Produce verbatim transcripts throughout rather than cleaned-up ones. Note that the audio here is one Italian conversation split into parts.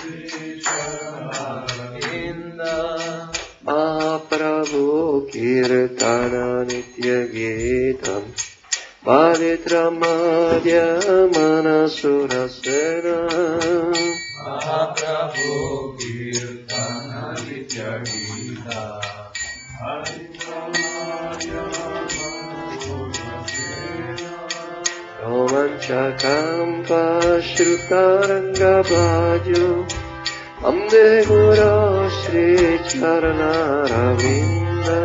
Mahaprabhu Kirtana Nitya Geetam Paditramadya Manasurasena Mahaprabhu Kirtana Nitya Geetam Paditramadya Manasurasena Romanchakamba Shrutaranga Bhaju Amde Guru Shri Charana Ravinda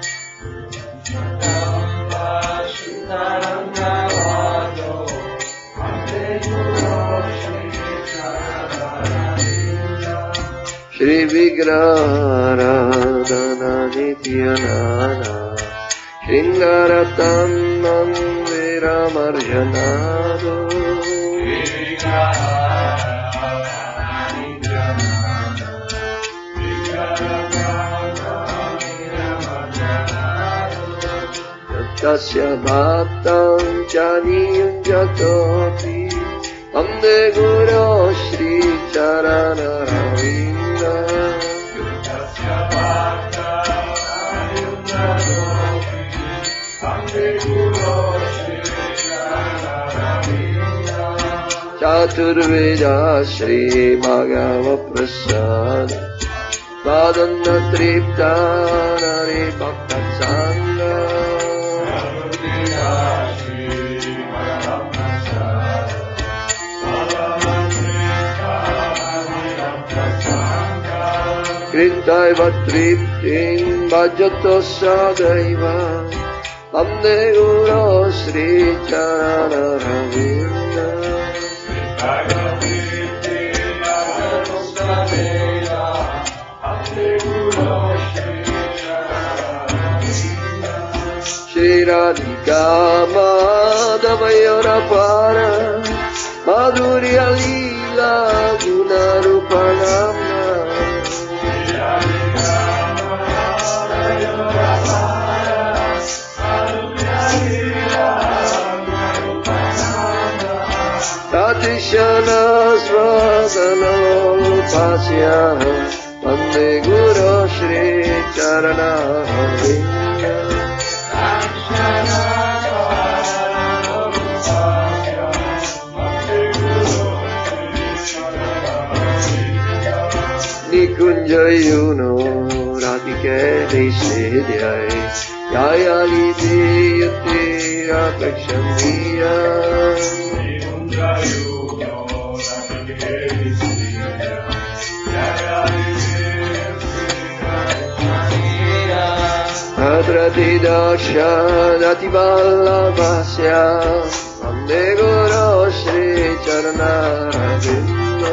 Chakamba Shrutaranga Bhaju Amde Guru Shri Charana Ravinda Shri Vigraradana Nityanana Shringaratam Mandira Marjanado Tasya Bhattam Chaniyunjatopi Amde Guru Shri Charana Ravinda Tasya Bhattam Chaniyunjatopi Amde Guru Shri Charana Ravinda Chaturveda Shri Bhagava Prasada Vadanna Tripta Nari Bhakta Sangha Kritaiva Triptin Bhajato Sadaiva Amde Guru Shri Charana Ravinda Kritaiva Triptin Bhajato Sadaiva Amde Guru Shri Charana Ravinda Shri Radhika Madhavayora Para Madhurya Lila Guna Rupanamna Tatishana Svadana Pasya Vande Guru Shri Charana Ravinda Nikunjayuno Radhike Nisidhyai Jaya Liti Yutira Prakshamiya Adrati Daksha Dati Vallabhasya Vande Guru Shri Charana Ravinda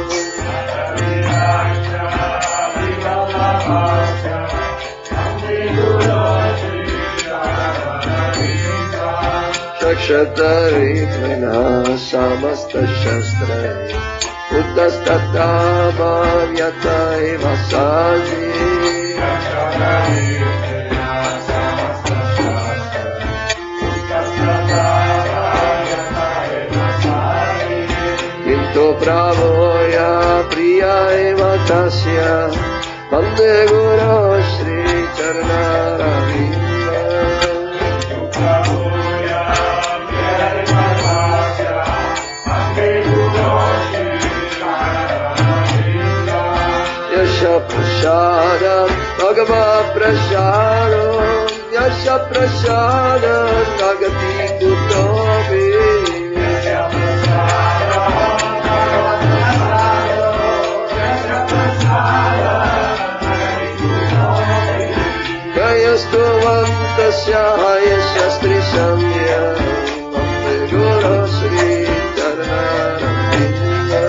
Shakshataritmena Samasta Shastrai Uttastata Bhavyatai Vasaji Kinto Pravoya Priya Eva Tasya Vande Guru Shri Charana Ravinda Yasha Prasada Bhagava Prasada Yasha Prasada Nagati Kutobi Gayastu Vantasya Yasha Stri Sandhya Vande Guru Shri Charana Ravinda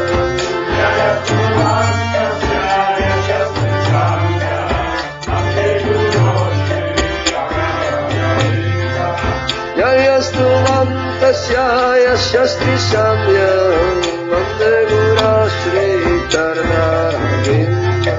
Yayastu Vantasya Yasha Stri Sandhya Vande Guru Shri Charana Ravinda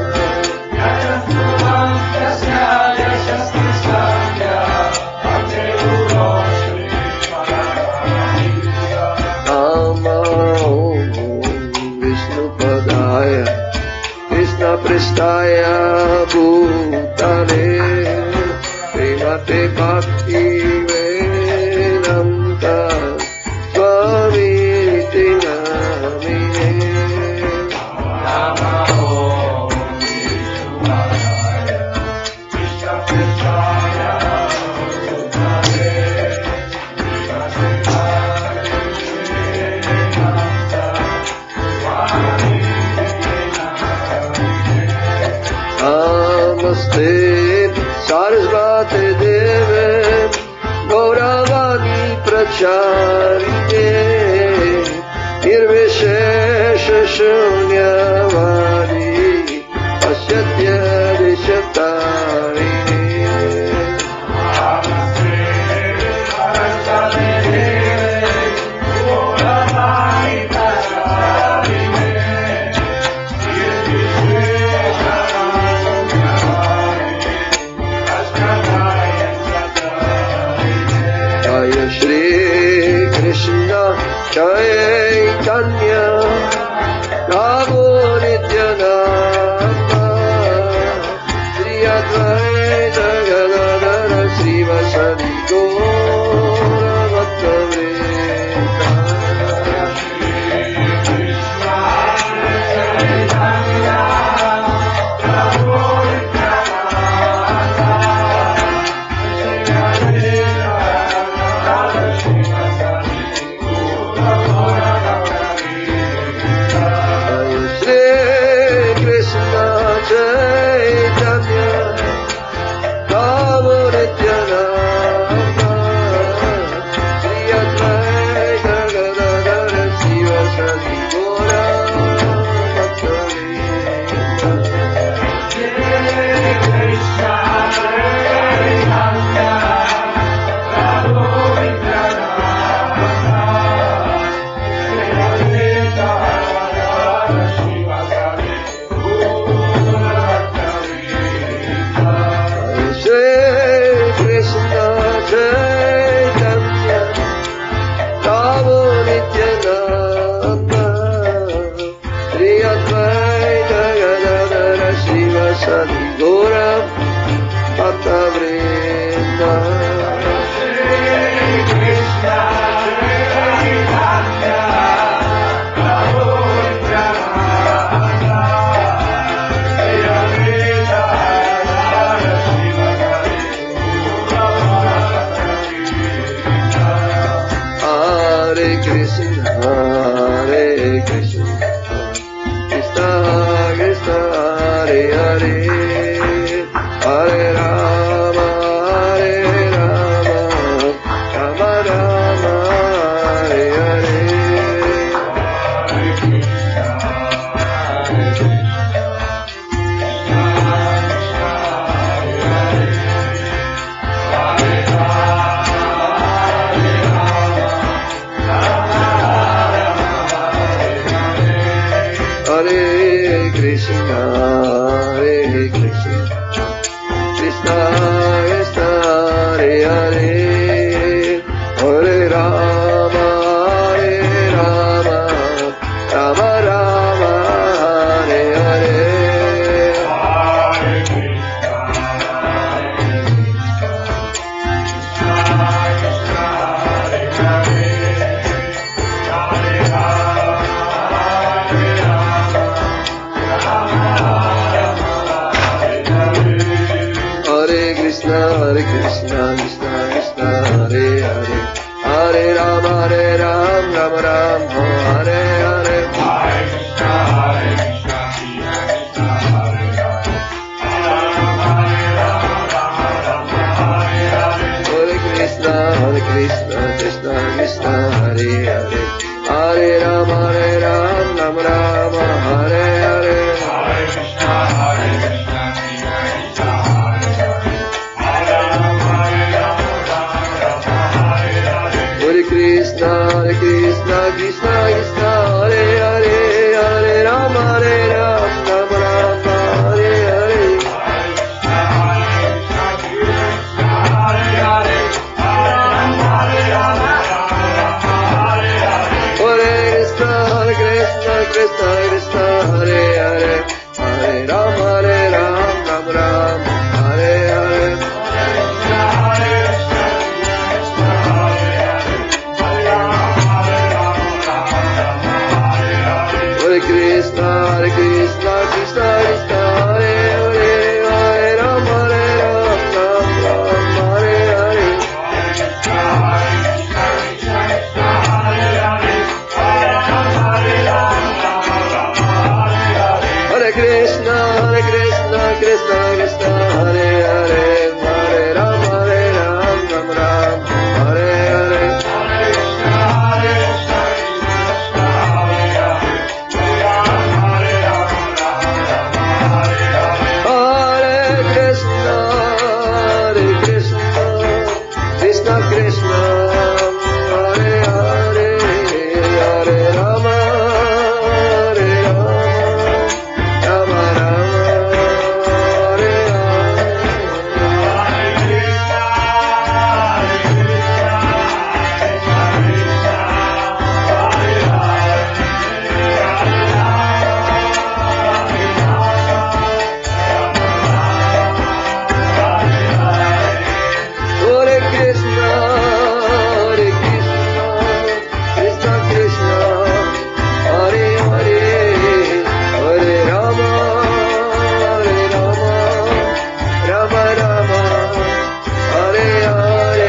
Nama Om Vishnu Padaya Prestaya, Krishna Prestaya Bhutale, Srimate Bhakti Vedanta Swami Iti Namine. Namaste Sarasvate Deve Gauravani Pracharine Nirvishesha Shunyavadi Pasyatya Vishatarine. Chaitanya Prabhu Nityananda Sri Advaita Gadadhara Srivasadi Gaura Bhaktavrinda. Hare Hare Krishna, Krishna Krishna, Hare Hare, Hare Rama, Hare Rama, Rama Rama, Hare Hare. Hare Krishna, Hare Krishna, Krishna Krishna, Hare Hare, Hare Rama, Hare Rama, Rama Rama, Hare Hare. Hare Krishna, Hare Krishna, Krishna Krishna, Hare Hare, Hare Rama, Hare Rama, Rama Rama, Hare Hare Krishna, Hare Krishna, Krishna Krishna, Hare Hare, Hare Rama, Hare Rama, Rama Rama, Hare Hare.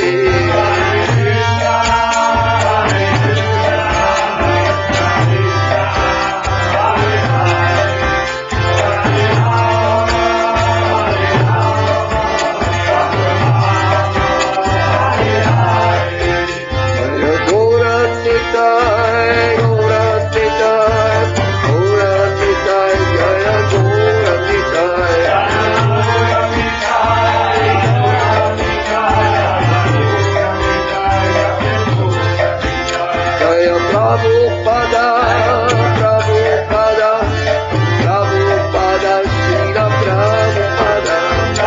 Gauranitai, Gauranitai, Gauranitai, Jaya Gauranitai. Jaya Prabhupada, Prabhupada, Prabhupada, Srila Prabhupada.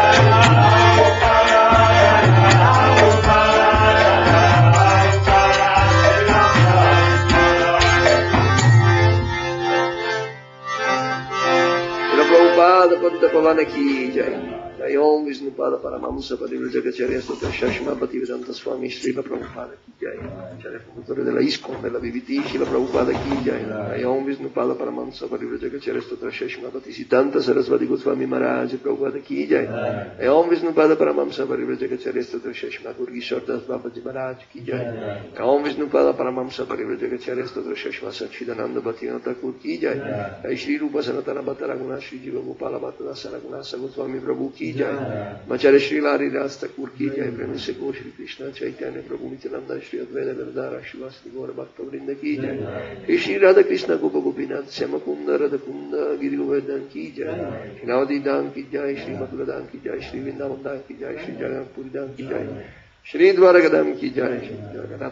Prabhupada Panta Pavana Ki Jai. Jai Om Vishnupada Paramahamsa Parivrajacharya Stotra Shashma Bhaktivedanta Swami Srila Prabhupada Ki Jai. Acharya fondatore della ISKCON, della B V T, Srila Prabhupada Ki Jai. Jai Om Vishnupada Paramahamsa Parivrajacharya Stotra Shashma Bhaktisiddhanta Sarasvati Goswami Maharaj Prabhupada Ki Jai. Jai Om Vishnupada Paramahamsa Parivrajacharya Stotra Shashma Gurgishwar Das Babaji Maharaj Ki Jai. Jai Om Vishnupada Paramahamsa Parivrajacharya Stotra Shashma Satchidananda Bhaktivinoda Thakur Ki Jai. Jai Shri Rupa Sanatana Bhatta Raghunatha Shri Jiva Gopala Bhatta Dasa Raghunatha Goswami Prabhu Ki Jai. Macharya Shri Lari Ras Thakur Ki Jai. Premi Sekho Shri Krishna Chaitanya Prabhu Nityananda Shri Advaita Gadadhara Shivasati Gaura Bhakta Vrinda Ki Jai. Shri Shri Radha Krishna Gopa Gopinath Syama Kunda Radha Kunda Giri Govardhan Ki Jai. Shri Navadi Dan Ki Jai. Shri Mathura Dan Ki Jai. Shri Vrindavan Dan Ki Jai. Shri Jagannath Puri Dan Ki Jai. Shri Dwaraka Dan Ki Jai. Shri Jagannath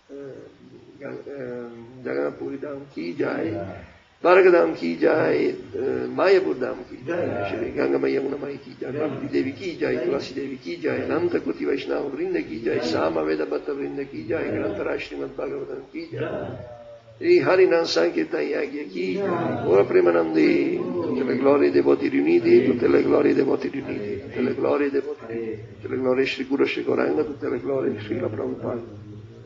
Jagannath Puri Dan Ki Jai. Bharagadam Ki Jai, Mayapur Dham Ki Jai, Shri Ganga Mayamuna Mai Ki Jai, Bhakti Devi Ki Jai, Tulasi Devi Ki Jai, Nanta Kuti Vaishnava Vrinda Ki Jai, Sama Veda Bhatta Vrinda Ki Jai, Grantara Srimad Bhagavatam Ki Jai, Shri Harinan Sankirtan Yagya Ki Jai, Ora Premanandi, tutte le glorie dei voti riuniti, tutte le glorie dei voti riuniti, tutte le glorie dei voti riuniti, tutte le glorie Shri Guru Shri Gauranga, tutte le glorie di Srila Prabhupada.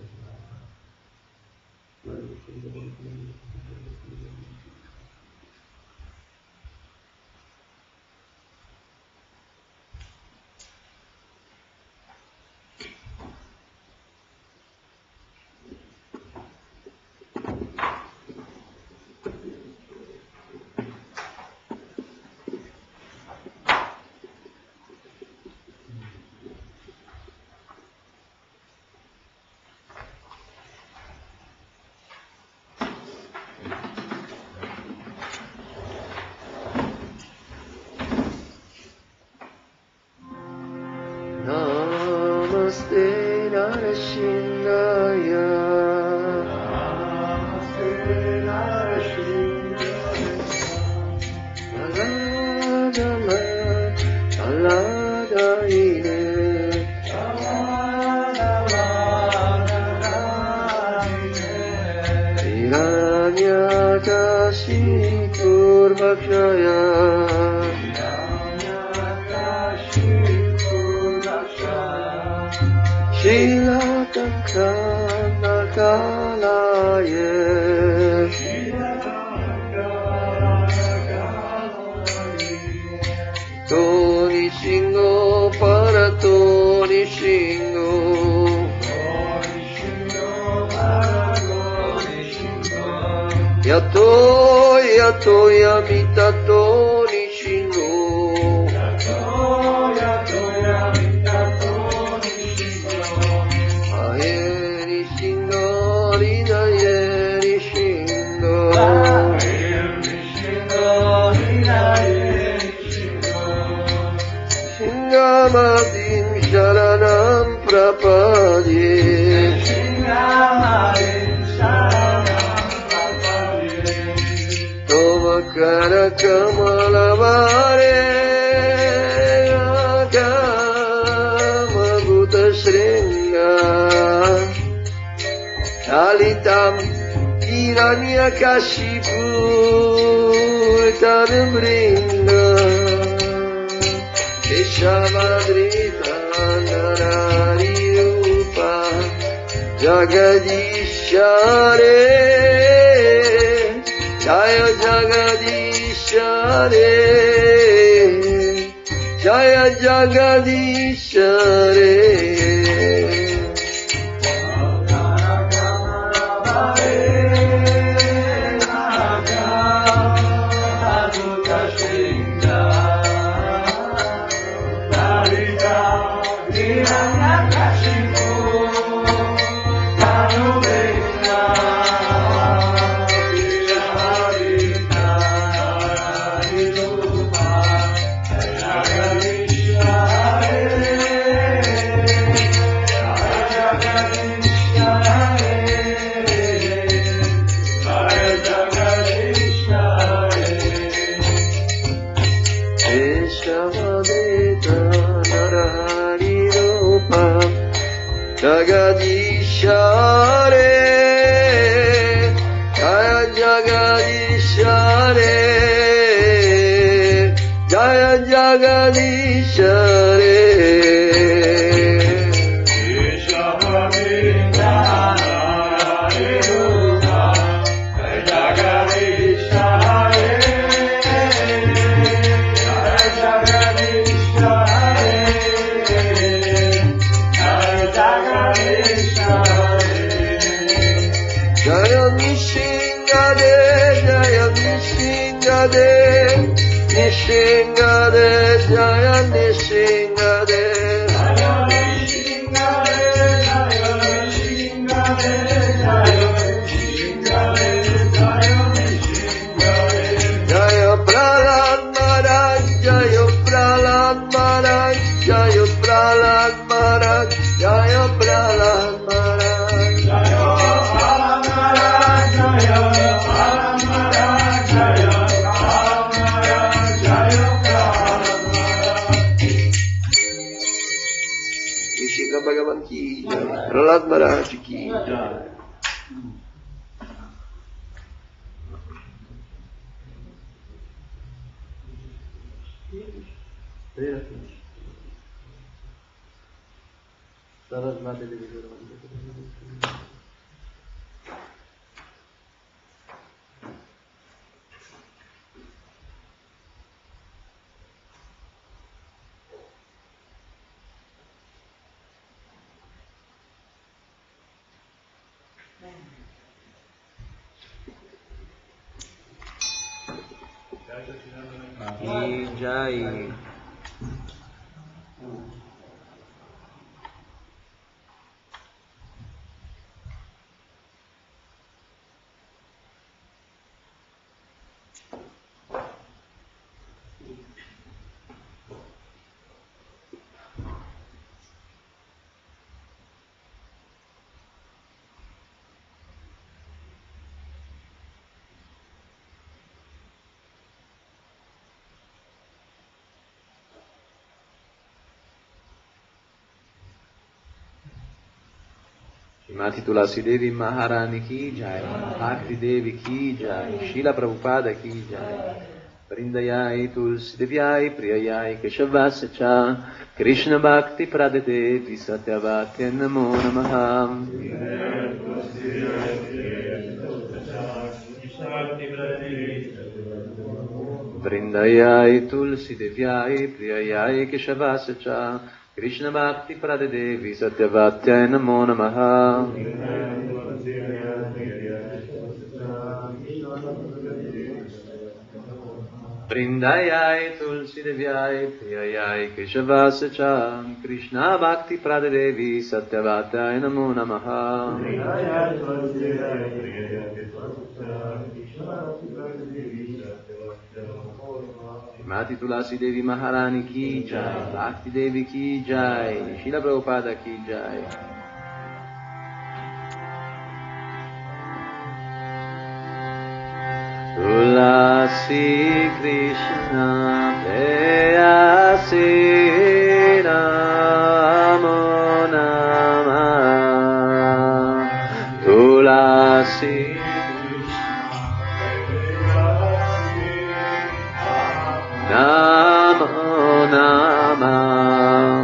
Namaste Narashinaya. Namaste Narashinaya. Aladala, aladaine. Aladala, aladaine. Hiranyakashi kurvakshaya. Shila Kankana Kalaye, Shila Kankana Yato yato yamitato nishingo. Yato yato yamitato nishingo. Aye nishingo rinaye nishingo. Aye nishingo rinaye nishingo. Shingamadim sharanam prapadye. Shingamadim sharanam prapadye. Tova kara kamalavare kama bhuta shringa. Alitam hiranyakashipu tanubringa. Keshavadrita narari rupa Jagadishare Jaya Jagadishare Jaya Jagadishare. Jagadishare Jaya Jagadishare Jaya Jagadishare. Jaya Nishingade, Jaya Nishingade, Nishingade, Jaya Nishingade. Jaya Nishingade, Jaya Nishingade, Jaya Nishingade, Jaya Nishingade. Jaya Prahlad Maharaj, Jaya Prahlad Maharaj, Jaya Prahlad Maharaj, Jaya Prahlad Maharaj. Jaya Bhagavan ki jai, Prahlad Maharaj ki jai. Ki jai. Shrimati Tulasi Devi Maharani ki jai, Bhakti Devi ki jai, Srila Prabhupada ki jai, Vrindayai Tulsi Devyai Priyayai Keshavasya cha, Krishna Bhakti Pradedevi Satyavate Namo Namaha. Vrindayai Tulsi Devyai Priyayai Keshavasya cha, Krishna Bhakti Pradedevi Satyavate Namo Namaha. Vrindayai Tulsi Devyai Priyayai Keshavasacham Krishna Bhakti Pradadevi Satyavatai Namo Namaha. Mati Tulasi Devi Maharani Ki Jai, Bhakti Devi Ki Jai, Srila Prabhupada Ki Jai. Tulasi Krishna Preyasi Namo Namah. Tulasi Namo Namah.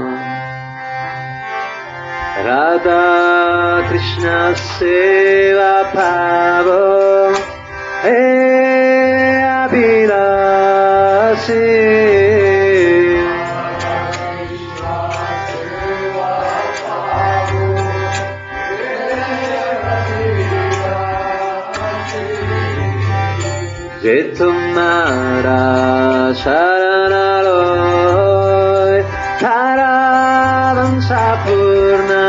Radha Krishna Seva Pavo Hey Abhilasi Je tumhara sharanaloy Taravansa Purna.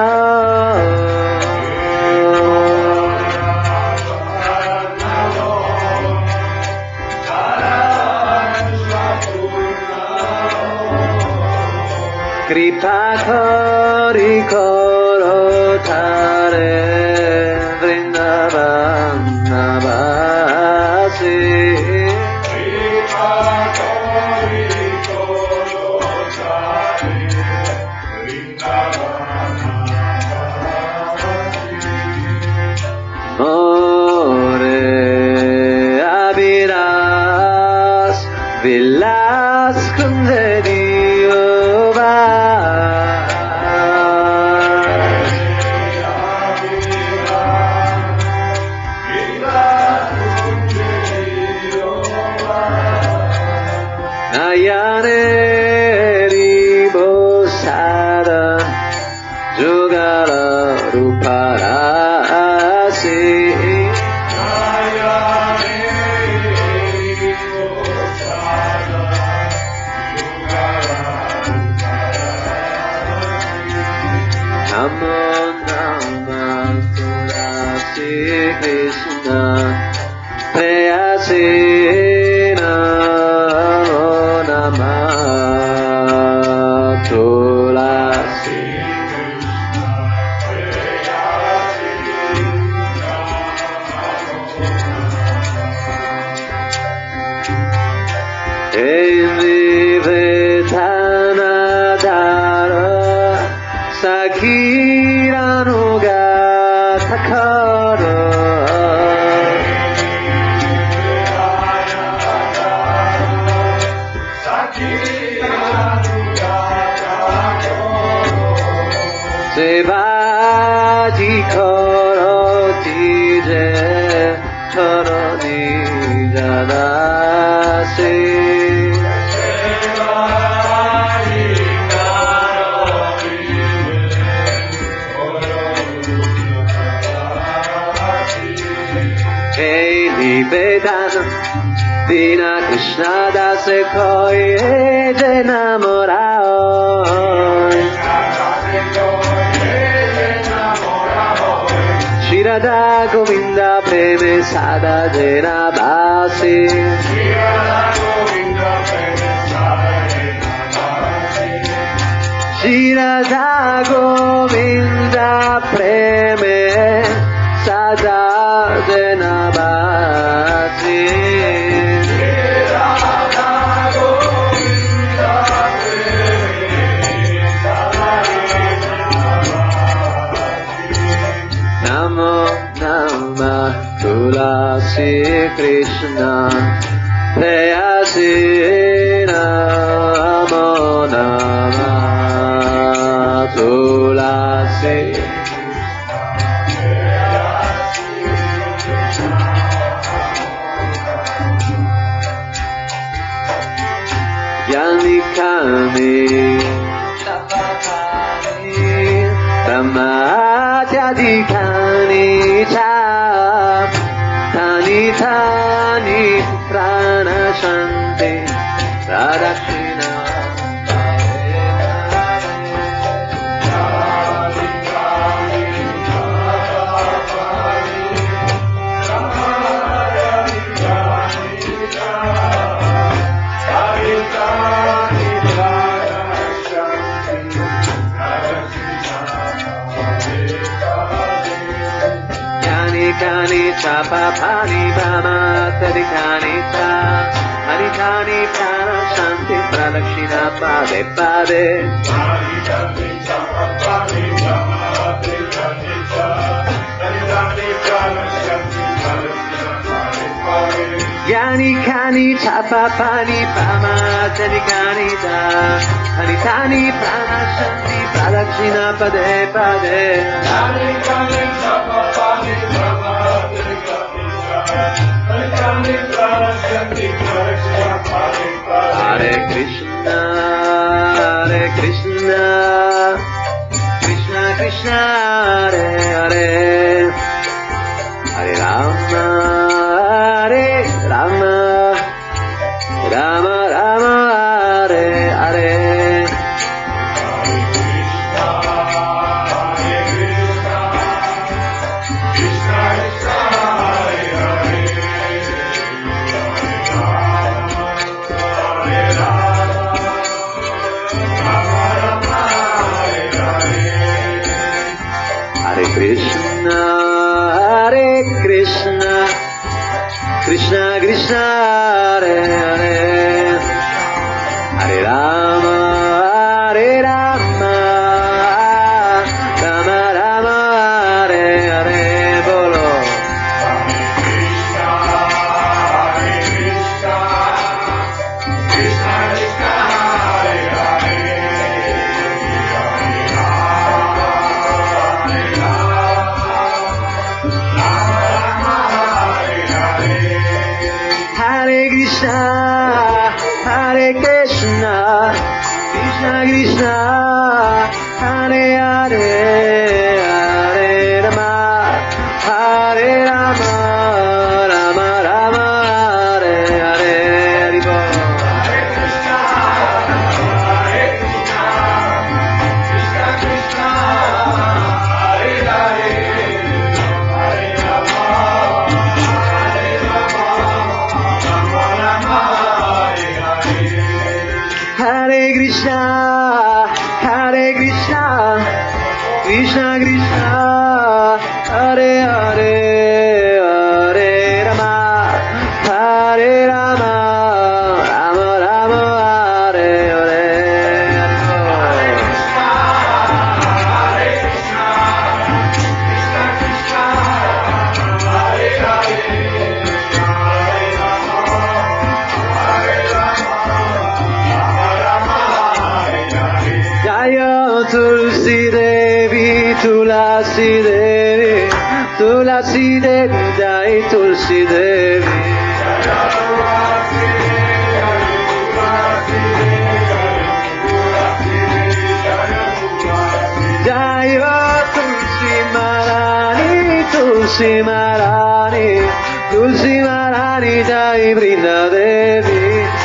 Kripa kori koro tare Vrindavan navasi. Kripa kori koro tare Vrindavan navasi. More abiras vilas kunde Dina Krishna das koi de namorao Shirada Govinda preme sada jena basi Shirada Govinda preme sada jena basi Tulasi Krishna Preyasi Namo Namah. Tulasi Yanikami Brahmatyadikani cha Tani Tani Prana Shanti Pradakshina Kani chapa pani bama tadi kani cha Hani kani prana shanti pradakshina pade pade Hani kani chapa pani bama tadi kani cha Hani kani prana shanti pradakshina pade pade Yani kani chapa pani bama tadi kani cha Hani kani prana shanti pradakshina pade pade Yani kani chapa pani bama Hare Krishna, Hare Krishna, Krishna Krishna, Hare Hare, Hare Rama, Hare Rama, Rama Rama, Hare Hare. Krishna, Hare Krishna, Krishna Krishna, Hare Hare, Hare Rama, Hare Rama, Rama Rama, Hare Hare, Bolo. Hare Krishna, Hare Krishna, Krishna Krishna, Hare Hare. Hare Krishna, Krishna Krishna, Hare Hare, Hare Rama, Hare Rama, Rama Rama, Hare Hare, Hare Krishna, Hare Krishna, Krishna Krishna, Hare Hare, Hare Rama, Hare Rama, Rama Rama. Hare Krishna, Hare Krishna, Krishna Krishna, Hare Hare, Hare Rama, Hare Rama, Rama Rama, Hare Hare. Hare Krishna, Hare Krishna, Krishna Krishna, Hare Hare, Hare Rama, Hare Rama. Jaya Tulsi Devi, Tulasi Devi, Tulasi Devi, Jai Tulsi Devi. Jaya Tulsi Maharani, Tulsi Maharani, Tulsi Maharani, Jai Brinda Devi.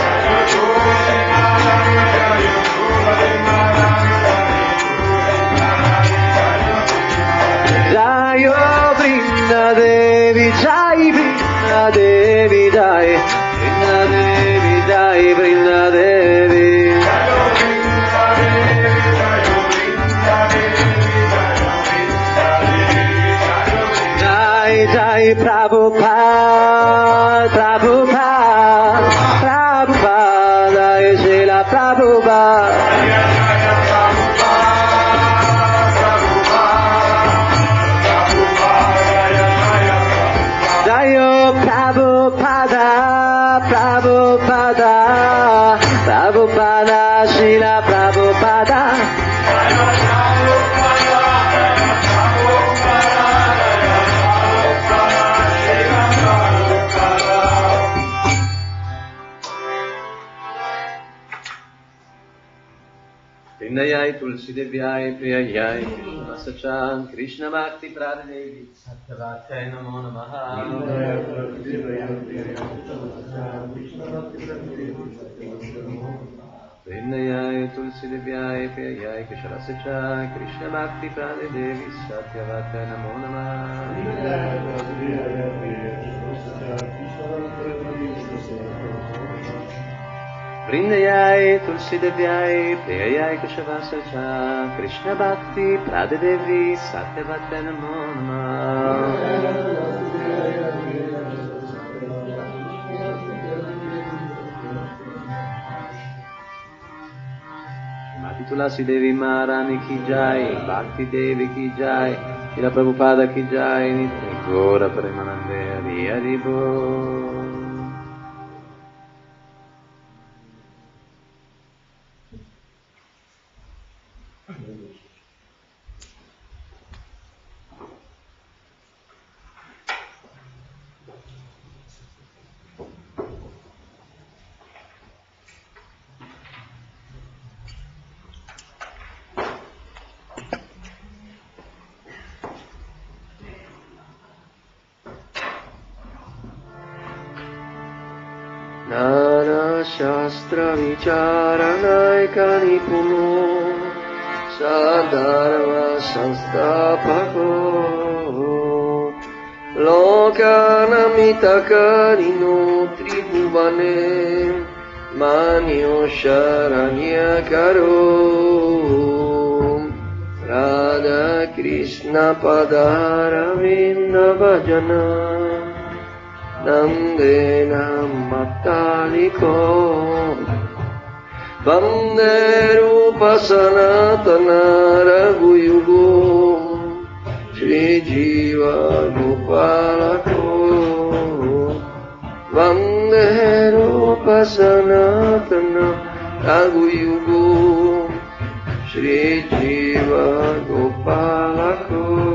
Jai Brinda Devi, Jai Brinda Devi, Jai Brinda Devi, Jai Brinda Devi. Jai Jai Prabhupada, Prabhupada, Prabhupada, Jai Srila Prabhupada. Prabhupada, Prabhupada, Prabhupada, Srila Prabhupada. Prindayai Tulsi Devyai Priyayai Krishna Sacha Krishna Bhakti Pradadevi Satyavate Namo Namaha Vrindayai Tulsi Devyai Priyayai Keshara Sacha Krishna Bhakti Pradadevi Satyavate Namo Namaha Vrindayai Tulsi Devyai Priyayai Keshava Sacha Krishna Bhakti Pradadevi Satyavate Namo Namaha Mati Tulasi Devi Maharani Ki Jai Bhakti Devi Ki Jai Srila Prabhupada Ki Jai Nitya Gora Premanande Hari Hari Bol. Nana Shastra Vicharanayaka Nipuno Sadharma Sanstapako Lokanamitakarino Tribhuvane Manyo Sharanyakaro Radha Krishna Padaravinda Bhajana Nandena Mataliko Vande Rupa Sanatana Raghuyugo Shri Jiva Gopalako Vande Rupa Sanatana Raghuyugo Shri Jiva Gopalako.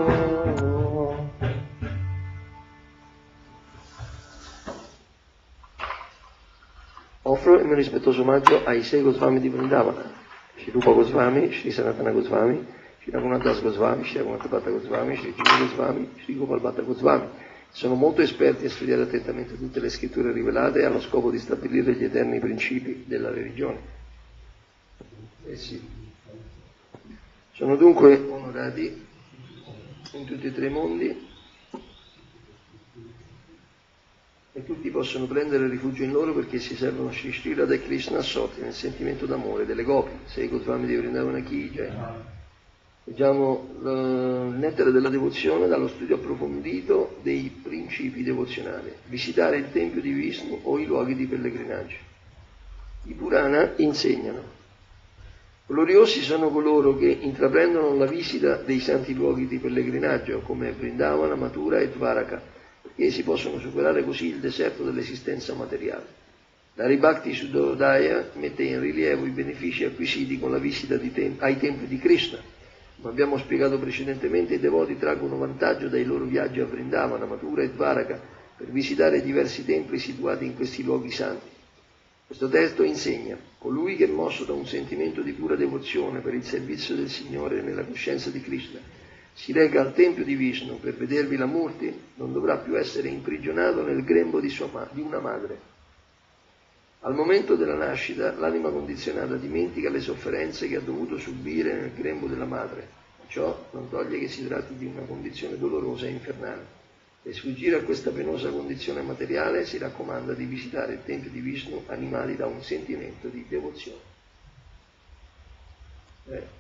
Offro il mio rispettoso omaggio ai sei Goswami di Vrindavana, Shri Rupa Goswami, Shri Sanatana Goswami, Shri Raghunath Goswami, Shri Raghunath Bhatta Goswami, Shri Jiva Goswami, Shri Gopal Bhatta Goswami. Sono molto esperti a studiare attentamente tutte le scritture rivelate allo scopo di stabilire gli eterni principi della religione. Eh sì. Sono dunque onorati in tutti e tre i mondi e tutti possono prendere rifugio in loro perché si servono Shri Shri Radha e Krishna assorti nel sentimento d'amore delle gopi, sei Goswami di Vrindavana Ki Jai. Leggiamo il nettare della devozione dallo studio approfondito dei principi devozionali. Visitare il tempio di Vishnu o i luoghi di pellegrinaggio. I Purana insegnano: gloriosi sono coloro che intraprendono la visita dei santi luoghi di pellegrinaggio come Vrindavana, Mathura e Dvaraka, perché si possono superare così il deserto dell'esistenza materiale. L'Haribhakti Suddhodaya mette in rilievo i benefici acquisiti con la visita di tem- ai templi di Krishna. Come abbiamo spiegato precedentemente, i devoti traggono vantaggio dai loro viaggi a Vrindavana, Mathura e Dvaraka per visitare i diversi templi situati in questi luoghi santi. Questo testo insegna: colui che è mosso da un sentimento di pura devozione per il servizio del Signore nella coscienza di Krishna si reca al tempio di Vishnu per vedervi la Murti, non dovrà più essere imprigionato nel grembo di, sua ma- di una madre. Al momento della nascita, l'anima condizionata dimentica le sofferenze che ha dovuto subire nel grembo della madre. Ciò non toglie che si tratti di una condizione dolorosa e infernale. Per sfuggire a questa penosa condizione materiale si raccomanda di visitare il tempio di Vishnu animati da un sentimento di devozione. Eh.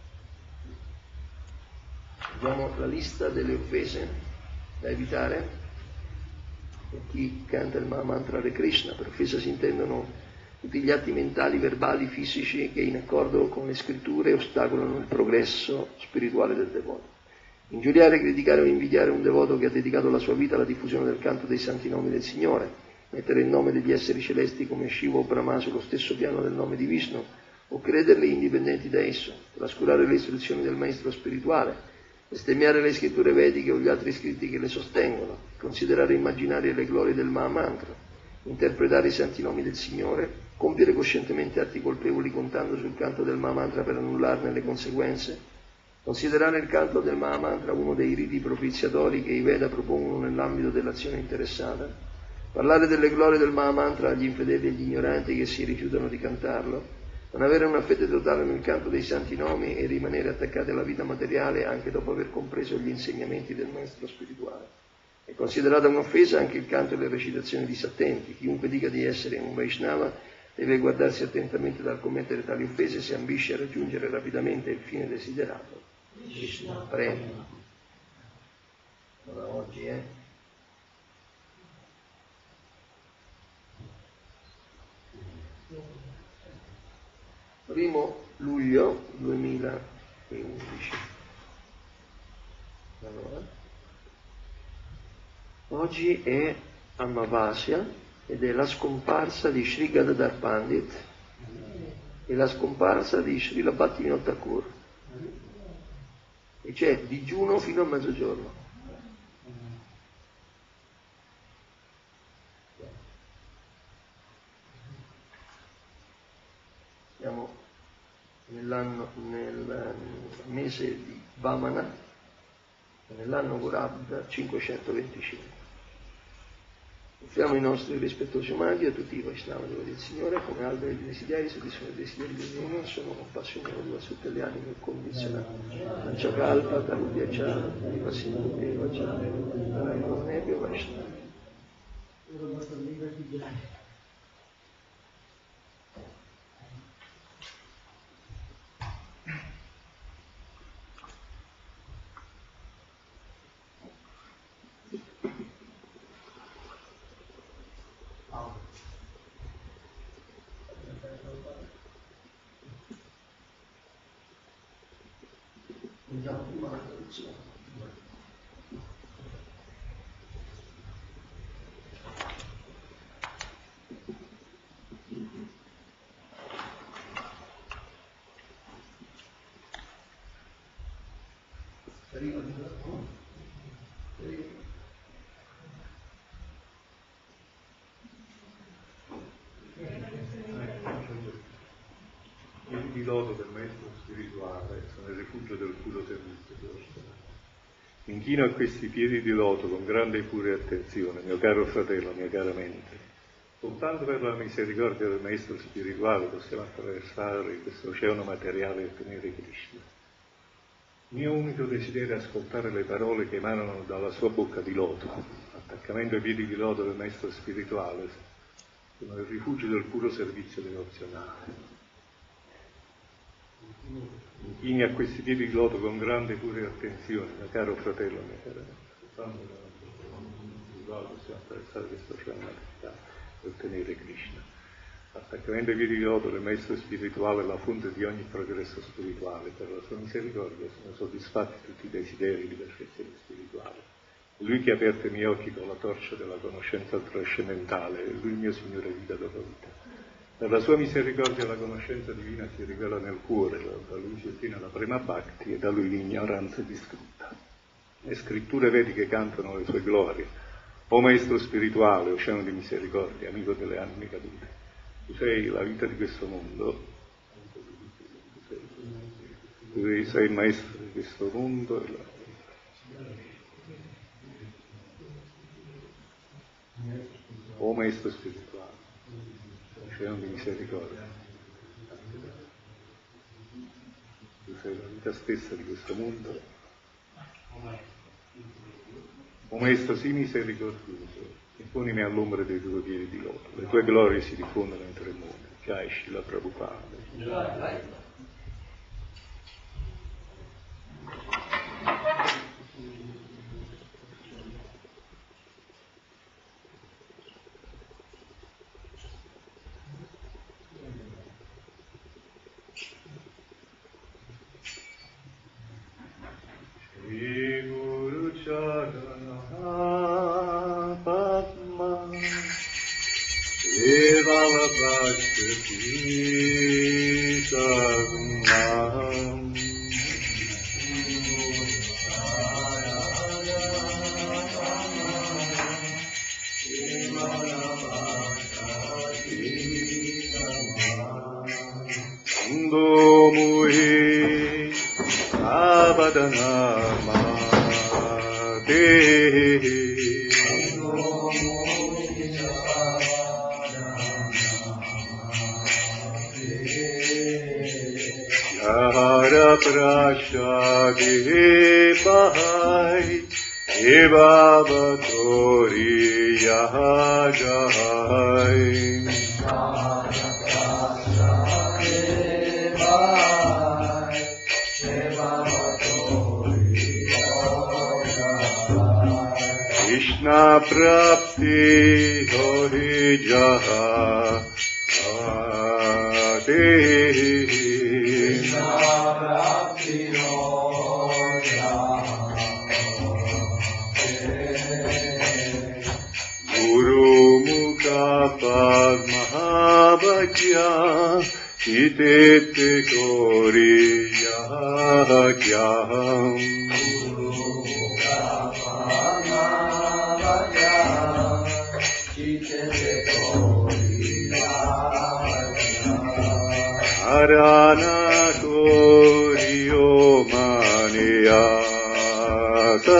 Vediamo la lista delle offese da evitare per chi canta il Mahamantra Hare Krishna. Per offesa si intendono tutti gli atti mentali, verbali, fisici che in accordo con le scritture ostacolano il progresso spirituale del devoto. Ingiuriare, criticare o invidiare un devoto che ha dedicato la sua vita alla diffusione del canto dei santi nomi del Signore, mettere il nome degli esseri celesti come Shiva o Brahma sullo stesso piano del nome di Vishnu o crederli indipendenti da esso, trascurare le istruzioni del maestro spirituale, bestemmiare le scritture vediche o gli altri scritti che le sostengono, considerare immaginarie le glorie del Mahamantra, interpretare i santi nomi del Signore, compiere coscientemente atti colpevoli contando sul canto del Mahamantra per annullarne le conseguenze, Considerare il canto del Mahamantra uno dei riti propiziatori che i Veda propongono nell'ambito dell'azione interessata, parlare delle glorie del Mahamantra agli infedeli e agli ignoranti che si rifiutano di cantarlo, non avere una fede totale nel canto dei santi nomi e rimanere attaccati alla vita materiale anche dopo aver compreso gli insegnamenti del maestro spirituale. È considerata un'offesa anche il canto e le recitazioni disattenti. Chiunque dica di essere un Vaishnava deve guardarsi attentamente dal commettere tali offese se ambisce a raggiungere rapidamente il fine desiderato. Prego. Allora, oggi è primo luglio duemilaundici. Allora, oggi è Amavasya ed è la scomparsa di Sri Gadadhar Pandit e la scomparsa di Srila Bhaktivinoda Thakur. E c'è digiuno fino a mezzogiorno. Siamo nell'anno, nel mese di Vamana, nell'anno Gurabda cinquecentoventicinque. Offriamo i nostri rispettosi omaggi a tutti i Vaishnava del Signore, come alberi di desideri, soddisfano i desideri dell'uomo, sono compassionevoli verso tutte le anime condizionate. Panchakalpa, Tarubhyacha, Vivasindhu, Evacha, Narayanonebhyo Vaishnava. Il loto del maestro spirituale sono il rifugio del puro servizio dello Stato. Mi inchino a questi piedi di loto con grande e pure attenzione, mio caro fratello, mia cara mente. Soltanto per la misericordia del maestro spirituale possiamo attraversare questo oceano materiale e ottenere Krishna. Il mio unico desiderio è ascoltare le parole che emanano dalla sua bocca di loto. Attaccamento ai piedi di loto del maestro spirituale sono il rifugio del puro servizio devozionale. Inchini a questi piedi di loto con grande e pure attenzione, mio caro fratello, mia cara mente. Possiamo attraversare questo oceano materiale e ottenere Krishna. Attaccamento ai piedi di loto del maestro spirituale è la fonte di ogni progresso spirituale. Per la sua misericordia sono soddisfatti tutti i desideri di perfezione spirituale. È Lui che ha aperto i miei occhi con la torcia della conoscenza trascendentale, è Lui il mio Signore vita dopo vita. Per la sua misericordia la conoscenza divina si rivela nel cuore, da Lui si ottiene la prima bhakti e da Lui l'ignoranza è distrutta. Le scritture vediche cantano le sue glorie. O maestro spirituale, oceano di misericordia, amico delle anime cadute, tu sei la vita di questo mondo, tu sei il maestro di questo mondo e la... O maestro spirituale, oceano di misericordia, tu sei la vita stessa di questo mondo. O maestro sii misericordioso, imponimi all'ombra dei tuoi piedi di loto, le tue glorie si diffondono in tre mondi. Jai Srila Prabhupada. Ando muhi Sadanamate Yara Prashade Bahai Evavatori Yahajai Krishna Prapti Hori Jaha Ade Guru Mukha Padmahabhakya Chitete Kori Yahakyam Arana Koriyo Maniyata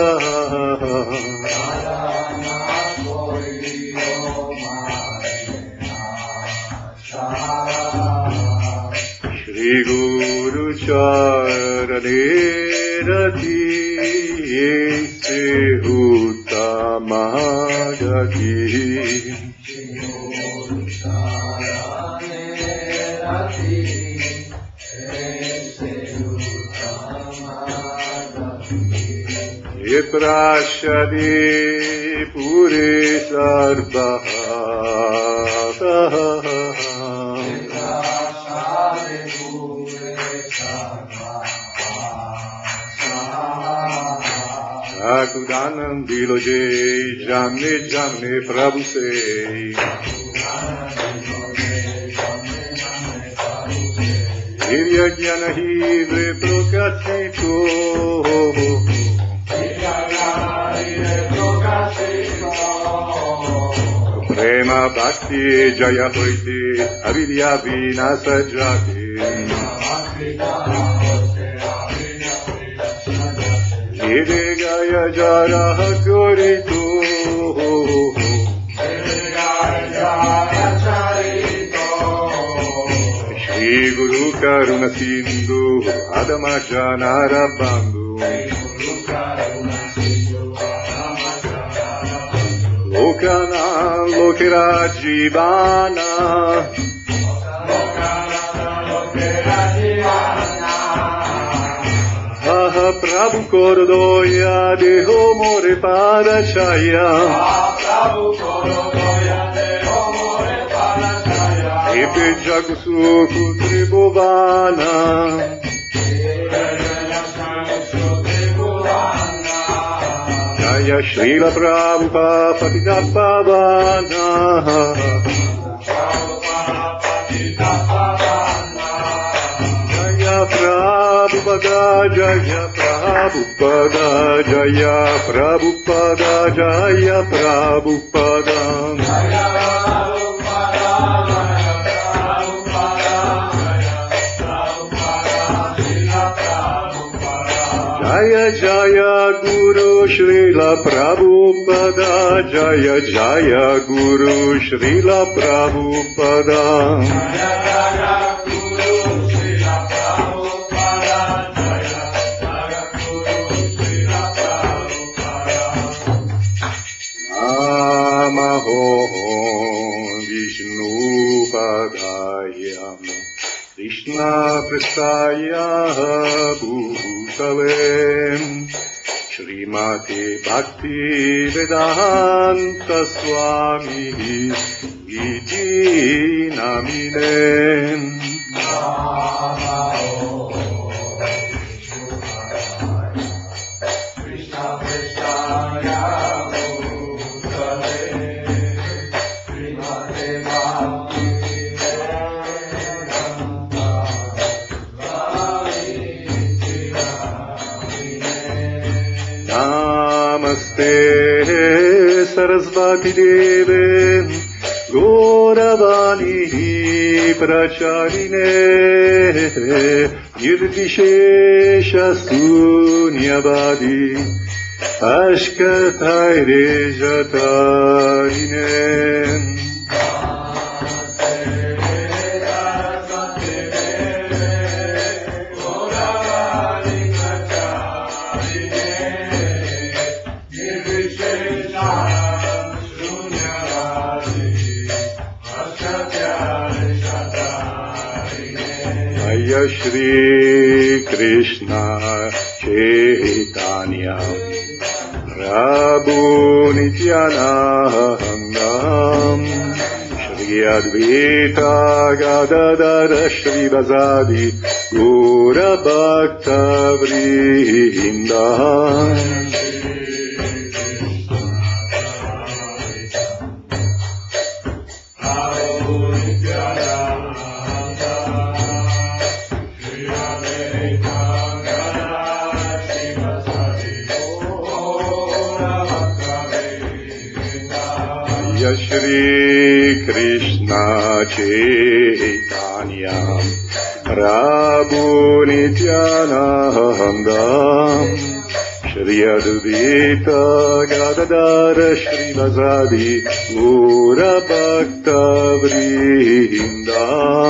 Shri Guru Charane Rati Yese Uttamagati Ye prashadi pure sarvaha Sakudanam diloje jamne jamne prabhu se Divya jnana hivre prokachito Prema bhakti jaya hoiti avidya vinasa jati Jide gaya jara goritu Shri Guru Karuna Sindhu Adama Janara Bandhu Lokana Lokera Jivana Aha Prabhu Kordoya Deho More Padachaya Epe Jagusuku Tribhuvana Jaya Srila Prabhupada Patita Pavana Jaya Prabhupada Jaya Prabhupada Jaya Prabhupada Jaya Prabhupada Jaya Jaya Guru Srila Prabhupada Jaya Jaya Guru Srila Prabhupada Jaya Jaya Guru Srila Prabhupada Jaya Jaya Guru Srila Prabhupada Namaho Vishnu Padayam Krishna Prasaya Bhutale Srimati Bhakti Vedanta Swami Iti Namine Krishna Prasaya Bhutale Srimati Bhakti Namaste Sarasvati Deve Gauravani Pracharine Nirvishesha Sunyavadi Ashkataire Jatarine Shri Krishna Chaitanya Prabhu Nityananda Shri Advaita Gadadara Shri Vasadi Gaura Bhakta Vrinda Shri Krishna Chaitanya Prabhu Nityananda Shri Advaita Gadadara Shri Vasadi Gaura Bhakta Vrinda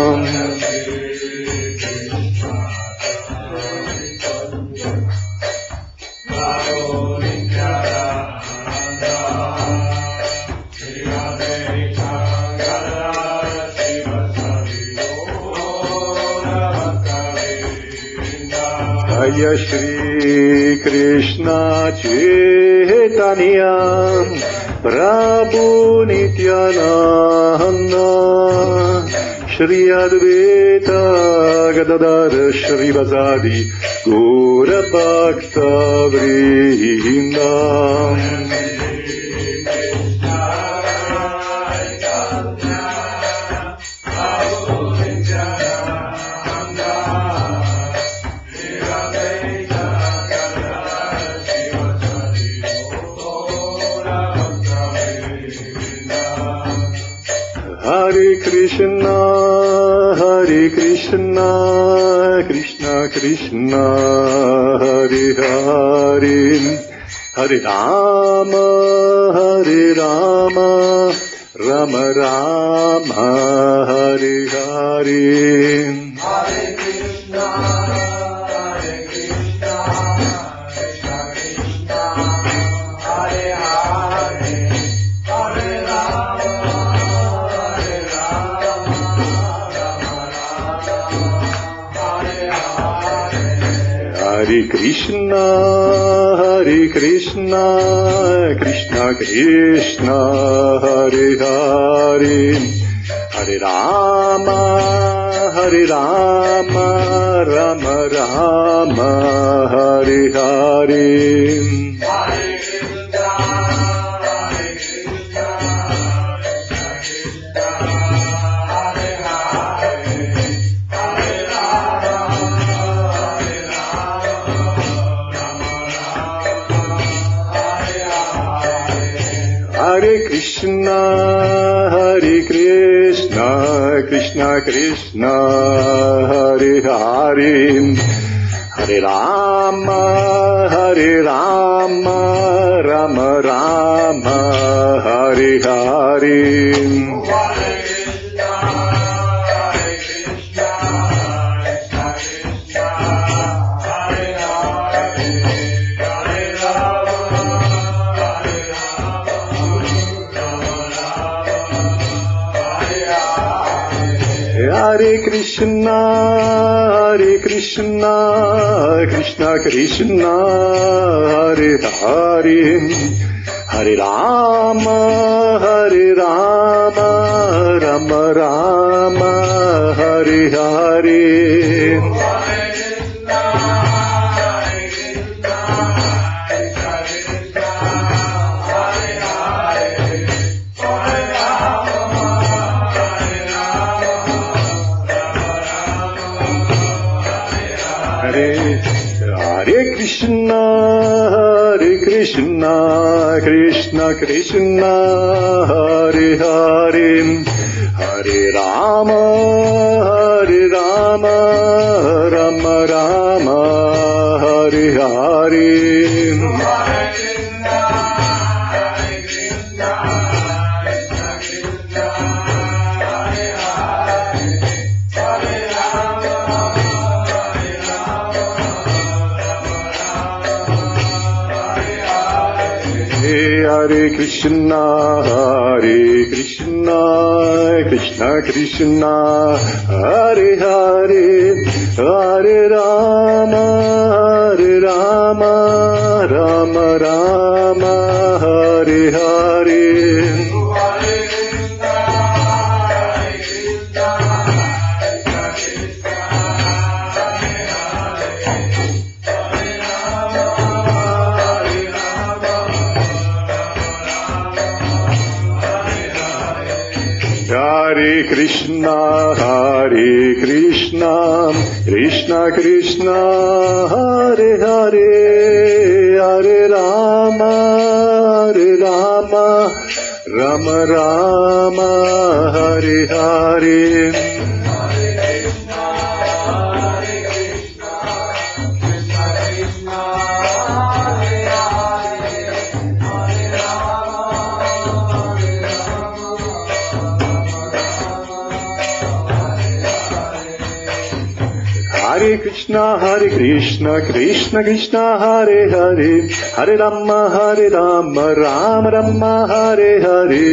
Jaya Shri Krishna Chaitanya Prabhu Nityananda Shri Advaita Gadadara Shri Vasadi Gaura Bhakta Vrinda Hare Krishna, Hare Krishna, Krishna Krishna, Hare Hare, Hare Rama, Hare Rama, Rama Rama, Hare Hare. Hare Krishna, Hare Krishna, Krishna Krishna, Hare Hare, Hare Rama, Hare Rama, Rama Rama, Hare Hare. Hare Krishna, Hare Krishna, Krishna Krishna, Hare Hare, Hare Rama, Hare Rama, Rama Rama, Hare Hare. Hare Krishna, Hare Krishna, Krishna Krishna, Hare Hare, Hare Rama, Hare Rama, Rama Rama, Hare Hare. Hare Krishna, Hare Krishna, Krishna Krishna, Hare Hare, Hare Rama, Hare Rama, Rama Rama, Hare Hare. Hare Krishna, Hare Krishna, Krishna Krishna, Hare Hare, Hare Rama, Hare Rama, Rama Rama, Hare Hare. Hare Krishna, Hare Krishna, Krishna Krishna, Hare Hare, Hare Rama, Hare Rama, Rama Rama, Hare Hare. Hare Krishna, Hare Krishna, Krishna Krishna, Hare Hare, Hare Rama, Hare Rama, Rama Rama, Hare Hare. Hare Krishna, Hare Krishna, Krishna Krishna, Hare Hare, Hare Rama, Hare Rama, Rama Hare Krishna, Hare Krishna, Krishna Krishna, Hare Hare, Hare Rama, Hare Rama, Rama Rama, Hare Hare. Hare Krishna, Hare Krishna, Krishna Krishna, Hare Hare, Hare Rama, Hare Rama, Rama Rama, Hare Hare. Hare Krishna, Hare Krishna, Krishna Krishna, Hare Hare, Hare Rama, Hare Rama, Rama Rama, Hare Hare.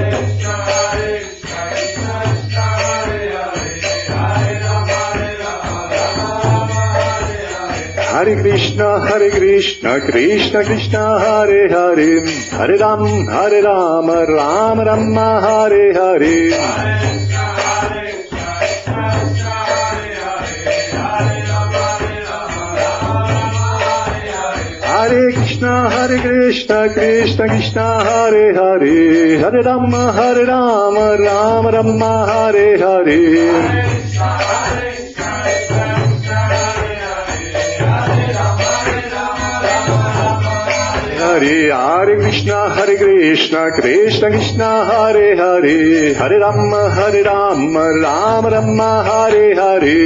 Hare Krishna, Hare Krishna, Krishna Krishna, Hare Hare, Hare Rama, Hare Rama, Rama Rama, Hare Hare. Hare Krishna, Hare Krishna, Krishna Krishna, Hare Hare, Hare Rama, Hare Rama, Rama Rama, Hare Hare. Hare Hare Krishna, Hare Krishna, Krishna Krishna, Hare Hare, Hare Rama, Hare Rama, Rama Rama, Hare Hare.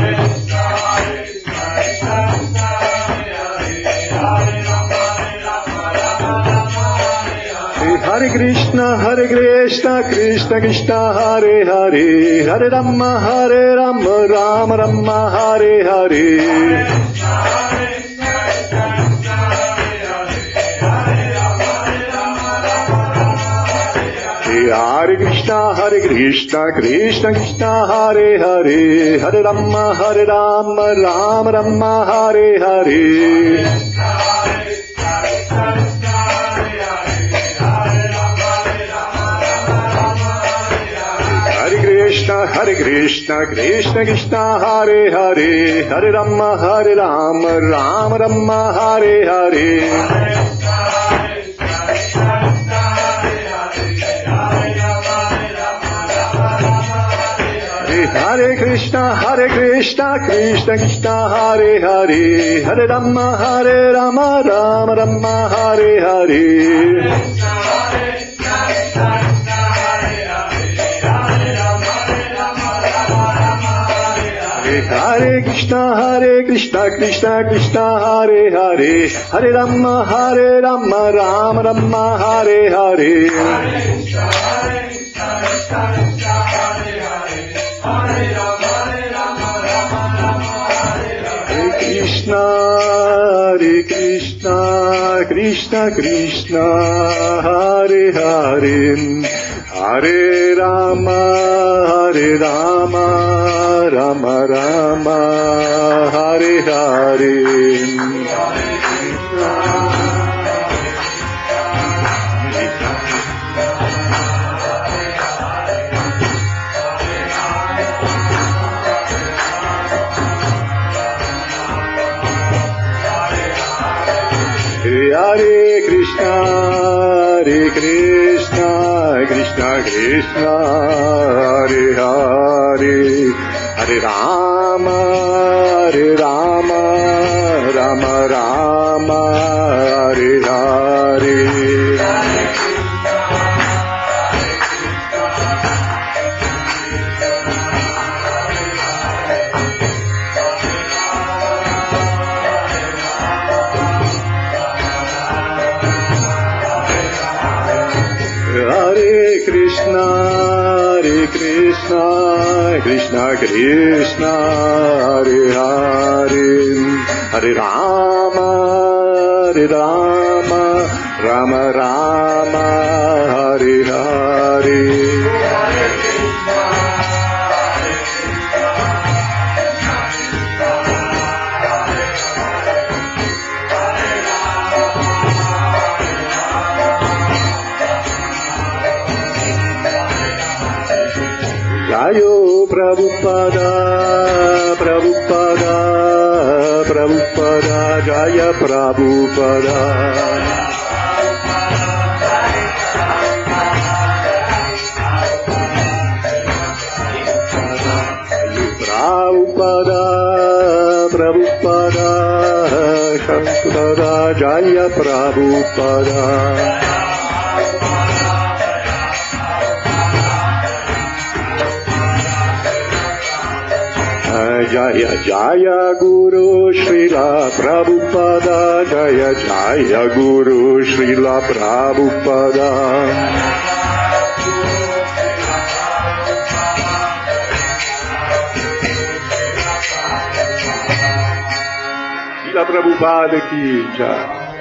Hare Krishna, Hare Krishna, Krishna Krishna, Hare Hare, Hare Rama, Hare Rama, Rama Rama, Hare Hare. Hare Krishna, Hare Krishna, Krishna Krishna, Hare Hare, Hare Rama, Hare Rama, Rama Rama, Hare Hare. Hare Krishna, Hare Krishna, Krishna Krishna, Hare Hare, Hare Rama, Hare Rama, Rama Rama, Hare Hare. Hare Krishna, Hare Krishna, Krishna Krishna, Hare Hare, Hare Rama, Hare Rama, Rama Rama, Hare Hare. Hare Krishna, Hare Krishna, Krishna Krishna, Hare Hare, Hare Rama, Hare Rama, Rama Rama, Hare Hare. Krishna, Hare Krishna, Krishna Krishna, Hare Hare, Hare Rama, Hare Rama, Rama Rama, Hare Hare. Hare Krishna, Hare Krishna, Krishna Krishna, Hare Hare, Hare Rama, Hare Rama, Rama Rama, Hare Hare. Hare Krishna, Hare Krishna, Krishna Krishna, Hare Hare, Hare Rama, Hare Rama, Rama Rama Hare Hare Jayo Prabhupada, Prabhupada, Prabhupada, Jaya Prabhupada. Prabhupada, Prabhupada, Shankara, Jaya Prabhupada. Jaya Jaya Guru Srila Prabhupada, Jaya Jaya Guru Srila Prabhupada. Srila Prabhupada ki jai.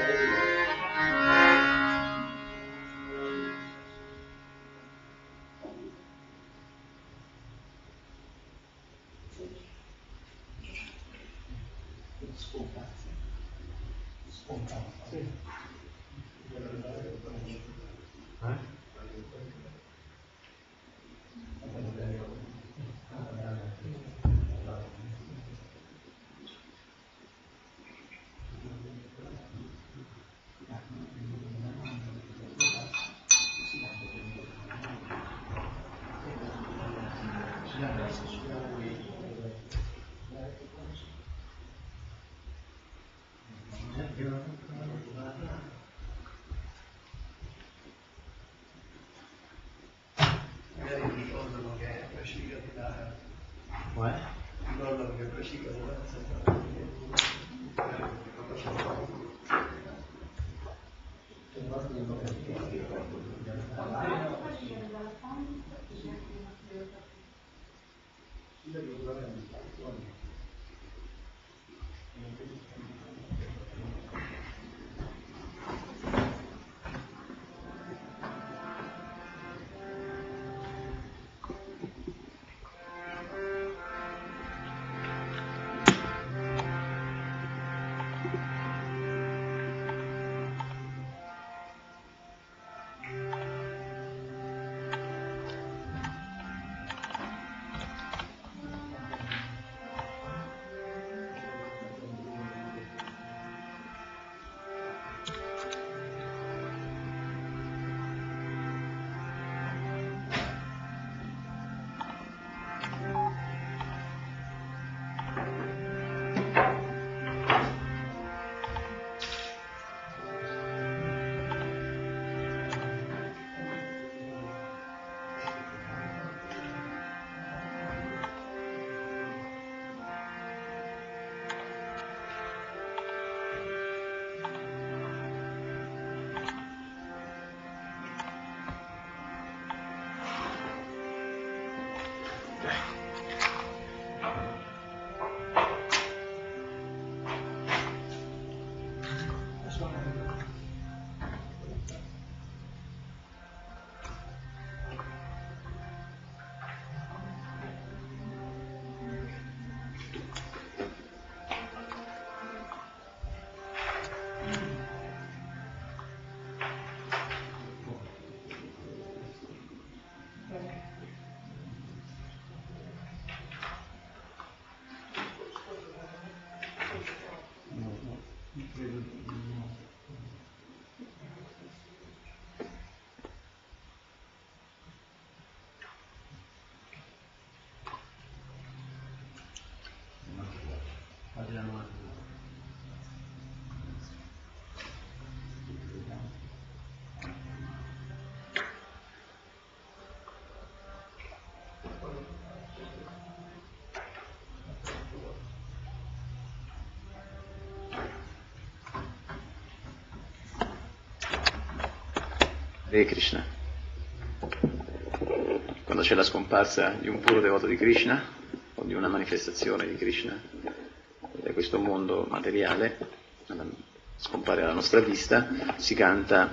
Hare Krishna. Quando c'è la scomparsa di un puro devoto di Krishna o di una manifestazione di Krishna da questo mondo materiale, scompare alla nostra vista, si canta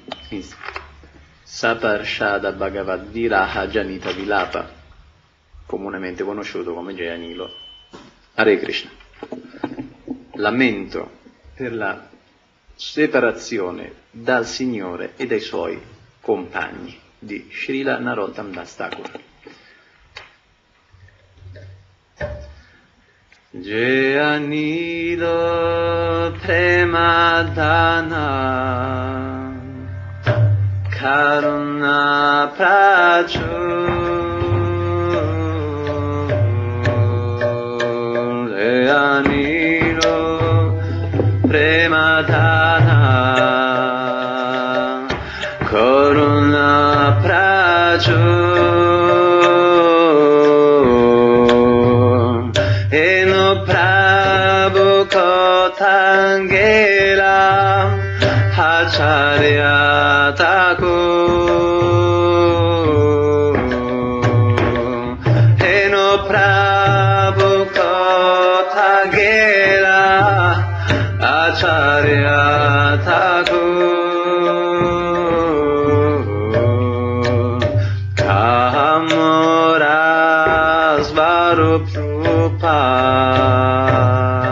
Saparshada Bhagavad Viraha Janita Vilapa, comunemente conosciuto come Jayanilo. Hare Krishna. Lamento per la separazione dal Signore e dai Suoi compagni di Srila Narottam Das Thakur. Jayanilo Premadana Karuna Prachu Jayanilo Premadana Karuna Prachu Tangela Acharya Thakur Eno Prabhu Kotagela Acharya Thakur Kamora Svarup Rupa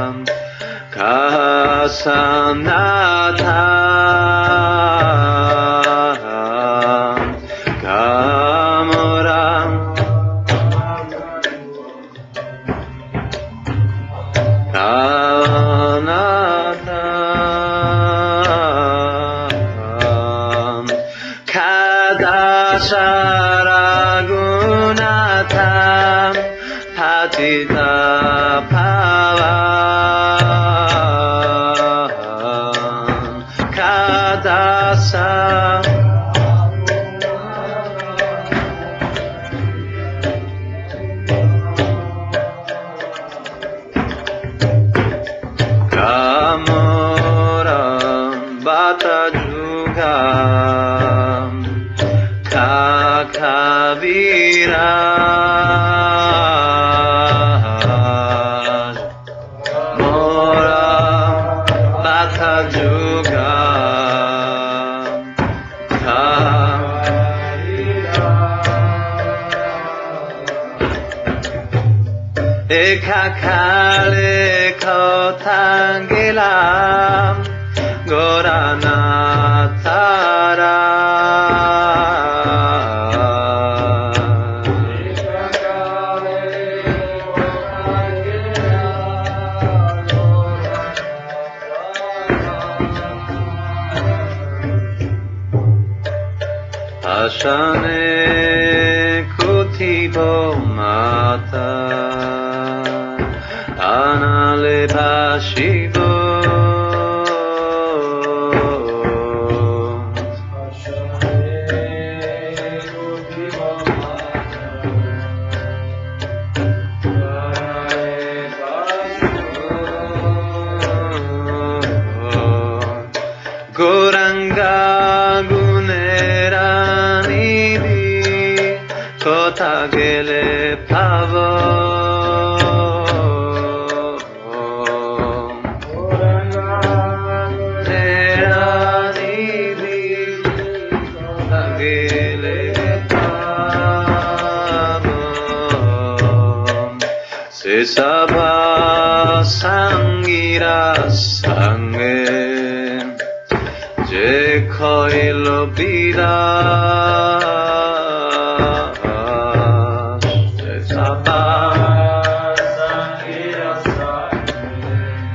Sanatha Kamuram Kanatha Kadasharagunatha Patita Pava Kamuram Bata Juga Kakavira Mora Bata Juga Ekakale Kotangela Goranatara Ashane Kutibo Mata Anale Bashivo Goranga Guneranidi Kotagele Pavo Sabha Sangira Sange Je Koilo Bida Se Sabha Sangira Sange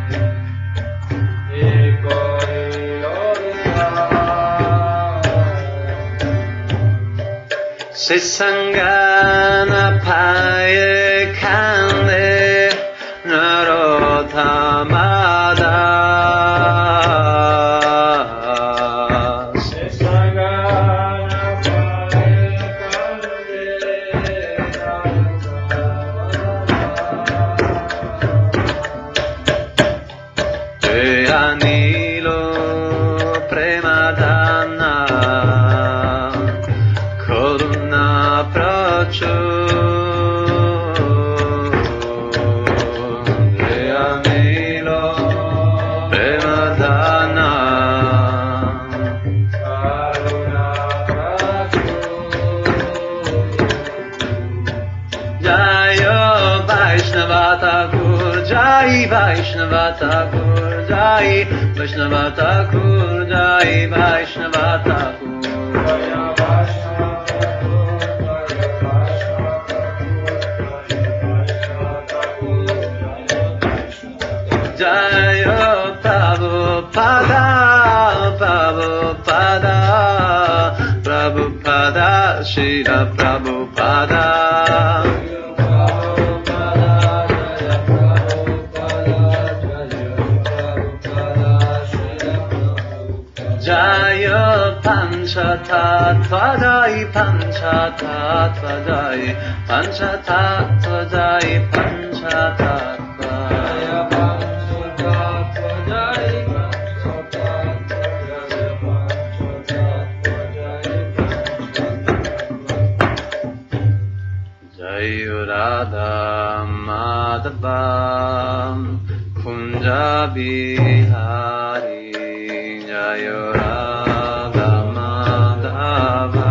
Je Koilo Bida Se Sangana Paye Kande Narottamada Se Sangana Paye Kande Narottamada Jayanilo Premadana Karuna Prachu Vaishnava Thakur Jai, Vaishnava Thakur Jai, Vaishnava Thakur Jai, Vaishnava Thakur Jaya Prabhupada, Prabhupada, Prabhupada, Srila Prabhupada. Jaya Panchatattva Jai, Panchatattva Jai, Panchatattva Jai, Panchatattva Jaya Panchatattva Jai, Panchatattva Jai Radha Madhava Kunja Bihari Jaya Radha Madhava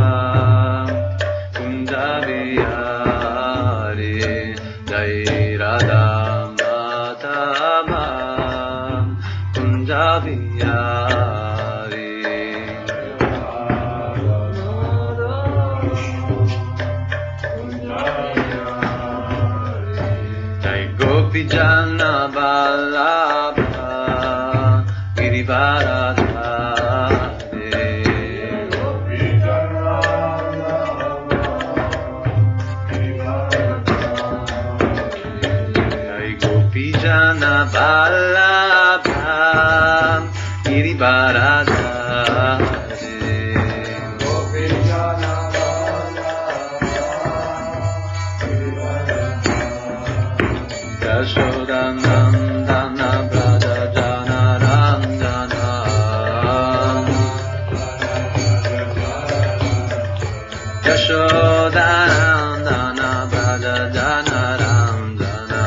Kunja Bihari Jaya Radha Madhava Kunja Bihari Jai Gopi Jana Vallabha Girivaradha Jana Vallabha Girivaradha Gopi Jana Vallabha Yashodanandana Braja Jana Ranjana Yashodanandana Braja Jana Ranjana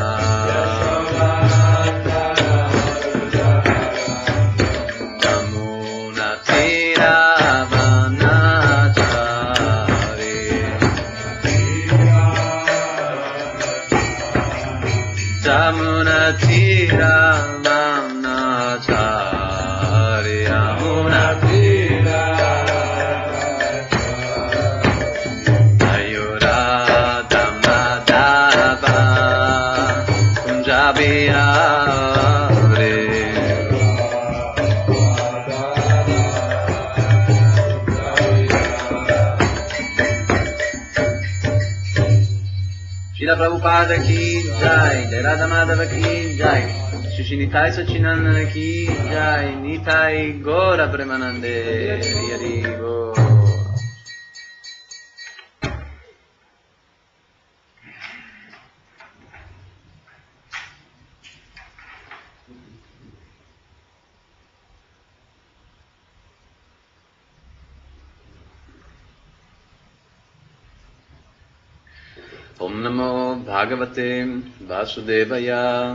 Yamunatira Manachari Yamunatira Ayurada Madhava Kunjabihari Srila Prabhupada ki jai, Jai Radha Madhava ki jai, Shri Nitai Sachinandana ki jai, Nitai Gora Premanande, Hari Hari Bo. Om Namo Bhagavate Vasudevaya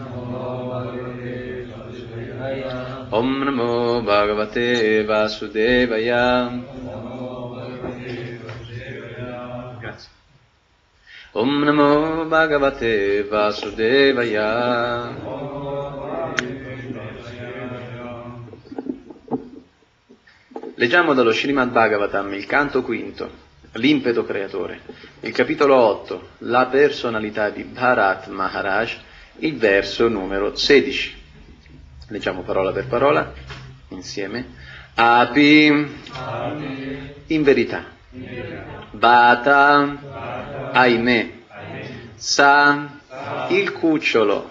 Om Namo Bhagavate Vasudevaya Grazie. Om Namo Bhagavate Vasudevaya Leggiamo dallo Srimad Bhagavatam il canto quinto, l'impeto creatore, il capitolo otto, la personalità di Bharat Maharaj, il verso numero sedici. Leggiamo parola per parola, insieme. Api, in verità. Bata, ahimè. Sa, il cucciolo.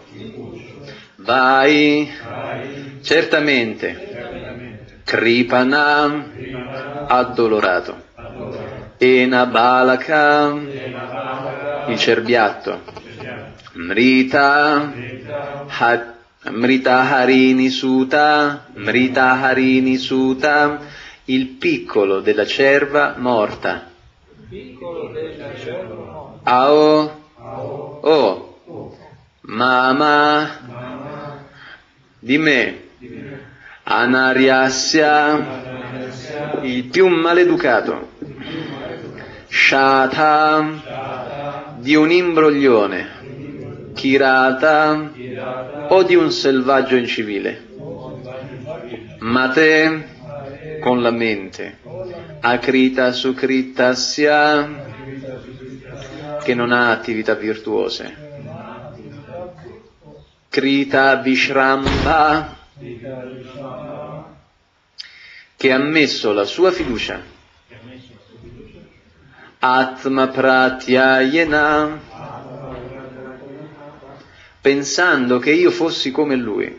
Vai, certamente. Kripana, addolorato. Ena Balaka, il cerbiatto. Mrita, ha, Mrita Harini Suta, Mrita Harini Suta, il piccolo della cerva morta. Ao, oh, Mama, di me. Anaryasya, il più maleducato. Shata, di un imbroglione. Kirata o di un selvaggio incivile? Ma te, con la mente, akrita sukritasya, che non ha attività virtuose, krita vishramba, che ha messo la sua fiducia, atma pratyayena, pensando che io fossi come lui,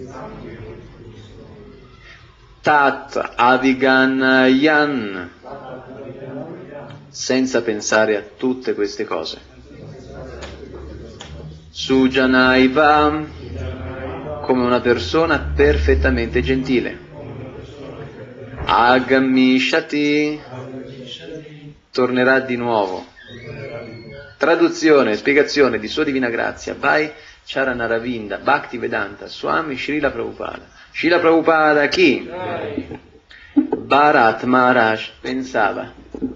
tat aviganayan, senza pensare a tutte queste cose, sujanaiva, come una persona perfettamente gentile, agamishati, tornerà di nuovo. Traduzione, spiegazione di Sua Divina Grazia, vai Charanaravinda, Bhaktivedanta, Swami Srila Prabhupada. Srila Prabhupada chi? Bharat Maharaj pensava,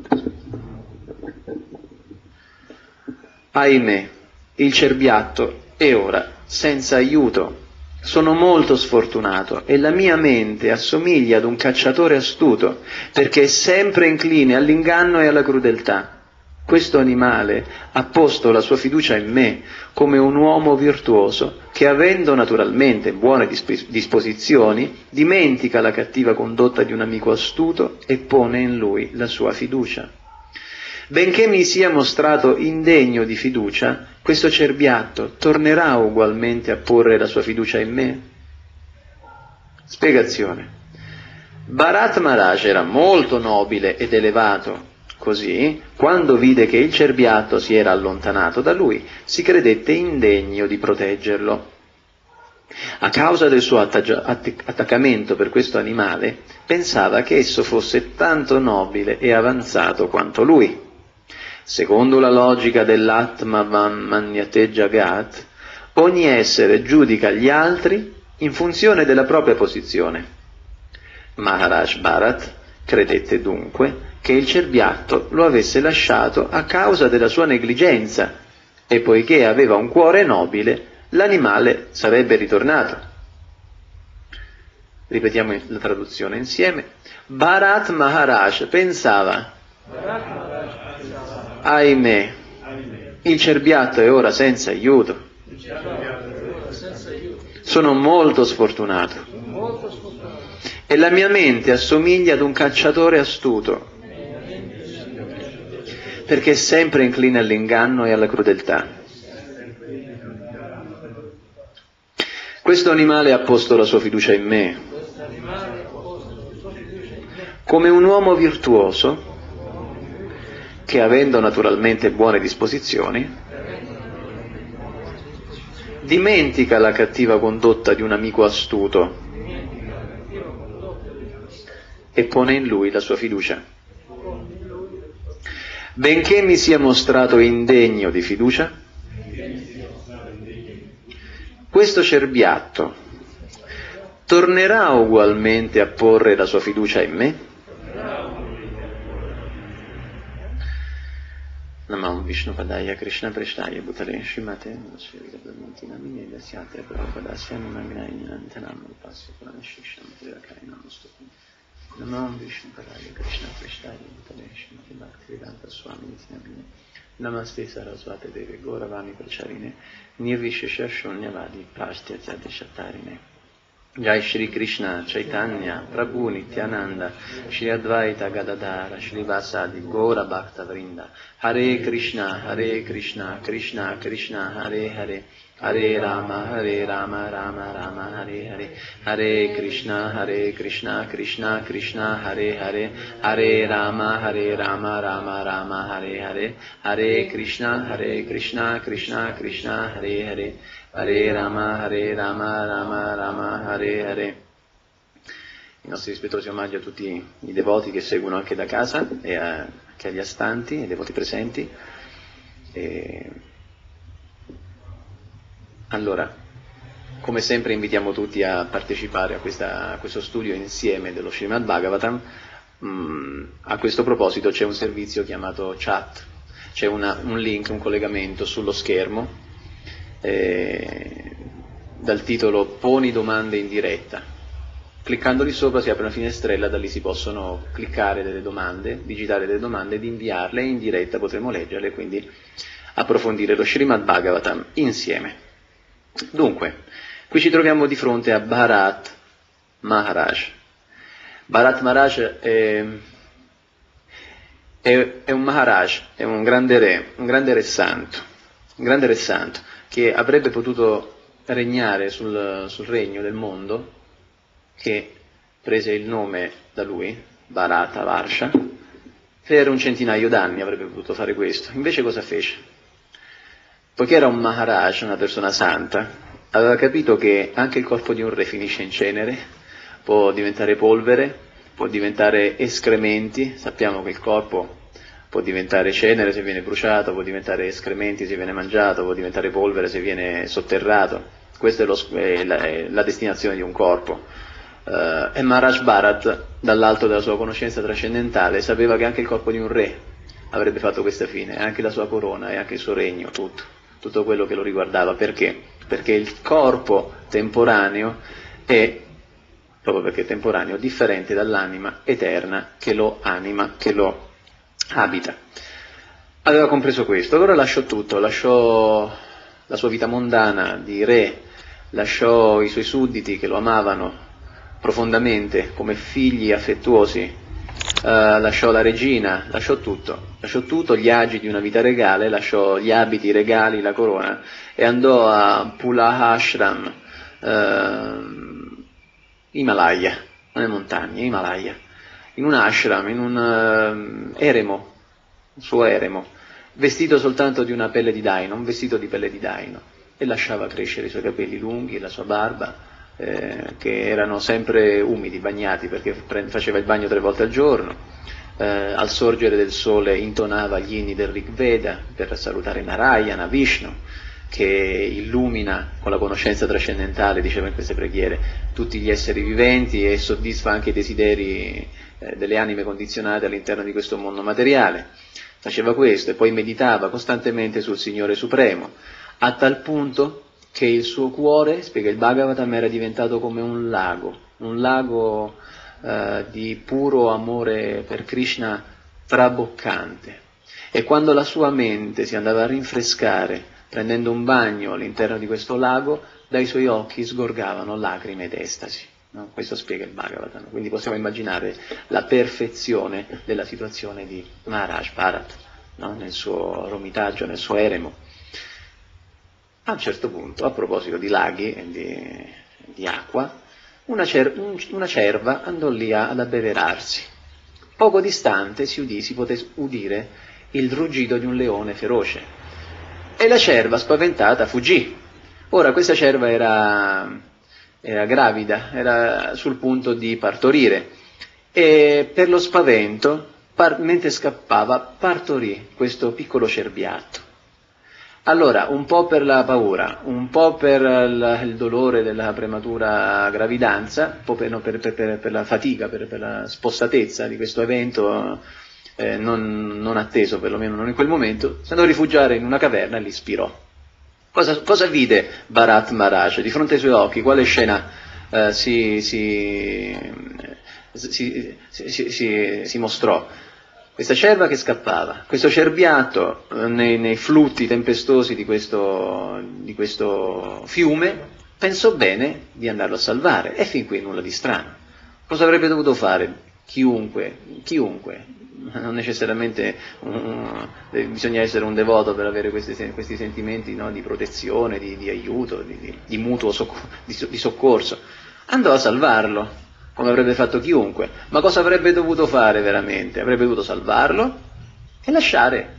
ahimè, il cerbiatto è ora senza aiuto. Sono molto sfortunato e la mia mente assomiglia ad un cacciatore astuto, perché è sempre incline all'inganno e alla crudeltà. Questo animale ha posto la sua fiducia in me come un uomo virtuoso che, avendo naturalmente buone disposizioni, dimentica la cattiva condotta di un amico astuto e pone in lui la sua fiducia. Benché mi sia mostrato indegno di fiducia, questo cerbiatto tornerà ugualmente a porre la sua fiducia in me? Spiegazione. Bharat Maharaj era molto nobile ed elevato, così, quando vide che il cerbiatto si era allontanato da lui, si credette indegno di proteggerlo. A causa del suo attaccamento per questo animale, pensava che esso fosse tanto nobile e avanzato quanto lui. Secondo la logica dell'Atma Manyate Jagat, ogni essere giudica gli altri in funzione della propria posizione. Maharaj Bharat credette dunque che il cerbiatto lo avesse lasciato a causa della sua negligenza, e poiché aveva un cuore nobile, l'animale sarebbe ritornato. Ripetiamo la traduzione insieme. Bharat Maharaj pensava, ahimè, il cerbiatto è ora senza aiuto. Sono molto sfortunato e la mia mente assomiglia ad un cacciatore astuto, perché è sempre incline all'inganno e alla crudeltà. Questo animale ha posto la sua fiducia in me come un uomo virtuoso che, avendo naturalmente buone disposizioni, dimentica la cattiva condotta di un amico astuto e pone in lui la sua fiducia. Benché mi sia mostrato indegno di fiducia, questo cerbiatto tornerà ugualmente a porre la sua fiducia in me? Namam Vishnu Padaya Krishna Prestaya Bhutale Shrimate Srila Brahmantina Mineda Syate Prabhupadasya Nimagnai Nantanam Upasya Purana Shisham Tirakai Namustukum Namam Vishnu Padaya Krishna Prestaya Bhutale Shrimate Bhaktivedanta Swami Nitinamine Namaste Sarasvate Devi Gauravani Pracharine Nirvishesha Shunyavadi Prastya Jade Shattarine Jai Shri Krishna Chaitanya Prabhu Nityananda Shri Advaita Gadadara Shri Vasadi Gaura Bhakta Vrinda Hare Krishna Hare Krishna Krishna Krishna Hare Hare Hare Rama Hare Rama Rama Rama Hare Hare Hare Krishna Hare Krishna Krishna Krishna Hare Hare Hare Rama Hare Rama Rama Rama Hare Hare Hare Krishna Hare Krishna Krishna Krishna Hare Hare Hare Rama Hare Rama Rama Rama Hare Hare. I nostri rispettosi omaggi a tutti i devoti che seguono anche da casa e a, anche agli astanti, ai devoti presenti. E... Allora, come sempre invitiamo tutti a partecipare a, questa, a questo studio insieme dello Srimad Bhagavatam. Mm, a questo proposito c'è un servizio chiamato chat, c'è una, un link, un collegamento sullo schermo, eh, dal titolo Poni domande in diretta. Cliccando lì sopra si apre una finestrella, da lì si possono cliccare delle domande, digitare delle domande ed inviarle, e in diretta potremo leggerle e quindi approfondire lo Srimad Bhagavatam insieme. Dunque, qui ci troviamo di fronte a Bharat Maharaj. Bharat Maharaj è, è, è un Maharaj, è un grande re, un grande re santo, un grande re santo che avrebbe potuto regnare sul, sul regno del mondo, che prese il nome da lui, Bharata Varsha, per un centinaio d'anni avrebbe potuto fare questo. Invece cosa fece? Poiché era un Maharaj, una persona santa, aveva capito che anche il corpo di un re finisce in cenere, può diventare polvere, può diventare escrementi. Sappiamo che il corpo può diventare cenere se viene bruciato, può diventare escrementi se viene mangiato, può diventare polvere se viene sotterrato. Questa è, lo, è, la, è la destinazione di un corpo. Uh, e Maharaj Bharat, dall'alto della sua conoscenza trascendentale, sapeva che anche il corpo di un re avrebbe fatto questa fine, anche la sua corona e anche il suo regno, tutto, tutto quello che lo riguardava. Perché? Perché il corpo temporaneo è, proprio perché è temporaneo, differente dall'anima eterna che lo anima, che lo abita. Aveva compreso questo, allora lasciò tutto, lasciò la sua vita mondana di re, lasciò i suoi sudditi che lo amavano profondamente come figli affettuosi, uh, lasciò la regina, lasciò tutto, lasciò tutto, gli agi di una vita regale, lasciò gli abiti regali, la corona, e andò a Pulahashram, uh, Himalaya, nelle montagne, Himalaya, in un ashram, in un uh, eremo, un suo eremo, vestito soltanto di una pelle di daino, un vestito di pelle di daino, e lasciava crescere i suoi capelli lunghi, la sua barba, Eh, che erano sempre umidi, bagnati, perché faceva il bagno tre volte al giorno. Eh, al sorgere del sole intonava gli inni del Rig Veda per salutare Narayana, Vishnu, che illumina con la conoscenza trascendentale, diceva in queste preghiere, tutti gli esseri viventi e soddisfa anche i desideri eh, delle anime condizionate all'interno di questo mondo materiale. Faceva questo e poi meditava costantemente sul Signore Supremo, a tal punto che il suo cuore, spiega il Bhagavatam, era diventato come un lago, un lago eh, di puro amore per Krishna traboccante. E quando la sua mente si andava a rinfrescare prendendo un bagno all'interno di questo lago, dai suoi occhi sgorgavano lacrime d'estasi. No? Questo spiega il Bhagavatam. Quindi possiamo immaginare la perfezione della situazione di Maharaj Bharat, no? Nel suo romitaggio, nel suo eremo. A un certo punto, a proposito di laghi e di, di acqua, una, cer- una cerva andò lì ad abbeverarsi. Poco distante si udì, si poté udire il ruggito di un leone feroce. E la cerva, spaventata, fuggì. Ora, questa cerva era, era gravida, era sul punto di partorire. E per lo spavento, par- mentre scappava, partorì questo piccolo cerbiatto. Allora, un po' per la paura, un po' per il, il dolore della prematura gravidanza, un po' per, no, per, per, per la fatica, per, per la spossatezza di questo evento eh, non, non atteso, perlomeno non in quel momento, si andò a rifugiare in una caverna e lì spirò. Cosa, cosa vide Bharat Maharaj? Di fronte ai suoi occhi, quale scena eh, si, si, si, si, si, si mostrò? Questa cerva che scappava, questo cerbiato nei, nei flutti tempestosi di questo, di questo fiume, pensò bene di andarlo a salvare, e fin qui nulla di strano. Cosa avrebbe dovuto fare chiunque, chiunque, non necessariamente um, bisogna essere un devoto per avere questi, questi sentimenti, no, di protezione, di, di aiuto, di, di, di mutuo soccorso, di, di soccorso, andò a salvarlo, come avrebbe fatto chiunque. Ma cosa avrebbe dovuto fare veramente? Avrebbe dovuto salvarlo e lasciare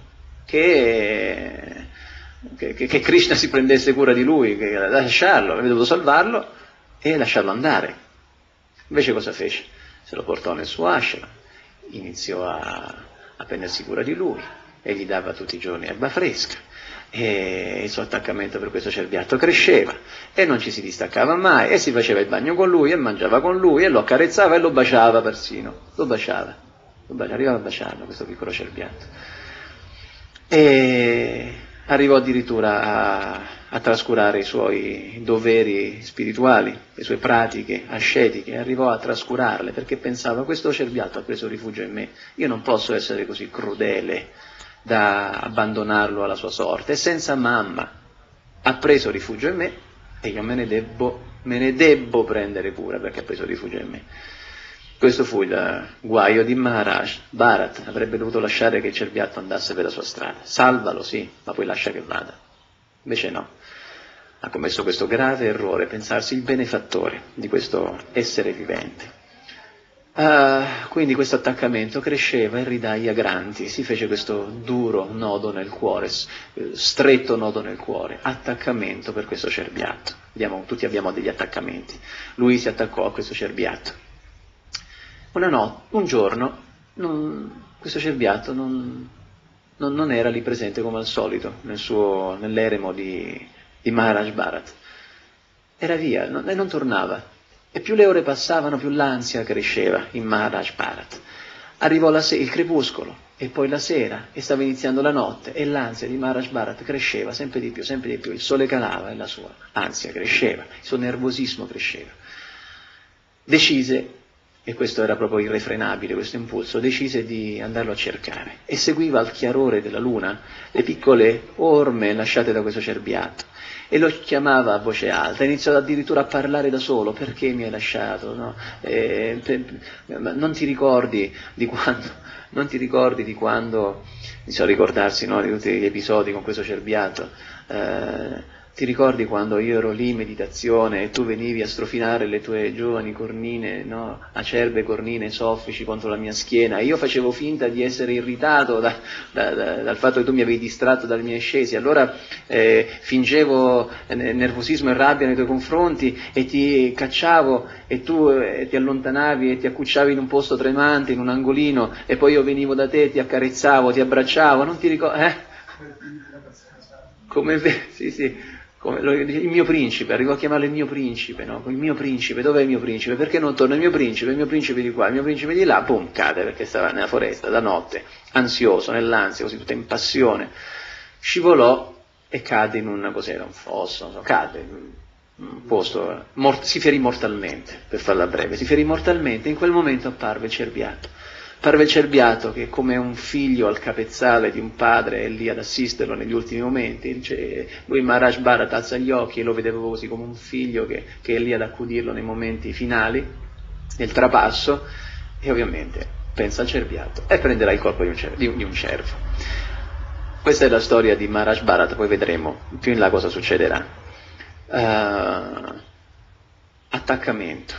che, che, che Krishna si prendesse cura di lui, che, lasciarlo, avrebbe dovuto salvarlo e lasciarlo andare. Invece cosa fece? Se lo portò nel suo ashram, iniziò a, a prendersi cura di lui e gli dava tutti i giorni erba fresca, e il suo attaccamento per questo cerbiatto cresceva e non ci si distaccava mai, e si faceva il bagno con lui e mangiava con lui e lo accarezzava e lo baciava persino, lo baciava, lo baciava, arrivava a baciarlo questo piccolo cerbiatto, e arrivò addirittura a, a trascurare i suoi doveri spirituali, le sue pratiche ascetiche, arrivò a trascurarle perché pensava: questo cerbiatto ha preso rifugio in me, io non posso essere così crudele da abbandonarlo alla sua sorte, e senza mamma ha preso rifugio in me e io me ne debbo, me ne debbo prendere cura perché ha preso rifugio in me. Questo fu il guaio di Maharaj Bharat. Avrebbe dovuto lasciare che il cerbiatto andasse per la sua strada. Salvalo, sì, ma poi lascia che vada. Invece no. Ha commesso questo grave errore, pensarsi il benefattore di questo essere vivente. Uh, quindi questo attaccamento cresceva in ridaglia grandi, si fece questo duro nodo nel cuore, stretto nodo nel cuore, attaccamento per questo cerbiatto. Vediamo, tutti abbiamo degli attaccamenti. Lui si attaccò a questo cerbiatto. Una notte, un giorno, non, questo cerbiatto non, non, non era lì presente come al solito nel suo, nell'eremo di, di Maharaj Bharat. Era via non, e non tornava. E più le ore passavano, più l'ansia cresceva in Maharaj Bharat. Arrivò la se- il crepuscolo e poi la sera e stava iniziando la notte e l'ansia di Maharaj Bharat cresceva sempre di più, sempre di più. Il sole calava e la sua ansia cresceva, il suo nervosismo cresceva. Decise, e questo era proprio irrefrenabile, questo impulso, decise di andarlo a cercare e seguiva al chiarore della luna le piccole orme lasciate da questo cerbiatto e lo chiamava a voce alta, iniziò addirittura a parlare da solo: perché mi hai lasciato? No? Eh, per, non ti ricordi di quando, non ti ricordi di quando, iniziò a ricordarsi, no, di tutti gli episodi con questo cerbiatto, eh, ti ricordi quando io ero lì in meditazione e tu venivi a strofinare le tue giovani cornine, no? Acerbe cornine soffici contro la mia schiena, e io facevo finta di essere irritato da, da, da, dal fatto che tu mi avevi distratto dalle mie ascesi, allora eh, fingevo nervosismo e rabbia nei tuoi confronti e ti cacciavo e tu eh, ti allontanavi e ti accucciavi in un posto tremante, in un angolino, e poi io venivo da te, ti accarezzavo, ti abbracciavo, non ti ricordi? Eh? Come sì, sì. Come, il mio principe, arrivo a chiamarlo il mio principe, no? Il mio principe, dov'è il mio principe? Perché non torna il mio principe? Il mio principe di qua, il mio principe di là, boom, cade perché stava nella foresta da notte, ansioso, nell'ansia, così tutta in passione, scivolò e cade in una, cos'era, un fosso, no? Cade in un posto, mort, si ferì mortalmente, per farla breve, si ferì mortalmente, in quel momento apparve il cerbiatto. Parve il cerbiatto che, come un figlio al capezzale di un padre, è lì ad assisterlo negli ultimi momenti. Cioè, lui Maharaj Bharat alza gli occhi e lo vedevo così come un figlio che, che è lì ad accudirlo nei momenti finali, nel trapasso, e ovviamente pensa al cerbiatto e prenderà il corpo di un, cer- di un, di un cervo. Questa è la storia di Maharaj Bharat, poi vedremo più in là cosa succederà. Uh, attaccamento.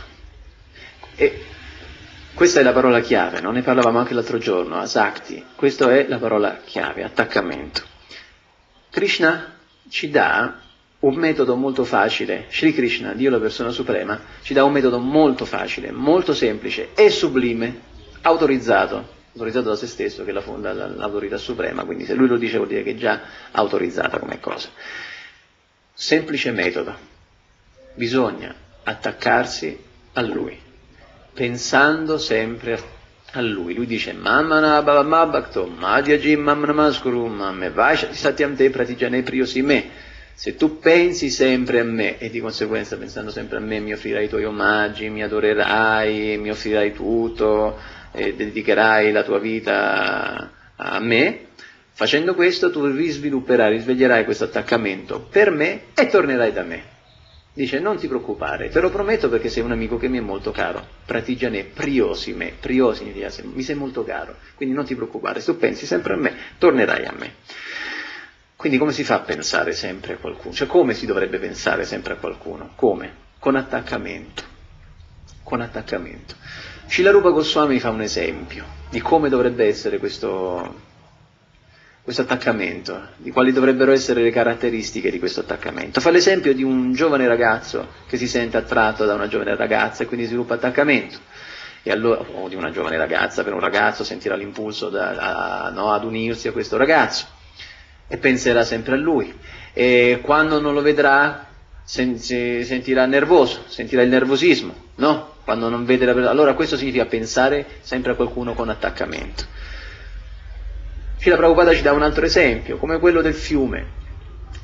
E questa è la parola chiave, no? Ne parlavamo anche l'altro giorno, asakti. Questa è la parola chiave, attaccamento. Krishna ci dà un metodo molto facile, Sri Krishna, Dio la persona suprema, ci dà un metodo molto facile, molto semplice e sublime, autorizzato, autorizzato da se stesso, che è la, la, l'autorità suprema, quindi se lui lo dice vuol dire che è già autorizzata come cosa. Semplice metodo, bisogna attaccarsi a lui, pensando sempre a lui. Lui dice: Mamma Bhava Bhakto, Madhyajim Mamma Namaskuru, Mamme Vaisha Satyam Te Pratijane Priyosi Me. Se tu pensi sempre a me e di conseguenza pensando sempre a me mi offrirai i tuoi omaggi, mi adorerai, mi offrirai tutto, e dedicherai la tua vita a me, facendo questo tu risvilupperai, risveglierai questo attaccamento per me e tornerai da me. Dice: non ti preoccupare, te lo prometto perché sei un amico che mi è molto caro. Pratijane Priyosi Me, Priyosi significa mi sei molto caro, quindi non ti preoccupare, se tu pensi sempre a me, tornerai a me. Quindi come si fa a pensare sempre a qualcuno? Cioè come si dovrebbe pensare sempre a qualcuno? Come? Con attaccamento. Con attaccamento. Srila Rupa Goswami fa un esempio di come dovrebbe essere questo, questo attaccamento, di quali dovrebbero essere le caratteristiche di questo attaccamento. Fa l'esempio di un giovane ragazzo che si sente attratto da una giovane ragazza e quindi sviluppa attaccamento. E allora, o di una giovane ragazza, per un ragazzo sentirà l'impulso da, a, no, ad unirsi a questo ragazzo e penserà sempre a lui, e quando non lo vedrà sen- si sentirà nervoso, sentirà il nervosismo, no? Quando non vede la persona. Allora questo significa pensare sempre a qualcuno con attaccamento. Srila Prabhupada ci dà un altro esempio, come quello del fiume.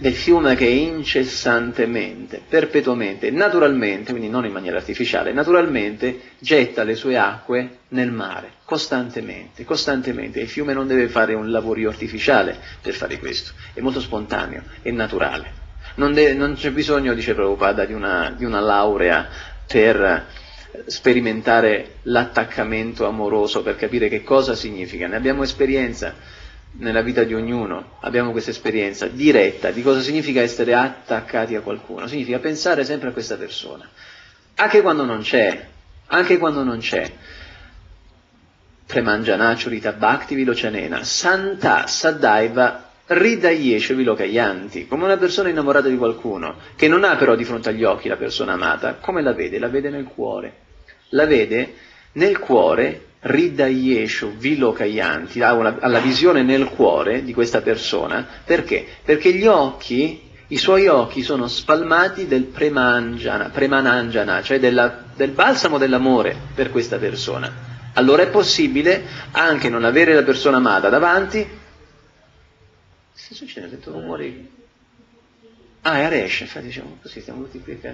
del fiume che incessantemente, perpetuamente, naturalmente, quindi non in maniera artificiale, naturalmente getta le sue acque nel mare, costantemente, costantemente. Il fiume non deve fare un lavorio artificiale per fare questo, è molto spontaneo, è naturale. Non, deve, non c'è bisogno, dice Prabhupada, di una, di una laurea per sperimentare l'attaccamento amoroso, per capire che cosa significa. Ne abbiamo esperienza nella vita di ognuno, abbiamo questa esperienza diretta di cosa significa essere attaccati a qualcuno. Significa pensare sempre a questa persona, anche quando non c'è, anche quando non c'è. Premanjana Churita Bhakti Vilocanena Santa Sadaiva Ridayeshu Vilokayanti, come una persona innamorata di qualcuno, che non ha però di fronte agli occhi la persona amata, come la vede? La vede nel cuore, la vede nel cuore. Ridayeshu Vilokayanti, alla visione nel cuore di questa persona. Perché? Perché gli occhi, i suoi occhi sono spalmati del premanjana, premananjana, cioè della, del balsamo dell'amore per questa persona. Allora è possibile anche non avere la persona amata davanti. Che succede? Sento rumori. Ah, è Aresh, infatti diciamo così, stiamo tutti qui.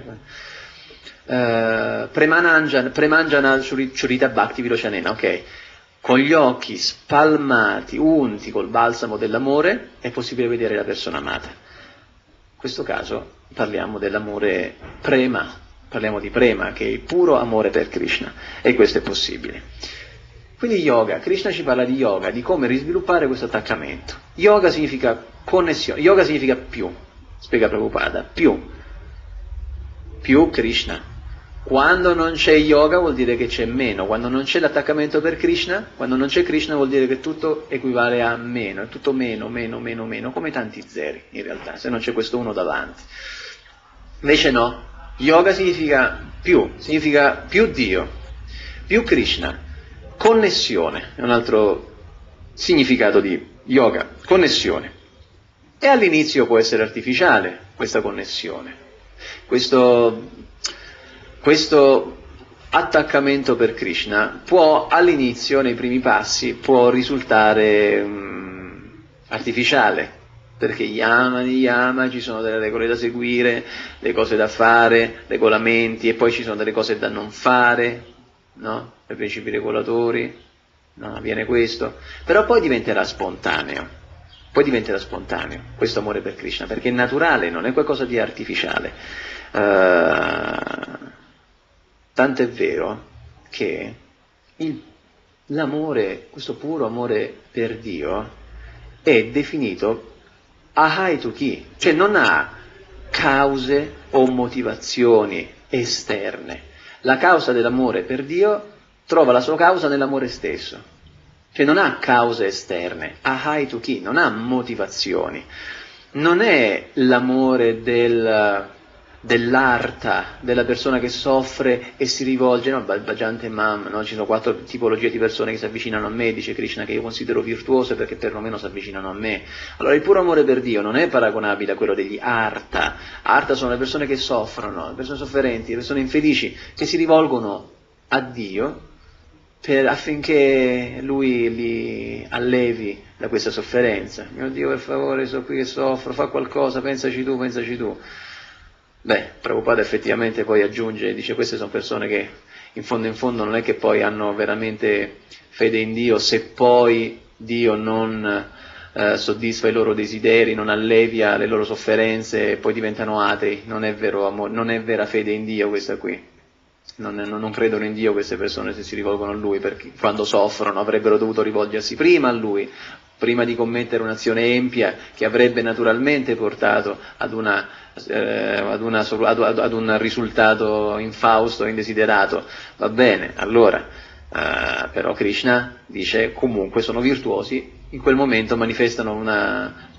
Uh, Premanjana, Premanjana Churita Bhakti Vilocanena, ok. Con gli occhi spalmati, unti col balsamo dell'amore, è possibile vedere la persona amata. In questo caso parliamo dell'amore prema, parliamo di prema, che è il puro amore per Krishna, e questo è possibile. Quindi yoga, Krishna ci parla di yoga, di come risviluppare questo attaccamento. Yoga significa connessione, yoga significa più, spiega Prabhupada, più, più Krishna. Quando non c'è yoga vuol dire che c'è meno, quando non c'è l'attaccamento per Krishna, quando non c'è Krishna vuol dire che tutto equivale a meno, è tutto meno, meno, meno, meno, come tanti zeri in realtà, se non c'è questo uno davanti. Invece no, yoga significa più, significa più Dio, più Krishna, connessione, è un altro significato di yoga, connessione. E all'inizio può essere artificiale questa connessione, questo... Questo attaccamento per Krishna può all'inizio, nei primi passi, può risultare um, artificiale, perché yama di yama ci sono delle regole da seguire, le cose da fare, regolamenti, e poi ci sono delle cose da non fare, no? Per principi regolatori, no? Avviene questo, però poi diventerà spontaneo, poi diventerà spontaneo questo amore per Krishna, perché è naturale, non è qualcosa di artificiale. Uh, Tanto è vero che il, l'amore, questo puro amore per Dio, è definito ahaitukhi, cioè non ha cause o motivazioni esterne. La causa dell'amore per Dio trova la sua causa nell'amore stesso, cioè non ha cause esterne, ahaitukhi, non ha motivazioni. Non è l'amore del... dell'arta, della persona che soffre e si rivolge, no, Bhajante Mam, no? Ci sono quattro tipologie di persone che si avvicinano a me, dice Krishna, che io considero virtuose perché perlomeno si avvicinano a me. Allora il puro amore per Dio non è paragonabile a quello degli arta. Arta sono le persone che soffrono, le persone sofferenti, le persone infelici, che si rivolgono a Dio per, affinché Lui li allevi da questa sofferenza. Mio Dio, per favore, sono qui che soffro, fa qualcosa, pensaci tu, pensaci tu. Beh, Prabhupada effettivamente poi aggiunge, dice, queste sono persone che in fondo in fondo non è che poi hanno veramente fede in Dio, se poi Dio non eh, soddisfa i loro desideri, non allevia le loro sofferenze, poi diventano atei. Non è vero amore, non è vera fede in Dio questa qui. Non, non credono in Dio queste persone se si rivolgono a Lui, perché quando soffrono avrebbero dovuto rivolgersi prima a Lui, prima di commettere un'azione empia che avrebbe naturalmente portato ad, una, eh, ad, una, ad, ad un risultato infausto, indesiderato. Va bene, allora, eh, però Krishna dice comunque sono virtuosi, in quel momento manifestano una,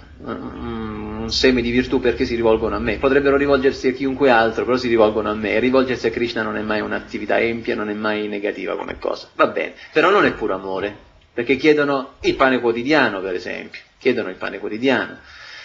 un seme di virtù perché si rivolgono a me. Potrebbero rivolgersi a chiunque altro, però si rivolgono a me, e rivolgersi a Krishna non è mai un'attività empia, non è mai negativa come cosa. Va bene, però non è puro amore. Perché chiedono il pane quotidiano, per esempio, chiedono il pane quotidiano.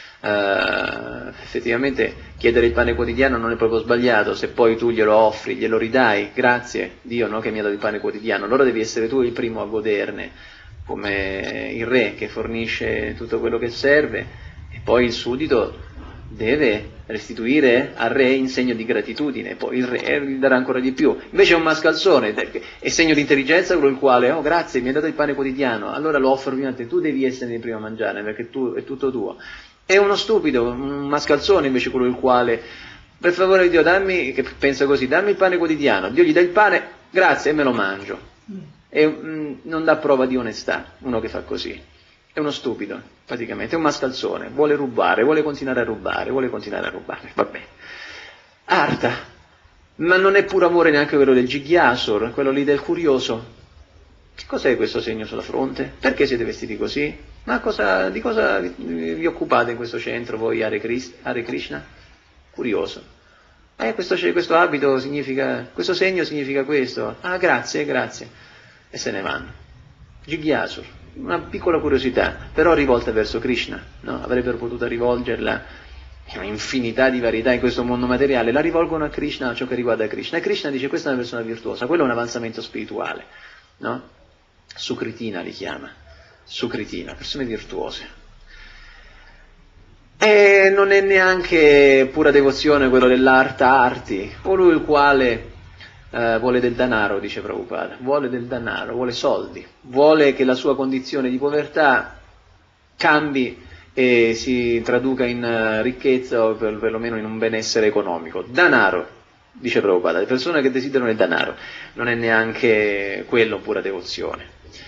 Uh, effettivamente chiedere il pane quotidiano non è proprio sbagliato, se poi tu glielo offri, glielo ridai, grazie Dio, no, che mi ha dato il pane quotidiano, allora devi essere tu il primo a goderne, come il re che fornisce tutto quello che serve, e poi il suddito deve restituire al re in segno di gratitudine, poi il re gli darà ancora di più. Invece è un mascalzone, è segno di intelligenza quello il quale, oh grazie, mi hai dato il pane quotidiano, allora lo offro prima a te, tu devi essere il primo a mangiare perché tu, è tutto tuo. È uno stupido, un mascalzone invece quello il quale, per favore Dio, dammi, che pensa così, dammi il pane quotidiano, Dio gli dà il pane, grazie, e me lo mangio. E mh, non dà prova di onestà uno che fa così. È uno stupido, praticamente, è un mascalzone, vuole rubare, vuole continuare a rubare, vuole continuare a rubare, va bene. Arta, ma non è puro amore neanche quello del Jigyasur, quello lì del curioso. Che cos'è questo segno sulla fronte? Perché siete vestiti così? Ma cosa, di cosa vi, vi occupate in questo centro voi, Hare, Krishna? Hare Krishna? Curioso. Eh, questo, questo abito significa, questo segno significa questo. Ah, grazie, grazie. E se ne vanno. Jigyasur. Una piccola curiosità, però rivolta verso Krishna, no? Avrebbero potuto rivolgerla a un'infinità di varietà in questo mondo materiale, la rivolgono a Krishna, a ciò che riguarda Krishna, e Krishna dice questa è una persona virtuosa, quello è un avanzamento spirituale, no? Sukritina li chiama, Sukritina, persone virtuose. E non è neanche pura devozione quello dell'arta arti, colui il quale Uh, vuole del denaro, dice Prabhupada, vuole del denaro, vuole soldi, vuole che la sua condizione di povertà cambi e si traduca in uh, ricchezza o per, perlomeno in un benessere economico. Danaro, dice Prabhupada, le persone che desiderano il denaro, non è neanche quello pura devozione.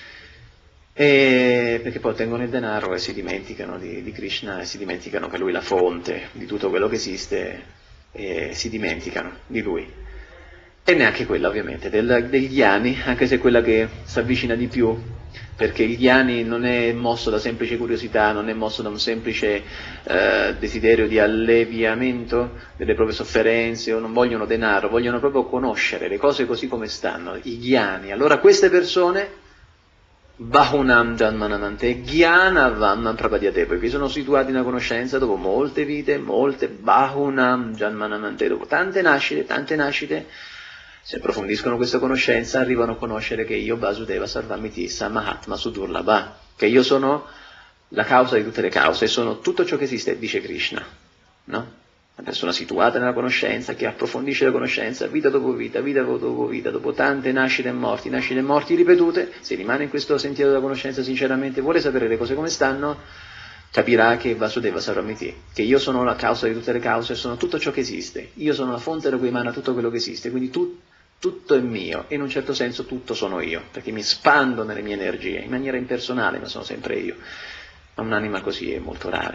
E perché poi ottengono il denaro e si dimenticano di, di Krishna e si dimenticano che lui è la fonte di tutto quello che esiste e si dimenticano di lui. E neanche quella ovviamente, del, degli Jnani, anche se è quella che si avvicina di più, perché il Jnani non è mosso da semplice curiosità, non è mosso da un semplice eh, desiderio di alleviamento delle proprie sofferenze, o non vogliono denaro, vogliono proprio conoscere le cose così come stanno, i Jnani. Allora queste persone, Bahunam Janmananante, Jnana Vamman Prapadyate, perché sono situati nella conoscenza dopo molte vite, molte Bahunam Janmananante, dopo tante nascite, tante nascite, se approfondiscono questa conoscenza arrivano a conoscere che io Vasudeva Sarvamiti Mahatma Sudurlabha, che io sono la causa di tutte le cause, sono tutto ciò che esiste, dice Krishna, no? Una persona situata nella conoscenza, che approfondisce la conoscenza vita dopo vita, vita dopo vita, dopo tante nascite e morti, nascite e morti ripetute, se rimane in questo sentiero della conoscenza sinceramente, vuole sapere le cose come stanno, capirà che Vasudeva Sarvamiti, che io sono la causa di tutte le cause, sono tutto ciò che esiste, io sono la fonte da cui emana tutto quello che esiste, quindi tu, tutto è mio, e in un certo senso tutto sono io, perché mi spando nelle mie energie, in maniera impersonale, ma sono sempre io. Ma un'anima così è molto rara.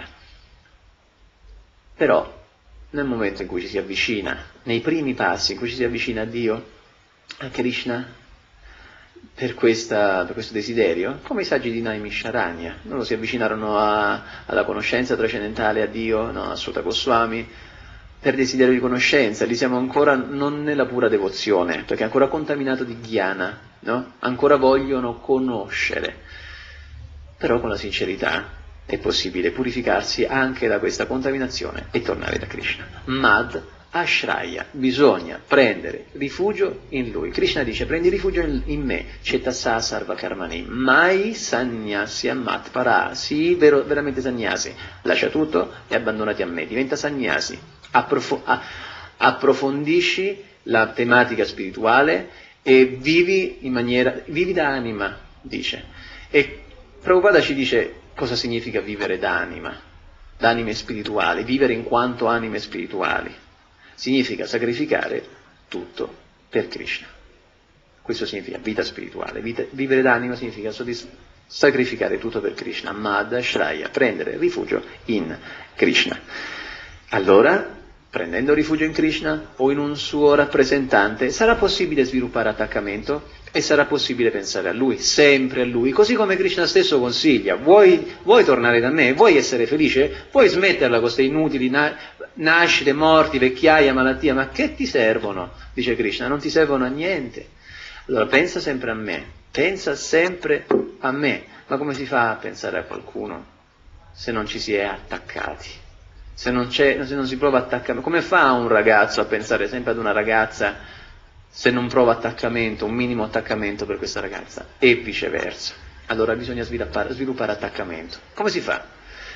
Però, nel momento in cui ci si avvicina, nei primi passi in cui ci si avvicina a Dio, a Krishna, per, questa, per questo desiderio, come i saggi di Naimisharanya, loro si avvicinarono a, alla conoscenza trascendentale, a Dio, no, a Sutta Goswami, per desiderio di conoscenza. Lì siamo ancora non nella pura devozione, perché è ancora contaminato di jnana, no? Ancora vogliono conoscere, però con la sincerità è possibile purificarsi anche da questa contaminazione e tornare da Krishna. Mad Ashraya, bisogna prendere rifugio in Lui. Krishna dice: prendi rifugio in, in me, Cetasa Sarva Karmani, mai sannyasi amat para, sii vero, veramente sannyasi, lascia tutto e abbandonati a me, diventa sannyasi, Approfo- a, approfondisci la tematica spirituale e vivi in maniera, vivi da anima, dice. E Prabhupada ci dice cosa significa vivere da anima, da anime spirituali, vivere in quanto anime spirituali. Significa sacrificare tutto per Krishna. Questo significa vita spirituale. Vita, vivere d'anima significa soddisf- sacrificare tutto per Krishna. Madha Shraya, prendere rifugio in Krishna. Allora, prendendo rifugio in Krishna o in un suo rappresentante, sarà possibile sviluppare attaccamento e sarà possibile pensare a Lui, sempre a Lui, così come Krishna stesso consiglia. Vuoi, vuoi tornare da me? Vuoi essere felice? Puoi smetterla con queste inutili na- nascite, morti, vecchiaia, malattia, ma che ti servono? Dice Krishna, non ti servono a niente. Allora pensa sempre a me, pensa sempre a me. Ma come si fa a pensare a qualcuno se non ci si è attaccati? Se non, c'è, se non si prova attaccamento? Come fa un ragazzo a pensare sempre ad una ragazza se non prova attaccamento, un minimo attaccamento per questa ragazza? E viceversa. Allora bisogna sviluppare, sviluppare attaccamento. Come si fa?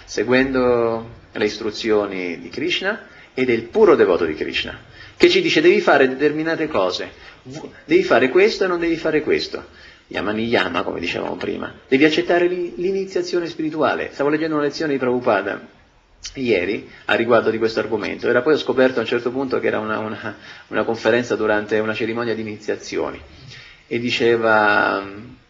seguendo le istruzioni di Krishna ed è il puro devoto di Krishna, che ci dice devi fare determinate cose, devi fare questo e non devi fare questo. Yama niyama, come dicevamo prima, devi accettare l'iniziazione spirituale. Stavo leggendo una lezione di Prabhupada ieri a riguardo di questo argomento, era poi ho scoperto a un certo punto che era una, una, una conferenza durante una cerimonia di iniziazioni e diceva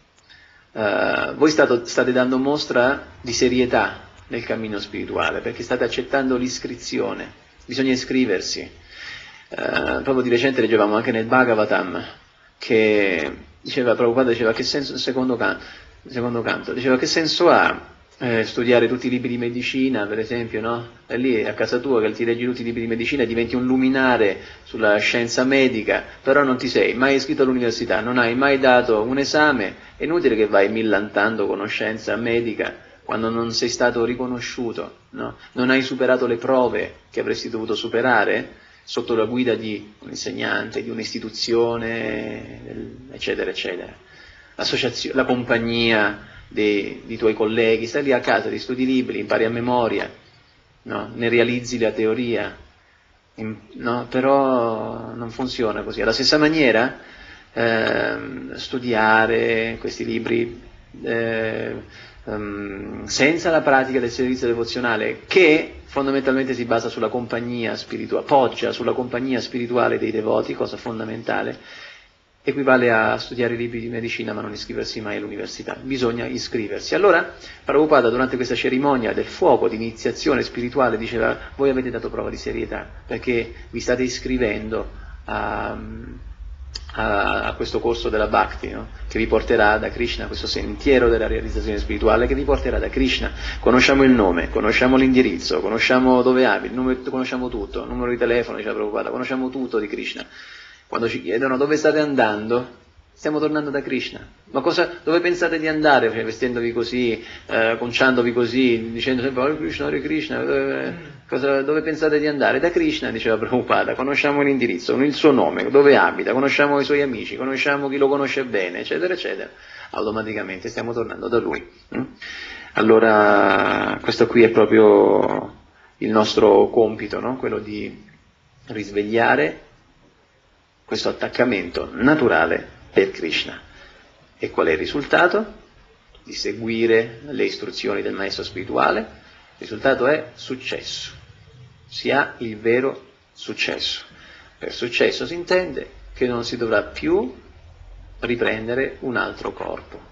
uh, voi stato, state dando mostra di serietà nel cammino spirituale perché state accettando l'iscrizione, bisogna iscriversi. Uh, proprio di recente leggevamo anche nel Bhagavatam che diceva, Prabhupada diceva che senso, secondo canto, secondo canto diceva che senso ha eh, studiare tutti i libri di medicina, per esempio, no? E lì a casa tua che ti leggi tutti i libri di medicina diventi un luminare sulla scienza medica, però non ti sei mai iscritto all'università, non hai mai dato un esame, è inutile che vai millantando conoscenza medica quando non sei stato riconosciuto, no? Non hai superato le prove che avresti dovuto superare sotto la guida di un insegnante, di un'istituzione, eccetera, eccetera. L'associazione, la compagnia dei, dei tuoi colleghi, stai lì a casa, ti studi libri, impari a memoria, no? Ne realizzi la teoria, no? Però non funziona così. Alla stessa maniera, eh, studiare questi libri eh, Um, senza la pratica del servizio devozionale, che fondamentalmente si basa sulla compagnia spirituale, poggia sulla compagnia spirituale dei devoti, cosa fondamentale, equivale a studiare i libri di medicina ma non iscriversi mai all'università. Bisogna iscriversi. Allora Prabhupada durante questa cerimonia del fuoco di iniziazione spirituale diceva: voi avete dato prova di serietà perché vi state iscrivendo a A, a questo corso della Bhakti, no? Che vi porterà da Krishna, questo sentiero della realizzazione spirituale che vi porterà da Krishna. Conosciamo il nome, conosciamo l'indirizzo, conosciamo dove abiti, conosciamo tutto, il numero di telefono, diceva Prabhupada, conosciamo tutto di Krishna. Quando ci chiedono dove state andando, stiamo tornando da Krishna. Ma cosa, dove pensate di andare? Cioè, vestendovi così, eh, conciandovi così, dicendo sempre Hare Krishna, Hare Krishna, dove, cosa, dove pensate di andare? Da Krishna, diceva Prabhupada, conosciamo l'indirizzo, il suo nome, dove abita, conosciamo i suoi amici, conosciamo chi lo conosce bene, eccetera, eccetera. Automaticamente stiamo tornando da Lui. Allora, questo qui è proprio il nostro compito, no? Quello di risvegliare questo attaccamento naturale per Krishna. E qual è il risultato? Di seguire le istruzioni del maestro spirituale. Il risultato è successo. Si ha il vero successo. Per successo si intende che non si dovrà più riprendere un altro corpo.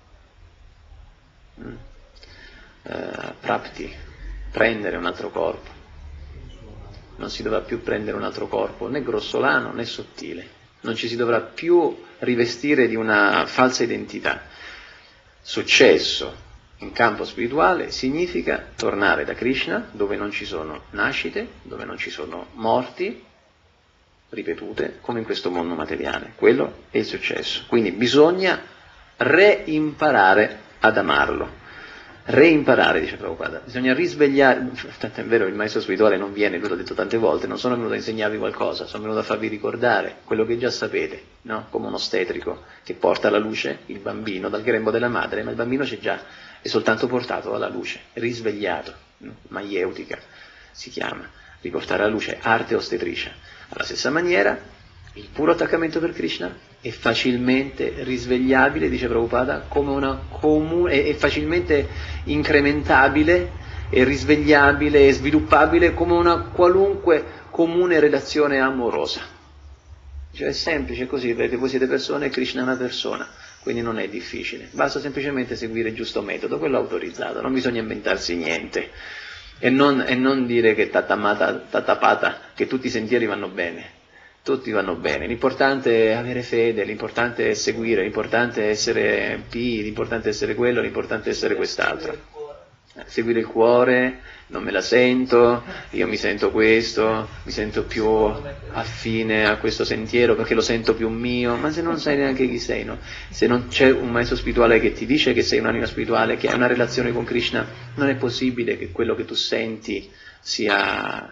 Mm. Uh, prapti, prendere un altro corpo. Non si dovrà più prendere un altro corpo, né grossolano né sottile. Non ci si dovrà più rivestire di una falsa identità. Successo in campo spirituale significa tornare da Krishna, dove non ci sono nascite, dove non ci sono morti ripetute, come in questo mondo materiale. Quello è il successo. Quindi bisogna reimparare ad amarlo. Reimparare, dice Prabhupada, bisogna risvegliare. Tanto è vero, il maestro spirituale non viene, ve l'ho detto tante volte, non sono venuto a insegnarvi qualcosa, sono venuto a farvi ricordare quello che già sapete, no? Come un ostetrico che porta alla luce il bambino dal grembo della madre, ma il bambino c'è già, è soltanto portato alla luce, risvegliato, no? Maieutica si chiama, riportare alla luce, arte ostetricia. Alla stessa maniera, il puro attaccamento per Krishna è facilmente risvegliabile, dice Prabhupada, come una comune, è facilmente incrementabile, è risvegliabile, è sviluppabile come una qualunque comune relazione amorosa. Cioè è semplice così, perché voi siete persone e Krishna è una persona, quindi non è difficile, basta semplicemente seguire il giusto metodo, quello autorizzato, non bisogna inventarsi niente e non, e non dire che tatamata, tatapata, che tutti i sentieri vanno bene. Tutti vanno bene, l'importante è avere fede, l'importante è seguire, l'importante è essere P, l'importante è essere quello, l'importante è essere quest'altro. Seguire il cuore, non me la sento, io mi sento questo, mi sento più affine a questo sentiero perché lo sento più mio, ma se non sai neanche chi sei, no? Se non c'è un maestro spirituale che ti dice che sei un'anima spirituale, che hai una relazione con Krishna, non è possibile che quello che tu senti sia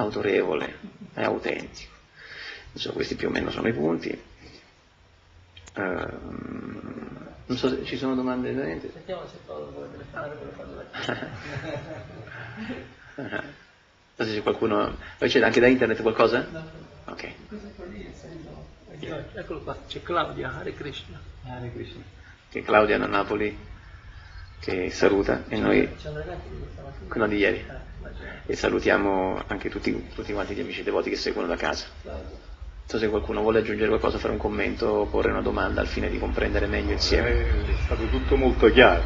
autorevole e autentico. Insomma, questi più o meno sono i punti. non so se ci sono domande veramente. Sentiamo se Paolo vuole fare, vuole fare. Non so se c'è qualcuno. Poi c'è anche da internet qualcosa? No. Ok. Eccolo qua, c'è Claudia, Hare Krishna. Hare Krishna. Che Claudia da Napoli che saluta e noi quello di ieri. E salutiamo anche tutti, tutti quanti gli amici devoti che seguono da casa. Non so se qualcuno vuole aggiungere qualcosa, fare un commento o porre una domanda al fine di comprendere meglio insieme. È stato tutto molto chiaro.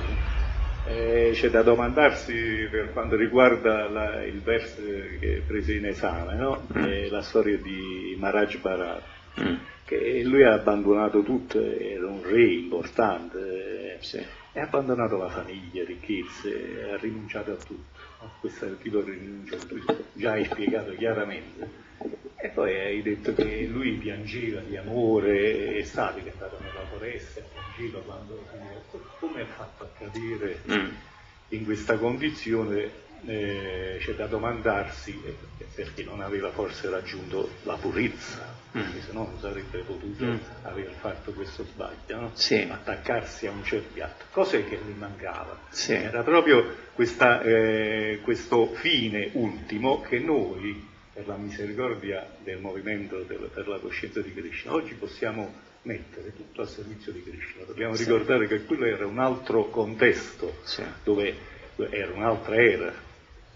Eh, c'è da domandarsi per quanto riguarda la, il verso che prese in esame, no? Mm. Eh, la storia di Maharaj Bharat, Mm. che lui ha abbandonato tutto, era un re importante, Sì. ha abbandonato la famiglia, ricchezze, ha rinunciato a tutto. Questo è il tipo di rinuncia che tu già hai spiegato chiaramente. E poi hai detto che lui piangeva di amore, è stato che è andato nella foresta, piangeva quando come ha fatto a cadere Mm. in questa condizione. Eh, c'è da domandarsi eh, perché non aveva forse raggiunto la purezza, perché se no non sarebbe potuto Mm. aver fatto questo sbaglio, no? Sì. Attaccarsi a un cerbiatto. Cos'è che gli mancava? Sì. Era proprio questa, eh, questo fine ultimo che noi, per la misericordia del movimento del, per la coscienza di Krishna, oggi possiamo mettere tutto a servizio di Krishna. Dobbiamo Sì. ricordare che quello era un altro contesto, Sì. dove era un'altra era,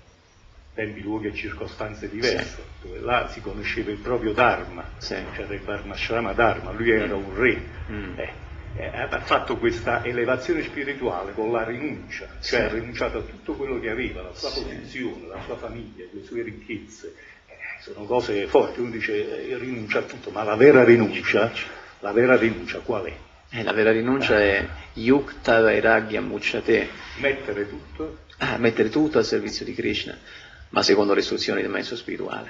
tempi, luoghi e circostanze diverse, Sì. dove là si conosceva il proprio Dharma, Sì. c'era il Varnashrama Dharma, lui era un re. Mm. Eh, eh, ha fatto questa elevazione spirituale con la rinuncia, cioè Sì. ha rinunciato a tutto quello che aveva, la sua Sì. posizione, la sua famiglia, le sue ricchezze. Eh, sono cose forti, uno dice eh, rinuncia a tutto, ma la vera rinuncia, la vera rinuncia qual è? Eh, la vera rinuncia è yukta vairagya mucciate, Mettere tutto. ah, mettere tutto al servizio di Krishna, ma secondo le istruzioni del maestro spirituale.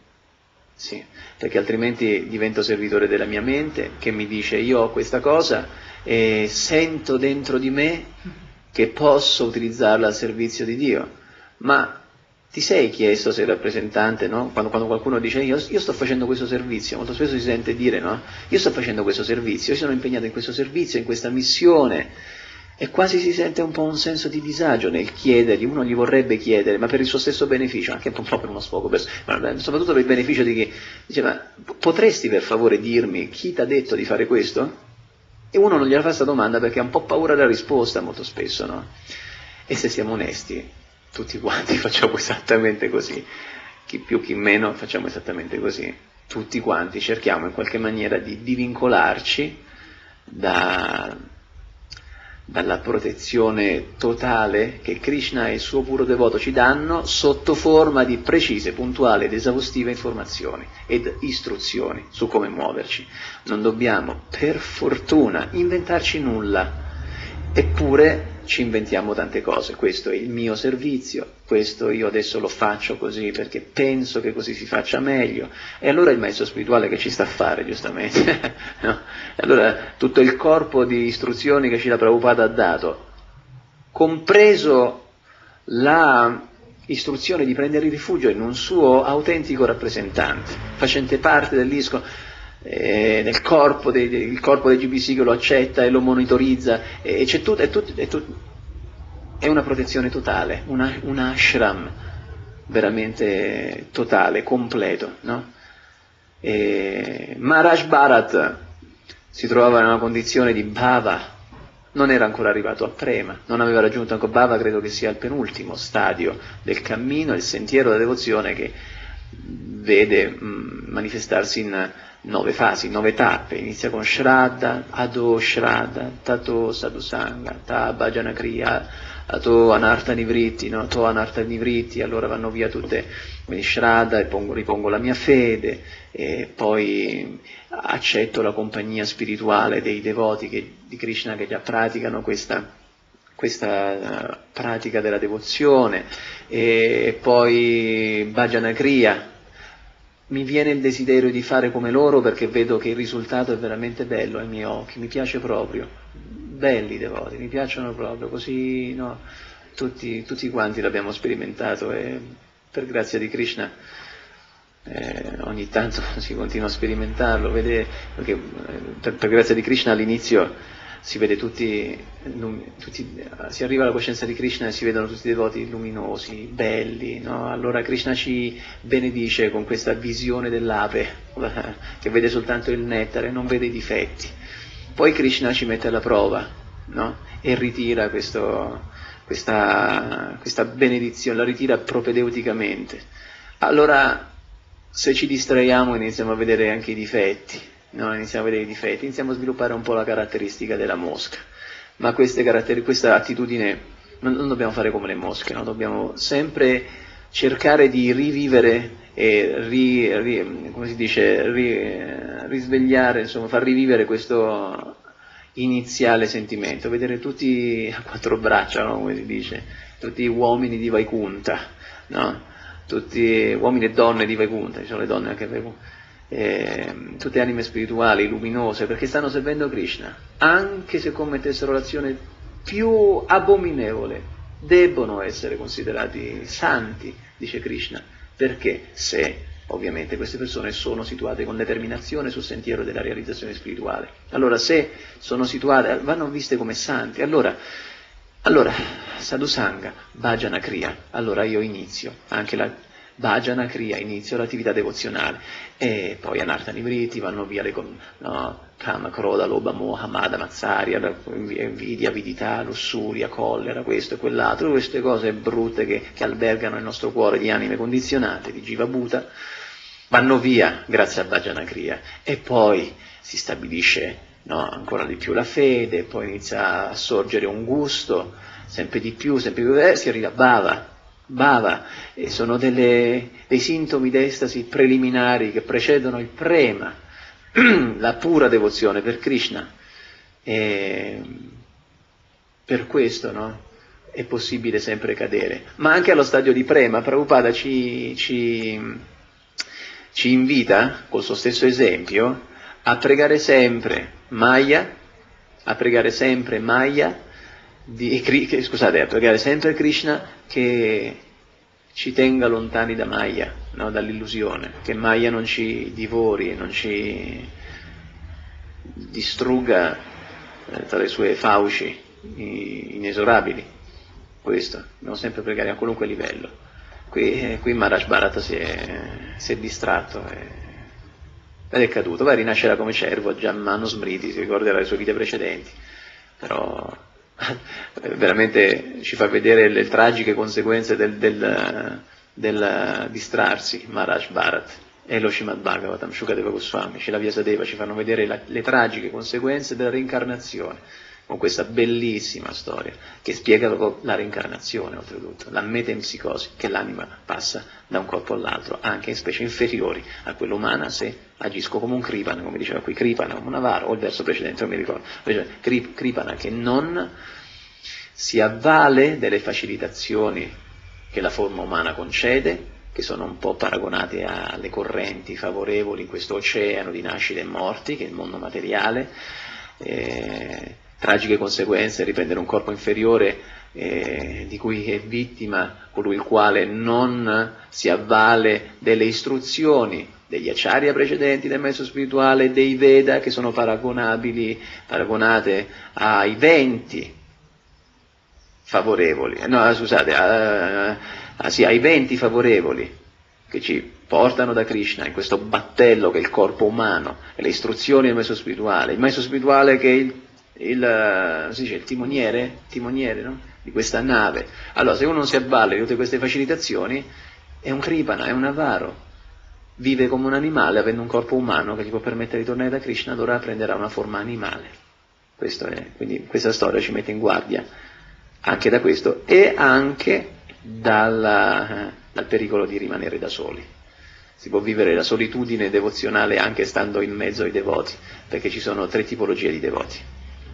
Sì, perché altrimenti divento servitore della mia mente che mi dice io ho questa cosa e sento dentro di me che posso utilizzarla al servizio di Dio, ma ti sei chiesto se il rappresentante, no? quando, quando qualcuno dice io, io sto facendo questo servizio, molto spesso si sente dire no? Io sto facendo questo servizio, io sono impegnato in questo servizio, in questa missione, e quasi si sente un po' un senso di disagio nel chiedergli, uno gli vorrebbe chiedere, ma per il suo stesso beneficio, anche un po' per uno sfogo, per, ma soprattutto per il beneficio di chi dice, ma potresti per favore dirmi chi ti ha detto di fare questo? E uno non gliela fa questa domanda perché ha un po' paura della risposta molto spesso, no? E se siamo onesti, tutti quanti facciamo esattamente così, chi più chi meno facciamo esattamente così, tutti quanti cerchiamo in qualche maniera di divincolarci da... dalla protezione totale che Krishna e il suo puro devoto ci danno sotto forma di precise, puntuali ed esaustive informazioni ed istruzioni su come muoverci. Non dobbiamo, per fortuna, inventarci nulla, eppure ci inventiamo tante cose. Questo è il mio servizio, questo io adesso lo faccio così perché penso che così si faccia meglio. E allora il maestro spirituale che ci sta a fare, giustamente? No? E allora tutto il corpo di istruzioni che Srila Prabhupada ha dato, compreso la istruzione di prendere rifugio in un suo autentico rappresentante, facente parte dell'ISKCON, eh, nel corpo dei, il corpo del G B C che lo accetta e lo monitorizza, e c'è tutto, è, tutto, è, tutto, è una protezione totale, una, un ashram veramente totale, completo, no? E Maharaj Bharat si trovava in una condizione di bhava, non era ancora arrivato a prema, non aveva raggiunto ancora bhava, credo che sia il penultimo stadio del cammino, il sentiero della devozione che vede mh, manifestarsi in nove fasi, nove tappe. Inizia con Shraddha, Ado Shraddha, Tato Sadhusanga, Ta Bhajana Kriya, Ato Anartha Nivritti, no? To Anartha Nivritti, allora vanno via tutte, quindi Shraddha, e pongo, ripongo la mia fede, e poi accetto la compagnia spirituale dei devoti che, di Krishna che già praticano questa, questa uh, pratica della devozione, e poi Bhajana Kriya. Mi viene il desiderio di fare come loro perché vedo che il risultato è veramente bello ai miei occhi, mi piace proprio, belli i devoti, mi piacciono proprio, così no, tutti, tutti quanti l'abbiamo sperimentato e per grazia di Krishna eh, ogni tanto si continua a sperimentarlo, vede, perché per, per grazia di Krishna all'inizio si vede tutti, tutti, si arriva alla coscienza di Krishna e si vedono tutti i devoti luminosi, belli, no? Allora Krishna ci benedice con questa visione dell'ape che vede soltanto il nettare, non vede i difetti. Poi Krishna ci mette alla prova, no? E ritira questo, questa, questa benedizione, la ritira propedeuticamente. Allora se ci distraiamo iniziamo a vedere anche i difetti. No, iniziamo a vedere i difetti, iniziamo a sviluppare un po' la caratteristica della mosca, ma queste caratteri- questa attitudine non, non dobbiamo fare come le mosche, no? Dobbiamo sempre cercare di rivivere e ri, ri, come si dice, ri, risvegliare, insomma, far rivivere questo iniziale sentimento, vedere tutti a quattro braccia, no? Come si dice, tutti uomini di Vaikunta, no? Tutti uomini e donne di Vaikunta, ci sono le donne anche Vaikunta. Eh, tutte anime spirituali, luminose, perché stanno servendo Krishna, anche se commettessero l'azione più abominevole, debbono essere considerati santi, dice Krishna, perché se ovviamente queste persone sono situate con determinazione sul sentiero della realizzazione spirituale, allora se sono situate, vanno viste come santi, allora, allora Sadhusanga, Bhajana Kriya, allora io inizio anche la Bhajana Kriya, inizio l'attività devozionale e poi Anartha Nivriti, vanno via le no, Kama, Kroda, Loba, Moha, Mada, Mazzarya, invidia, avidità, lussuria, collera, questo e quell'altro, queste cose brutte che, che albergano il nostro cuore di anime condizionate, di Jiva Bhuta, vanno via grazie a Bhajana Kriya e poi si stabilisce no, ancora di più la fede, poi inizia a sorgere un gusto, sempre di più, sempre di più, eh, si arriva a Bhava. Bhava, e sono delle, dei sintomi d'estasi preliminari che precedono il prema, la pura devozione per Krishna. E per questo no, è possibile sempre cadere. Ma anche allo stadio di prema, Prabhupada ci, ci, ci invita, col suo stesso esempio, a pregare sempre Maya, a pregare sempre Maya, Di, scusate, a pregare sempre Krishna che ci tenga lontani da Maya, no? Dall'illusione, che Maya non ci divori, non ci distrugga eh, tra le sue fauci inesorabili. Questo, dobbiamo sempre pregare a qualunque livello. Qui, eh, qui Maharaj Bharata si è, si è distratto e, ed è caduto, poi rinascerà come cervo, già Manu Smriti, si ricorderà le sue vite precedenti, però veramente ci fa vedere le tragiche conseguenze del, del, del distrarsi Maharaj Bharat e lo Srimad Bhagavatam, Shukadeva Goswami, Srila Vyasadeva ci fanno vedere la, le tragiche conseguenze della reincarnazione con questa bellissima storia che spiega proprio la reincarnazione, oltretutto la metempsicosi, che l'anima passa da un corpo all'altro anche in specie inferiori a quella umana se agisco come un Kripana, come diceva qui Kripana, un avaro, o il verso precedente non mi ricordo, Kripana che non si avvale delle facilitazioni che la forma umana concede, che sono un po' paragonate alle correnti favorevoli in questo oceano di nascite e morti che è il mondo materiale. eh, tragiche conseguenze, riprendere un corpo inferiore eh, di cui è vittima colui il quale non si avvale delle istruzioni degli acciarya precedenti del maestro spirituale, dei Veda, che sono paragonabili, paragonate ai venti favorevoli, no scusate, a, a, sì, ai venti favorevoli che ci portano da Krishna in questo battello che è il corpo umano e le istruzioni del maestro spirituale, il maestro spirituale che è il il, si dice, il timoniere, timoniere no? Di questa nave. Allora se uno non si avvale di tutte queste facilitazioni è un Kripana, è un avaro, vive come un animale avendo un corpo umano che gli può permettere di tornare da Krishna, allora prenderà una forma animale. Questo è, quindi questa storia ci mette in guardia anche da questo e anche dal, dal pericolo di rimanere da soli. Si può vivere la solitudine devozionale anche stando in mezzo ai devoti, perché ci sono tre tipologie di devoti: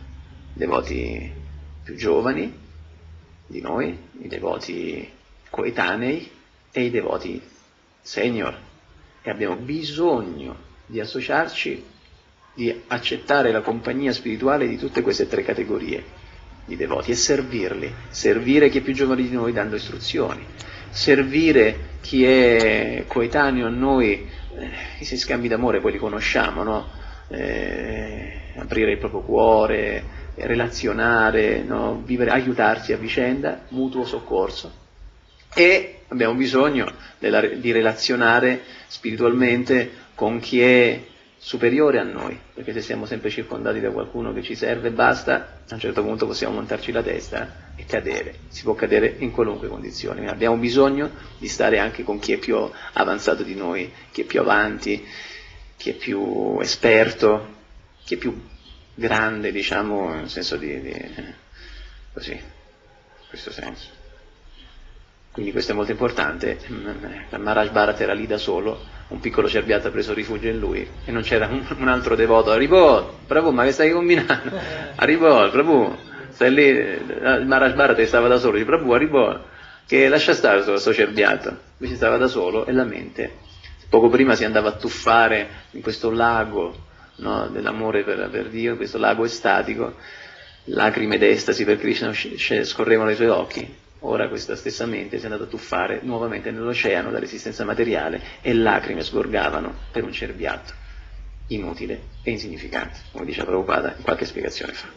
devoti più giovani di noi, i devoti coetanei e i devoti senior, e abbiamo bisogno di associarci, di accettare la compagnia spirituale di tutte queste tre categorie di devoti e servirli, servire chi è più giovane di noi dando istruzioni, servire chi è coetaneo a noi, eh, questi scambi d'amore poi li conosciamo, no? Eh, aprire il proprio cuore, relazionare, no? Vivere, aiutarsi a vicenda, mutuo soccorso. E abbiamo bisogno della, di relazionare spiritualmente con chi è superiore a noi, perché se siamo sempre circondati da qualcuno che ci serve e basta, a un certo punto possiamo montarci la testa e cadere, si può cadere in qualunque condizione. Abbiamo bisogno di stare anche con chi è più avanzato di noi, chi è più avanti, chi è più esperto, chi è più grande, diciamo, nel senso di, di così, in questo senso. Quindi questo è molto importante. Maharaj Bharat era lì da solo, un piccolo cerbiato ha preso rifugio in lui e non c'era un, un altro devoto. Prabhu, Prabhu, ma che stai combinando? Prabhu, Prabhu, stai lì, il Maharaj Bharat stava da solo, dice Prabhu, Prabhu, che lascia stare questo cerbiato. Invece stava da solo e la mente, poco prima si andava a tuffare in questo lago, no, dell'amore per, per Dio, questo lago estatico, lacrime d'estasi per Krishna scorrevano dai suoi occhi. Ora questa stessa mente si è andata a tuffare nuovamente nell'oceano dell'esistenza materiale e lacrime sgorgavano per un cerbiato inutile e insignificante, come dice Prabhupada in qualche spiegazione fa.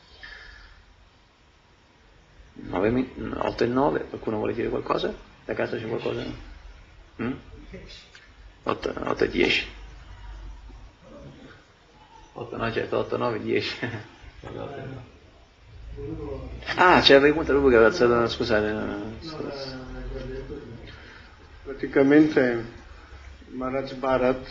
otto e nove, qualcuno vuole dire qualcosa? Da casa c'è qualcosa? Mm? otto e dieci. otto, no, certo, otto, nove, dieci. Ah, c'era la punta proprio che aveva alzato, scusate. Praticamente Maharaj Bharat,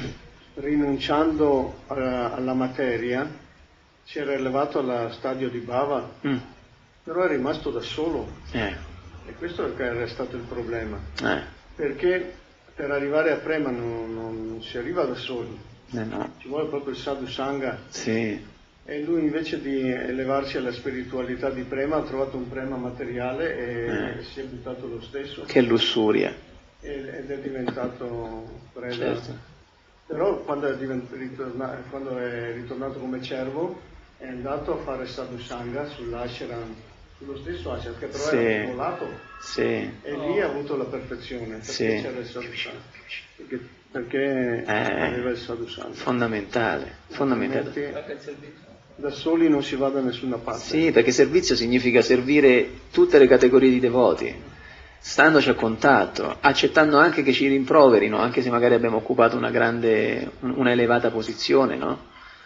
rinunciando a, alla materia, si era elevato allo stadio di Bhava, mm. però è rimasto da solo. Eh. E questo è che era stato il problema. Eh. Perché per arrivare a Prema non, non si arriva da soli. Eh no. Ci vuole proprio il sadhu sangha. Sì. E lui invece di elevarsi alla spiritualità di Prema ha trovato un Prema materiale e eh. si è buttato lo stesso. Che lussuria. Ed è diventato preda. Certo. Però quando è, divent- ritorna- quando è ritornato come cervo è andato a fare sadhu sangha sull'ashram, sullo stesso ashram, che però sì. era volato. Sì. E lì ha avuto la perfezione, perché sì. c'era il sadhu sangha. Perché, perché eh. aveva il sadhu sangha. Fondamentale, fondamentale. Da soli non si va da nessuna parte. Sì, perché servizio significa servire tutte le categorie di devoti, standoci a contatto, accettando anche che ci rimproverino, anche se magari abbiamo occupato una grande, una elevata posizione, no?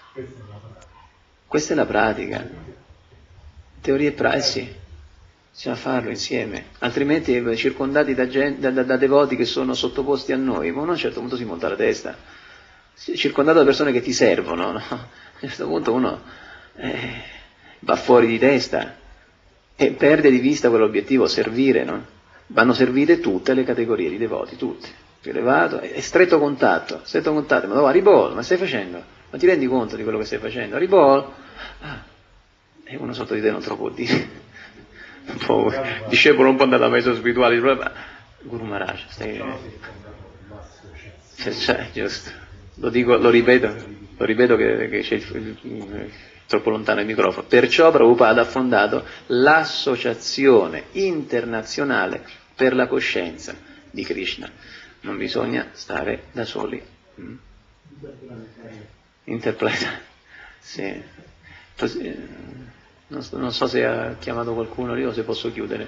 Questa è la pratica. Teoria e pratica, eh sì, bisogna farlo insieme, altrimenti circondati da, gente, da, da devoti che sono sottoposti a noi, ma uno a un certo punto si monta la testa, circondato da persone che ti servono, no? A un certo punto uno eh, va fuori di testa e perde di vista quell'obiettivo, servire, no? Vanno servite tutte le categorie di devoti, tutti, più elevato, è stretto contatto, stretto contatto, ma dove Haribol, ma stai facendo? Ma ti rendi conto di quello che stai facendo? Haribol? Ah, e uno sotto di te non te lo può dire, un po', discepolo un po' dalla mezzo spirituale, ma Guru Maharaj, stai... Cioè, cioè, giusto, lo dico, lo ripeto, lo ripeto che, che c'è il, il, troppo lontano il microfono. Perciò Prabhupada ha fondato l'Associazione Internazionale per la Coscienza di Krishna. Non bisogna stare da soli. Mm? Interplanetari. Sì. Non so, non so se ha chiamato qualcuno lì o se posso chiudere.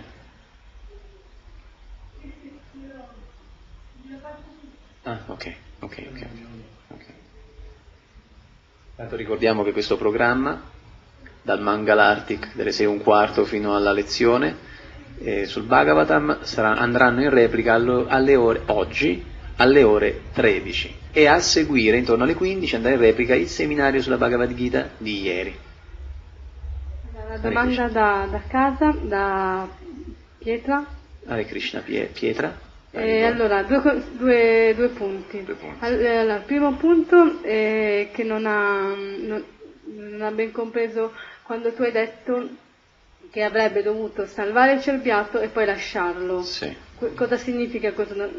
Ah, ok, ok, ok. okay. Tanto ricordiamo che questo programma, dal Mangalartik delle sei e un quarto fino alla lezione, eh, sul Bhagavatam sarà, andranno in replica allo, alle ore, oggi, alle ore tredici. E a seguire, intorno alle quindici, andrà in replica il seminario sulla Bhagavad Gita di ieri. La domanda da, da casa, da Pietra. Hare Krishna, Pietra. Eh, allora, due, due, due punti. Due punti. Allora, il primo punto è che non ha, non, non ha ben compreso quando tu hai detto che avrebbe dovuto salvare il cerbiato e poi lasciarlo. Sì. Cosa significa questo?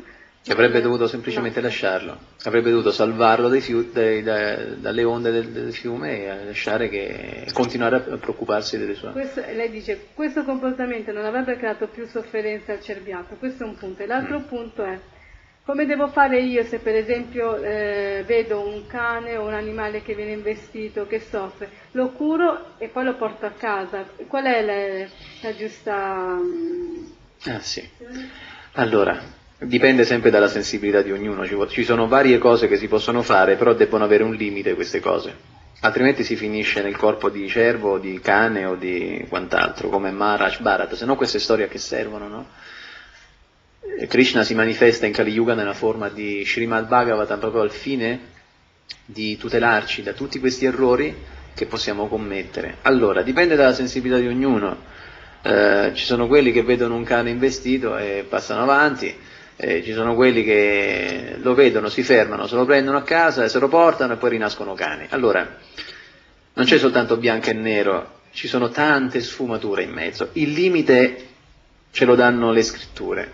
Che avrebbe dovuto semplicemente lasciarlo, avrebbe dovuto salvarlo dai fiu- dai, dai, dalle onde del, del fiume e lasciare che continuare a preoccuparsi delle sue. Questo, lei dice questo comportamento non avrebbe creato più sofferenza al cerbiato, questo è un punto. E l'altro mm. punto è come devo fare io se per esempio eh, vedo un cane o un animale che viene investito, che soffre, lo curo e poi lo porto a casa. Qual è la, la giusta... Ah sì, allora... Dipende sempre dalla sensibilità di ognuno, ci sono varie cose che si possono fare, però debbono avere un limite queste cose, altrimenti si finisce nel corpo di cervo, o di cane o di quant'altro, come Maharaj Bharat, se no queste storie a che servono, no? Krishna si manifesta in Kali Yuga nella forma di Srimad Bhagavatam proprio al fine di tutelarci da tutti questi errori che possiamo commettere. Allora, dipende dalla sensibilità di ognuno, eh, ci sono quelli che vedono un cane investito e passano avanti, Eh, ci sono quelli che lo vedono, si fermano, se lo prendono a casa, se lo portano e poi rinascono cani. Allora, non c'è soltanto bianco e nero, ci sono tante sfumature in mezzo. Il limite ce lo danno le scritture.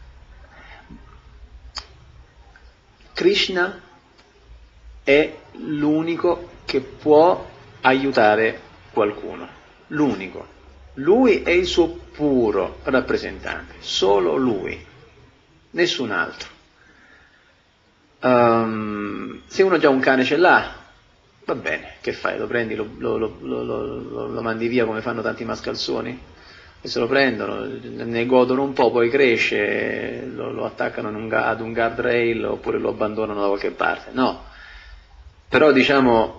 Krishna è l'unico che può aiutare qualcuno, l'unico. Lui è il suo puro rappresentante, solo lui. Nessun altro. Um, se uno già un cane ce l'ha, va bene, che fai? Lo prendi, lo, lo, lo, lo, lo mandi via come fanno tanti mascalzoni? E se lo prendono, ne godono un po', poi cresce, lo, lo attaccano in un, ad un guardrail oppure lo abbandonano da qualche parte. No, però diciamo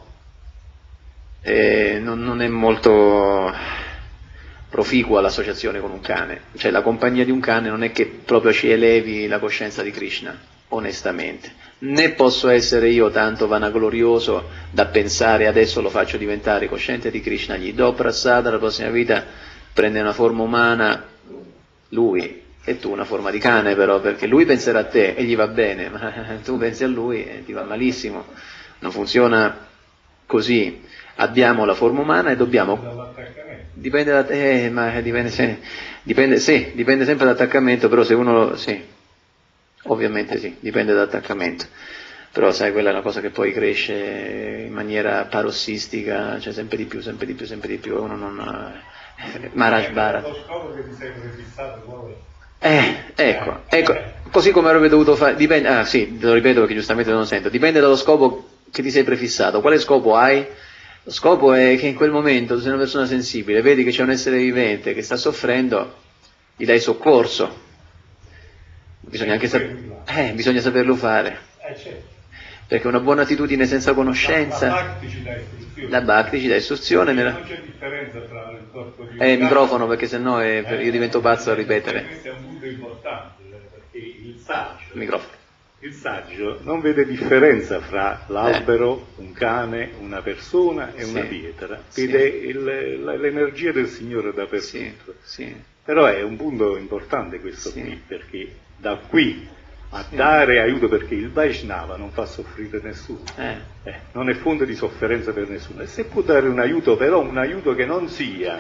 eh, non, non è molto proficua l'associazione con un cane, cioè la compagnia di un cane non è che proprio ci elevi la coscienza di Krishna, onestamente, né posso essere io tanto vanaglorioso da pensare adesso lo faccio diventare cosciente di Krishna, gli do prasada, la prossima vita prende una forma umana lui e tu una forma di cane, però perché lui penserà a te e gli va bene, ma tu pensi a lui e ti va malissimo, non funziona così. Abbiamo la forma umana e dobbiamo... Dipende da te, eh, ma dipende, se, dipende, sì, dipende sempre dall'attaccamento, però se uno... Sì, ovviamente sì, dipende dall'attaccamento. Però sai, quella è una cosa che poi cresce in maniera parossistica, cioè sempre di più, sempre di più, sempre di più, uno non... Eh, Maharaj Bharat. Lo scopo che ti sei prefissato poi... Eh, ecco, ecco, così come avrebbe dovuto fare... Dipende, ah sì, te lo ripeto perché giustamente non sento, dipende dallo scopo che ti sei prefissato. Quale scopo hai? Lo scopo è che in quel momento tu sei una persona sensibile, vedi che c'è un essere vivente che sta soffrendo, gli dai soccorso. Bisogna anche sap- eh, bisogna saperlo fare. Perché una buona attitudine senza conoscenza... La Bhakti ci dà istruzione. La Bhakti ci dà istruzione. Nella... Non c'è differenza tra il corpo di un Eh, il microfono, perché sennò è, eh, io divento pazzo a ripetere. Questo è un punto importante, perché il saggio... Il microfono. Il saggio non vede differenza fra l'albero, eh. un cane, una persona e sì. una pietra, vede sì. il, l'energia del Signore dappertutto. Sì. Sì. Però è un punto importante questo sì. qui, perché da qui a sì. dare aiuto, perché il Vaishnava non fa soffrire nessuno, eh. Eh, non è fonte di sofferenza per nessuno, e se può dare un aiuto, però un aiuto che non sia...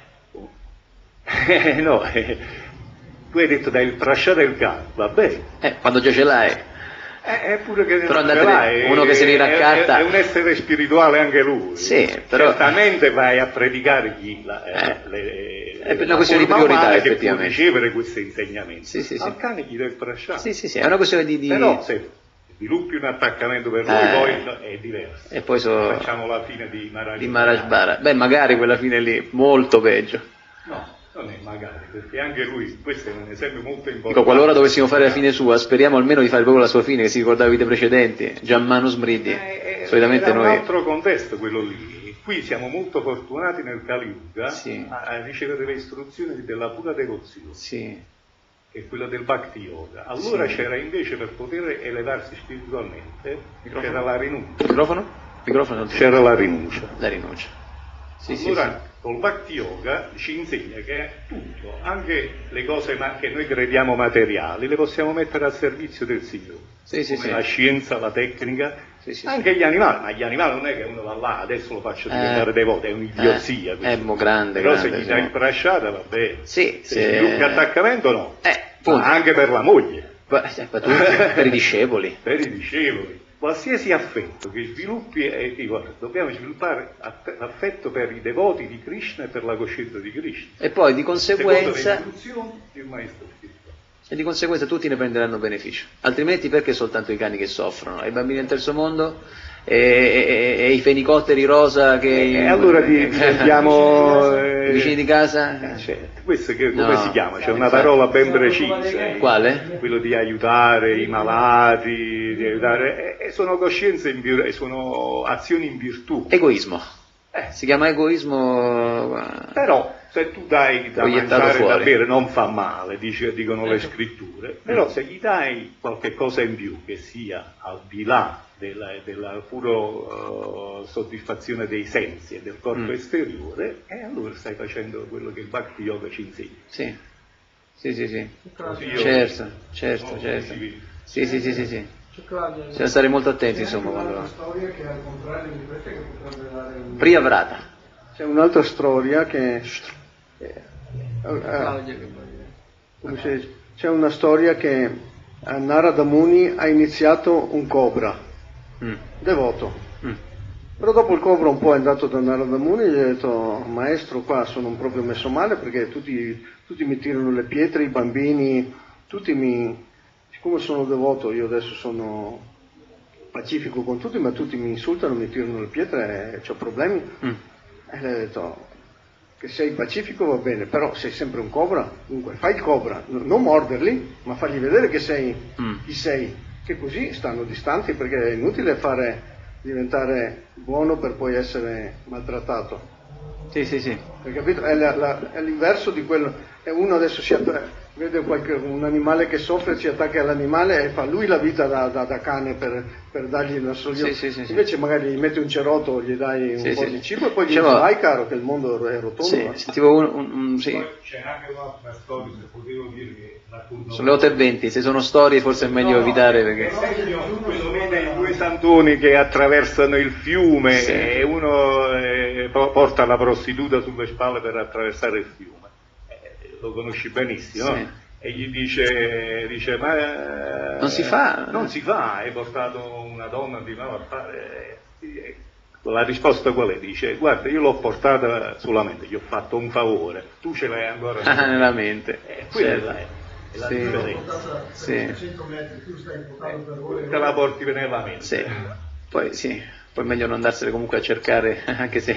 Eh. no, eh. Tu hai detto dai il prasciare del cane, va bene. Eh, quando già ce l'hai. Eh, pure che però andate l'hai, uno che si riraccatta. È, è un essere spirituale anche lui. Sì, però... Certamente vai a predicare chi la, eh, eh. le, è per una questione di priorità, effettivamente. Che può ricevere questo insegnamento. Sì, sì, sì. Al cane gli deve prasciare. Sì, sì, sì, è una questione di... di... Però se sviluppi un attaccamento per lui, eh. poi no, è diverso. E poi so... facciamo la fine di Maharaj Di Maharaj Bharat. Beh, magari quella fine lì, molto peggio. No. Non è magari, perché anche lui, questo è un esempio molto importante. Dico, qualora dovessimo fare la fine sua, speriamo almeno di fare proprio la sua fine, che si ricordava vite precedenti, Jammanu Smriti. Eh, Solitamente era noi... un altro contesto quello lì. Qui siamo molto fortunati nel Kali Yuga sì. a, a ricevere le istruzioni della pura devozione, sì. che è quella del Bhakti Yoga. Allora sì. c'era invece, per poter elevarsi spiritualmente, Microfono. c'era la rinuncia. Microfono? Microfono? C'era la rinuncia. La rinuncia. Sì, allora, sì, sì. col Bhakti Yoga ci insegna che tutto, anche le cose ma- che noi crediamo materiali, le possiamo mettere al servizio del Signore. Sì, sì, come sì. la scienza, la tecnica, sì, sì, anche sì. gli animali, ma gli animali non è che uno va là, adesso lo faccio diventare eh, devoto, è un'idiozia. Eh, è mo grande, Però grande, se gli sì. dai il prasciata va bene. Sì, se se... sviluppi attaccamento no, eh, ma anche per la moglie. Per, per tutti, per i discepoli. Per i discepoli. Qualsiasi affetto che sviluppi, eh, guarda, dobbiamo sviluppare affetto per i devoti di Krishna e per la coscienza di Krishna. E poi di conseguenza, secondo le istruzioni di un maestro spirituale. E di conseguenza tutti ne prenderanno beneficio. Altrimenti perché soltanto i cani che soffrono? I bambini del terzo mondo? E, e, e i fenicotteri rosa che... E allora diventiamo... Eh, i vicini di casa? Eh, certo. Questo che, come No, si chiama? C'è una infatti. parola ben precisa. Quale? Quello di aiutare i malati, di aiutare... E, e sono coscienze, in vir... e sono azioni in virtù. Egoismo. Eh, si chiama egoismo... Però se tu dai da Proiettato mangiare e da fuori. bere non fa male, dice, dicono le scritture, però se gli dai qualche cosa in più che sia al di là della, della pura uh, soddisfazione dei sensi e del corpo Mm. esteriore, e allora stai facendo quello che il Bhakti Yoga ci insegna. Sì, sì, sì, sì. Così io- Certo, certo, no, certo. così- Sì, sì, sì, sì, sì. C'è Claudia. Bisogna stare molto attenti, insomma, C'è quando... una storia che al contrario di questa che potrebbe dare un... Priyavrata. C'è un'altra storia che... eh, eh, Claudia che poi... come si dice? C'è una storia che a Narada Muni ha iniziato un cobra, Mm. devoto. Mm. Però dopo il cobra un po' è andato da Narada Muni e gli ha detto: maestro, qua sono proprio messo male perché tutti, tutti mi tirano le pietre, i bambini, tutti mi... Siccome sono devoto, io adesso sono pacifico con tutti, ma tutti mi insultano, mi tirano le pietre e ho problemi. Mm. E le ha detto che sei pacifico va bene, però sei sempre un cobra, dunque fai il cobra, n- non morderli, ma fargli vedere che sei Mm. chi sei, che così stanno distanti, perché è inutile fare diventare buono per poi essere maltrattato. Sì, sì, sì. Hai capito? È, la- la- è l'inverso di quello. E uno adesso si atta- vede qualche- un animale che soffre, si attacca all'animale e fa lui la vita da, da- da cane per, per dargli una soddisfazione. Sì, sì, sì, sì. Invece magari gli metti un cerotto, gli dai un Sì, po' sì. di cibo e poi gli Dicevo- dici vai caro che il mondo è rotondo. Sì, eh." sentivo un, un- un- sì. Poi c'è anche un'altra storia, se potevo dire che racconto... Sono le otto e venti, se sono storie forse è meglio evitare perché... Esempio, quello vede i due santoni che attraversano il fiume Sì. e uno eh, po- porta la prostituta sulle spalle per attraversare il fiume. Eh, lo conosci benissimo, Sì. no? E gli dice, dice ma... eh, Non si fa. Non si fa, hai portato una donna di nuovo a fare... eh, La risposta qual è? Dice, guarda, io l'ho portata solamente, gli ho fatto un favore, tu ce l'hai ancora Ah, nella mente. Eh, quella Certo. è, è la Sì. differenza. Sì. cento metri, tu stai portando per ore. Te la porti nella mente. Sì. Poi sì, poi è meglio non andarsene comunque a cercare, anche se...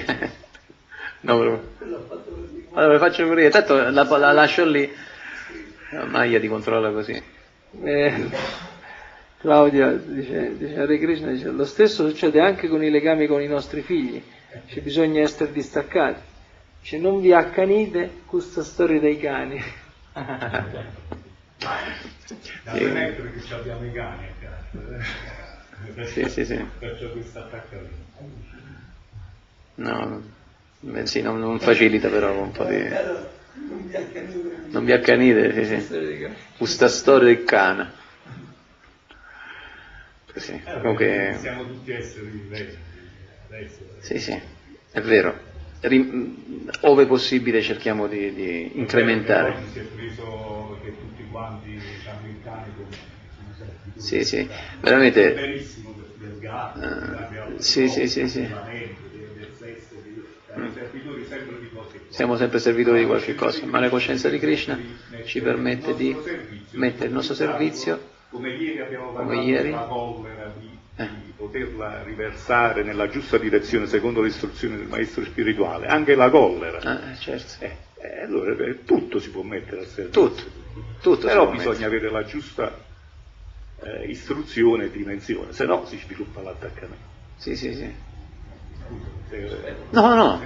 No, però... Allora le faccio pure io, tanto la, la lascio lì, la maglia ti controlla così. Eh, Claudia dice, dice Hare Krishna, dice, lo stesso succede anche con i legami con i nostri figli, cioè, bisogna essere distaccati. Dice, non vi accanite, questa storia dei cani. Da mettere che abbiamo i cani a casa. Sì, sì, sì. Perciò questo attaccamento. No, beh, sì, non, non facilita però un po' di... Non vi accanite, sì, sì. Storia dei cani. Questa storia del cane. Sì, comunque... Siamo tutti esseri viventi adesso. Sì, sì, è vero. Rim- ove possibile cerchiamo di, di incrementare. Oggi si è preso che tutti quanti hanno il cane come sono servitori. Sì, sì, veramente... Benissimo del gatto, Eh, abbiamo sì, sì, sì, sì. del del sesso, siamo servitori sempre di cose. Siamo sempre servitori di qualche cosa, ma la coscienza di Krishna ci permette di mettere il nostro servizio, come ieri abbiamo come parlato ieri. della collera, di, Eh. di poterla riversare nella giusta direzione secondo le istruzioni del maestro spirituale, anche la collera. Ah, certo. Eh, eh, allora eh, tutto si può mettere al servizio. Tutto, tutto. si Però può bisogna mettere. avere la giusta eh, istruzione e dimensione, se no si sviluppa l'attaccamento. Sì, sì, sì. Se- No, no.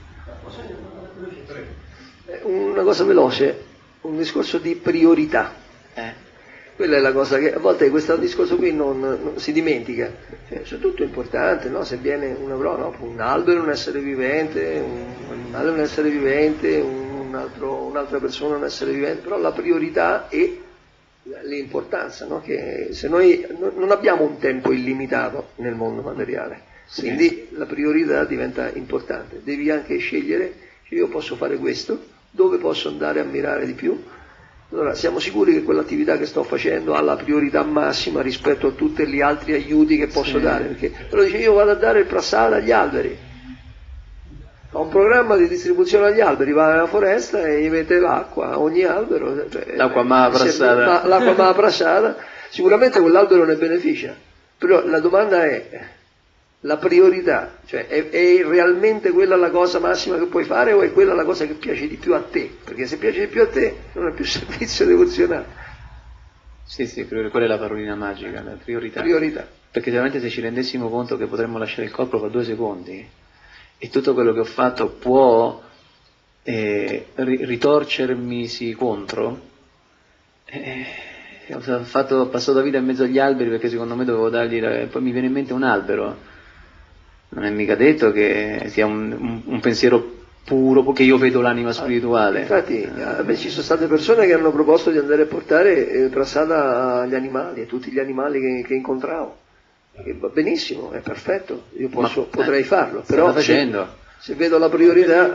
Eh, Una cosa veloce, un discorso di priorità. Eh. Quella è la cosa che a volte questo discorso qui non, non si dimentica. Cioè, c'è tutto importante, no? Se viene una, no, un albero è un essere vivente, un animale è un essere vivente, un altro, un'altra persona è un essere vivente, però la priorità è l'importanza, no? Che se noi non abbiamo un tempo illimitato nel mondo materiale, quindi la priorità diventa importante. Devi anche scegliere, cioè io posso fare questo, dove posso andare a mirare di più, Allora siamo sicuri che quell'attività che sto facendo ha la priorità massima rispetto a tutti gli altri aiuti che posso sì. dare? Perché però dice io vado a dare il prasada agli alberi, ho un programma di distribuzione agli alberi, va nella foresta e gli mette l'acqua a ogni albero, cioè, l'acqua malaprassata, ma, l'acqua malaprassata, sicuramente quell'albero ne beneficia, però la domanda è la priorità, cioè è, è realmente quella la cosa massima che puoi fare o è quella la cosa che piace di più a te? Perché se piace di più a te non è più servizio devozionale. Sì, sì, quella è la parolina magica, la priorità. Priorità. Perché veramente se ci rendessimo conto che potremmo lasciare il corpo per due secondi e tutto quello che ho fatto può eh, ritorcermisi contro, eh, ho, fatto, ho passato la vita in mezzo agli alberi perché secondo me dovevo dargli, la, poi mi viene in mente un albero. Non è mica detto che sia un, un, un pensiero puro, perché io vedo l'anima spirituale. Infatti, a me ci sono state persone che hanno proposto di andare a portare eh, prasada agli animali, a tutti gli animali che, che incontravo. E va benissimo, è perfetto, io posso, Ma, potrei eh, farlo, però facendo. Se, se vedo la priorità...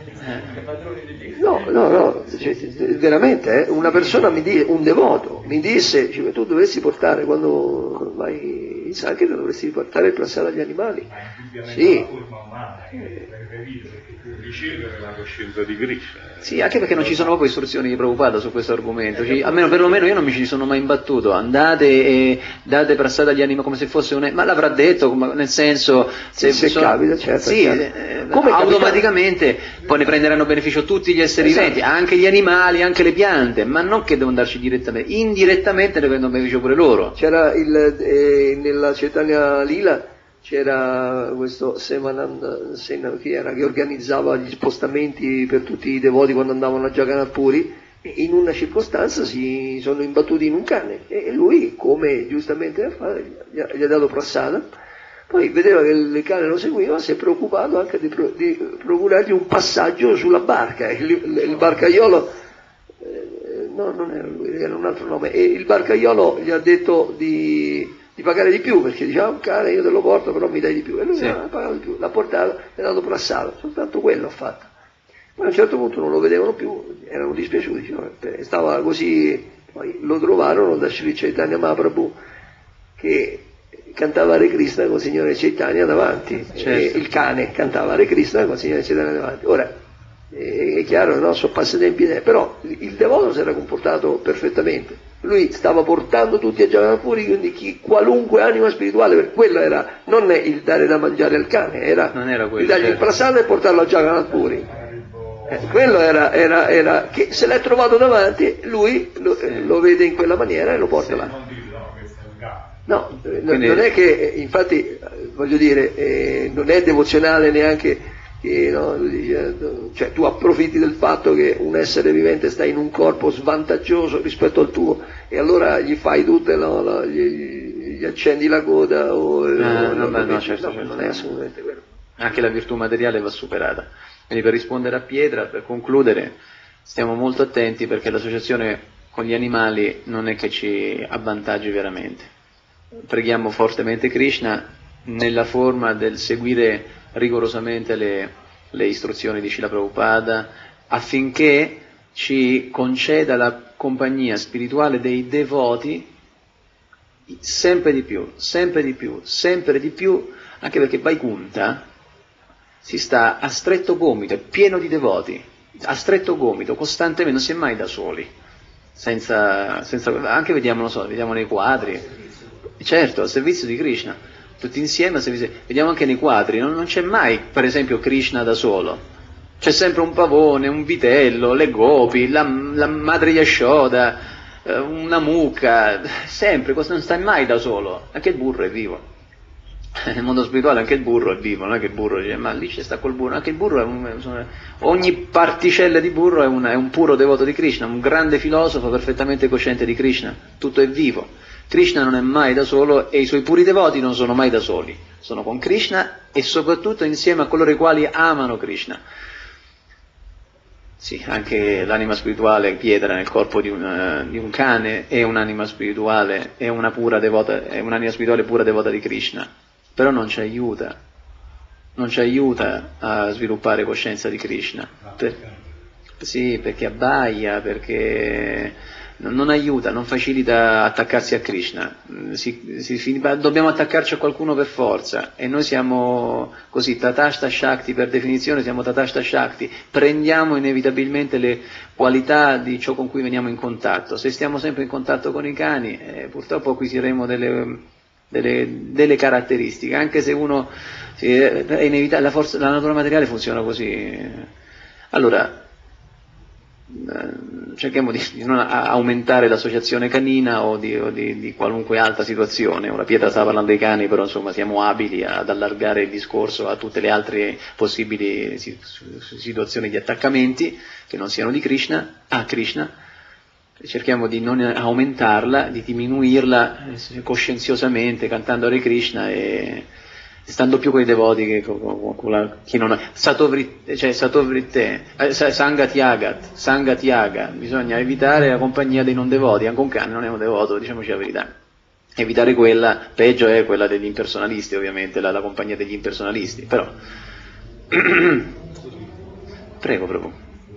No, no, no, cioè, veramente, eh, una persona, mi di, un devoto, mi disse, cioè, tu dovresti portare, quando vai in Sankirtan dovresti portare il prasada agli animali. Sì. La forma umana è preferita perché ricevere la coscienza di Krishna. Sì, anche perché non ci sono proprio istruzioni di Prabhupada su questo argomento, cioè, almeno perlomeno io non mi ci sono mai imbattuto, andate e date prasada agli animali come se fosse un... ma l'avrà detto, nel senso... Se, se sono... capita, certo. Sì, certo. Eh, come automaticamente capita? Poi ne prenderanno beneficio tutti gli esseri esatto. viventi, anche gli animali, anche le piante, ma non che devono darci direttamente, indirettamente ne prendono beneficio pure loro. C'era il, eh, nella Chaitanya Lila c'era questo Semananda Sen, che, era, che organizzava gli spostamenti per tutti i devoti quando andavano a Jagannath Puri, e in una circostanza si sono imbattuti in un cane e lui, come giustamente fa, gli ha, gli ha dato prasada, poi vedeva che il cane lo seguiva, si è preoccupato anche di, pro, di procurargli un passaggio sulla barca, il, il, il barcaiolo, eh, no non era lui, era un altro nome, e il barcaiolo gli ha detto di... di pagare di più, perché diceva un cane io te lo porto però mi dai di più, e lui sì. non ha pagato di più, l'ha portato, gli ha dato prasada, soltanto quello ha fatto. Poi a un certo punto non lo vedevano più, erano dispiaciuti, dicevano, stava così, poi lo trovarono da Sri Chaitanya Mahaprabhu che cantava Hare Krishna con il Signore Chaitanya davanti, certo. E il cane cantava Hare Krishna con il Signore Chaitanya davanti. Ora è chiaro, no? Sono passatempi, però il devoto si era comportato perfettamente, lui stava portando tutti a Jagannath Puri, quindi chi, qualunque anima spirituale, per quello era, non è il dare da mangiare al cane, era, non era quello, il dargli certo. il prasada e portarlo a Jagannath Puri. Eh, quello era, era, era che se l'è trovato davanti, lui lo, sì. lo vede in quella maniera e lo porta sì. là. No, quindi... non è che, infatti, voglio dire, eh, non è devozionale neanche. Che, no, cioè tu approfitti del fatto che un essere vivente sta in un corpo svantaggioso rispetto al tuo e allora gli fai tutte, no, no, gli, gli accendi la coda o, ah, o no, no, no, certo, no, certo. non è assolutamente quello. Anche la virtù materiale va superata. Quindi per rispondere a Pietra, per concludere, stiamo molto attenti perché l'associazione con gli animali non è che ci avvantaggi veramente. Preghiamo fortemente Krishna nella forma del seguire rigorosamente le, le istruzioni di Srila Prabhupada affinché ci conceda la compagnia spirituale dei devoti sempre di più, sempre di più, sempre di più, anche perché Vaikuntha si sta a stretto gomito, è pieno di devoti, a stretto gomito, costantemente, non si è mai da soli, senza, senza anche vediamo, non so, vediamo nei quadri, certo, al servizio di Krishna. Tutti insieme, vediamo anche nei quadri, non, non c'è mai per esempio Krishna da solo, c'è sempre un pavone, un vitello, le gopi, la, la madre Yashoda, una mucca, sempre, non sta mai da solo, anche il burro è vivo, nel mondo spirituale anche il burro è vivo, non è che il burro dice ma lì c'è sta col burro, anche il burro è un, ogni particella di burro è, una, è un puro devoto di Krishna, un grande filosofo perfettamente cosciente di Krishna, tutto è vivo. Krishna non è mai da solo e i suoi puri devoti non sono mai da soli, sono con Krishna e soprattutto insieme a coloro i quali amano Krishna. Sì, anche l'anima spirituale Pietra nel corpo di un, uh, di un cane è un'anima spirituale, è una pura devota, è un'anima spirituale pura devota di Krishna, però non ci aiuta, non ci aiuta a sviluppare coscienza di Krishna. Per, Sì, perché abbaia, perché non, non aiuta, non facilita attaccarsi a Krishna. Si, si, si, dobbiamo attaccarci a qualcuno per forza e noi siamo così, Tatashta Shakti per definizione, siamo Tatashta Shakti, prendiamo inevitabilmente le qualità di ciò con cui veniamo in contatto. Se stiamo sempre in contatto con i cani, eh, purtroppo acquisiremo delle, delle, delle caratteristiche, anche se uno è inevitabile, la, forza, la natura materiale funziona così. Allora, cerchiamo di, di non aumentare l'associazione canina o, di, o di, di qualunque altra situazione. Ora Pietro stava parlando dei cani, però insomma siamo abili ad allargare il discorso a tutte le altre possibili situazioni di attaccamenti che non siano di Krishna, a Krishna. Cerchiamo di non aumentarla, di diminuirla coscienziosamente, cantando Hare Krishna e stando più con i devoti che con, con, con la, chi non ha. Satovritte, cioè Satovritte, eh, Sangat Yagat, Sangat Yaga, bisogna evitare la compagnia dei non devoti, anche un cane non è un devoto, diciamoci la verità. Evitare quella, peggio è quella degli impersonalisti ovviamente, la, la compagnia degli impersonalisti, però. Prego, proprio.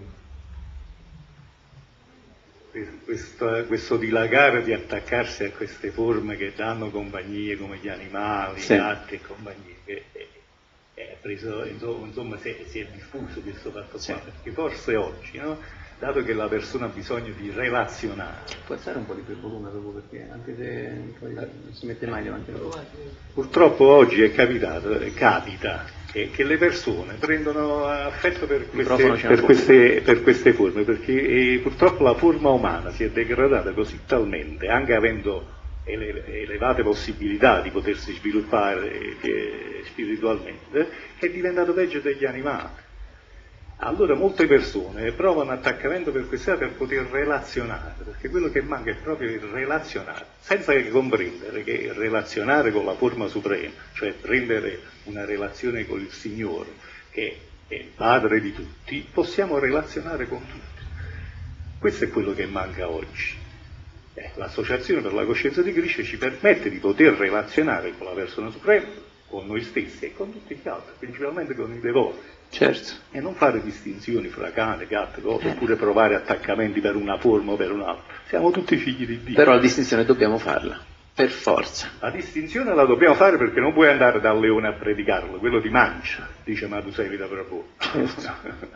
Questo, questo dilagare di attaccarsi a queste forme che danno compagnie come gli animali, sì. i gatti e compagnie, che è, è preso, insomma si è, si è diffuso questo fatto sì. qua, perché forse oggi, no, dato che la persona ha bisogno di relazionare. Può alzare un po' di più il volume proprio perché anche se non si mette mai davanti alla voce. Purtroppo oggi è capitato, capita che, che le persone prendono affetto per queste, per queste, per queste forme, perché eh, purtroppo la forma umana si è degradata così talmente, anche avendo ele, elevate possibilità di potersi sviluppare eh, spiritualmente, che è diventato peggio degli animali. Allora molte persone provano attaccamento per questa per poter relazionare, perché quello che manca è proprio il relazionare, senza che comprendere che relazionare con la forma suprema, cioè prendere una relazione con il Signore, che è il Padre di tutti, possiamo relazionare con tutti. Questo è quello che manca oggi. Eh, l'associazione per la coscienza di Krishna ci permette di poter relazionare con la persona suprema, con noi stessi e con tutti gli altri, principalmente con i devoti. Certo. E non fare distinzioni fra cane, gatto, cose, oppure provare attaccamenti per una forma o per un'altra. Siamo tutti figli di Dio. Però la distinzione dobbiamo farla, per forza. La distinzione la dobbiamo fare perché non puoi andare dal leone a predicarlo, quello ti mangia, dice Madhusevita Prabhu. Certo.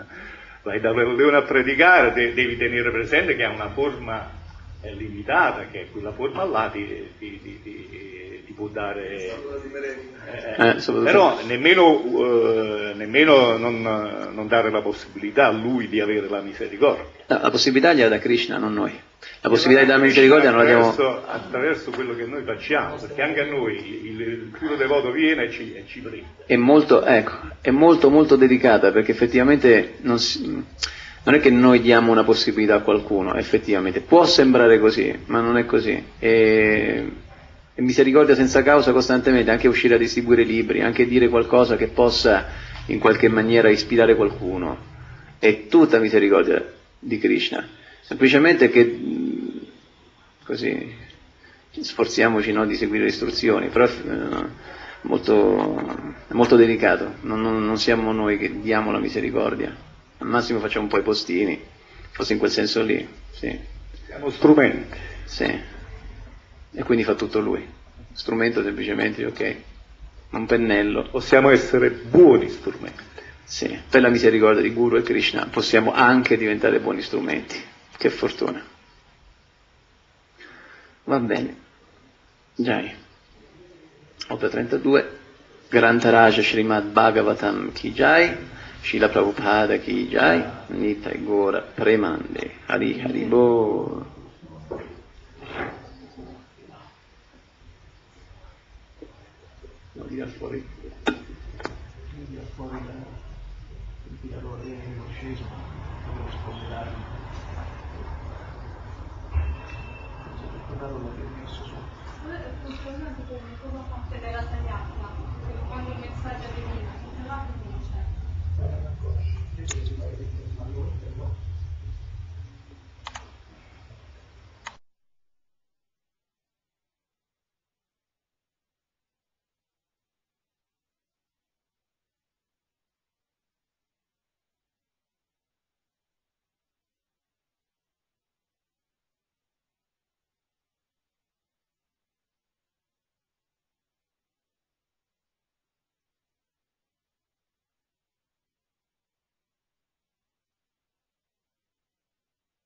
Vai dal leone a predicare, de- devi tenere presente che ha una forma eh, limitata, che quella forma là ti, ti, ti, ti, ti può dare... Eh, eh, però nemmeno, eh, nemmeno non, non dare la possibilità a lui di avere la misericordia. No, la possibilità gliela dà Krishna, non noi. La possibilità di dare la misericordia non la diamo... Attraverso quello che noi facciamo, perché anche a noi il, il puro devoto viene e ci, e ci prende. È molto, ecco, è molto molto dedicata, perché effettivamente non, si, non è che noi diamo una possibilità a qualcuno, effettivamente. Può sembrare così, ma non è così. E... E misericordia senza causa costantemente, anche uscire a distribuire libri, anche dire qualcosa che possa in qualche maniera ispirare qualcuno, è tutta misericordia di Krishna, semplicemente che così sforziamoci, no, di seguire le istruzioni, però è molto, è molto delicato, non, non, non siamo noi che diamo la misericordia, al massimo facciamo un po' i postini, forse in quel senso lì, sì. Siamo strumenti. Sì. E quindi fa tutto lui, strumento semplicemente, ok, un pennello. Possiamo essere buoni strumenti. Sì, per la misericordia di Guru e Krishna possiamo anche diventare buoni strumenti, che fortuna. Va bene, Jai. Opera trentadue, Grantaraja Srimad Bhagavatam Ki Jai, Srila Prabhupada Ki Jai, Nitai Gora Premande, Hari Hari Bol. Via fuori, via fuori il valore dello sceso, devo spogliarmi. Guardate che ho messo su. Funziona come cosa fa se l'era tagliata, quando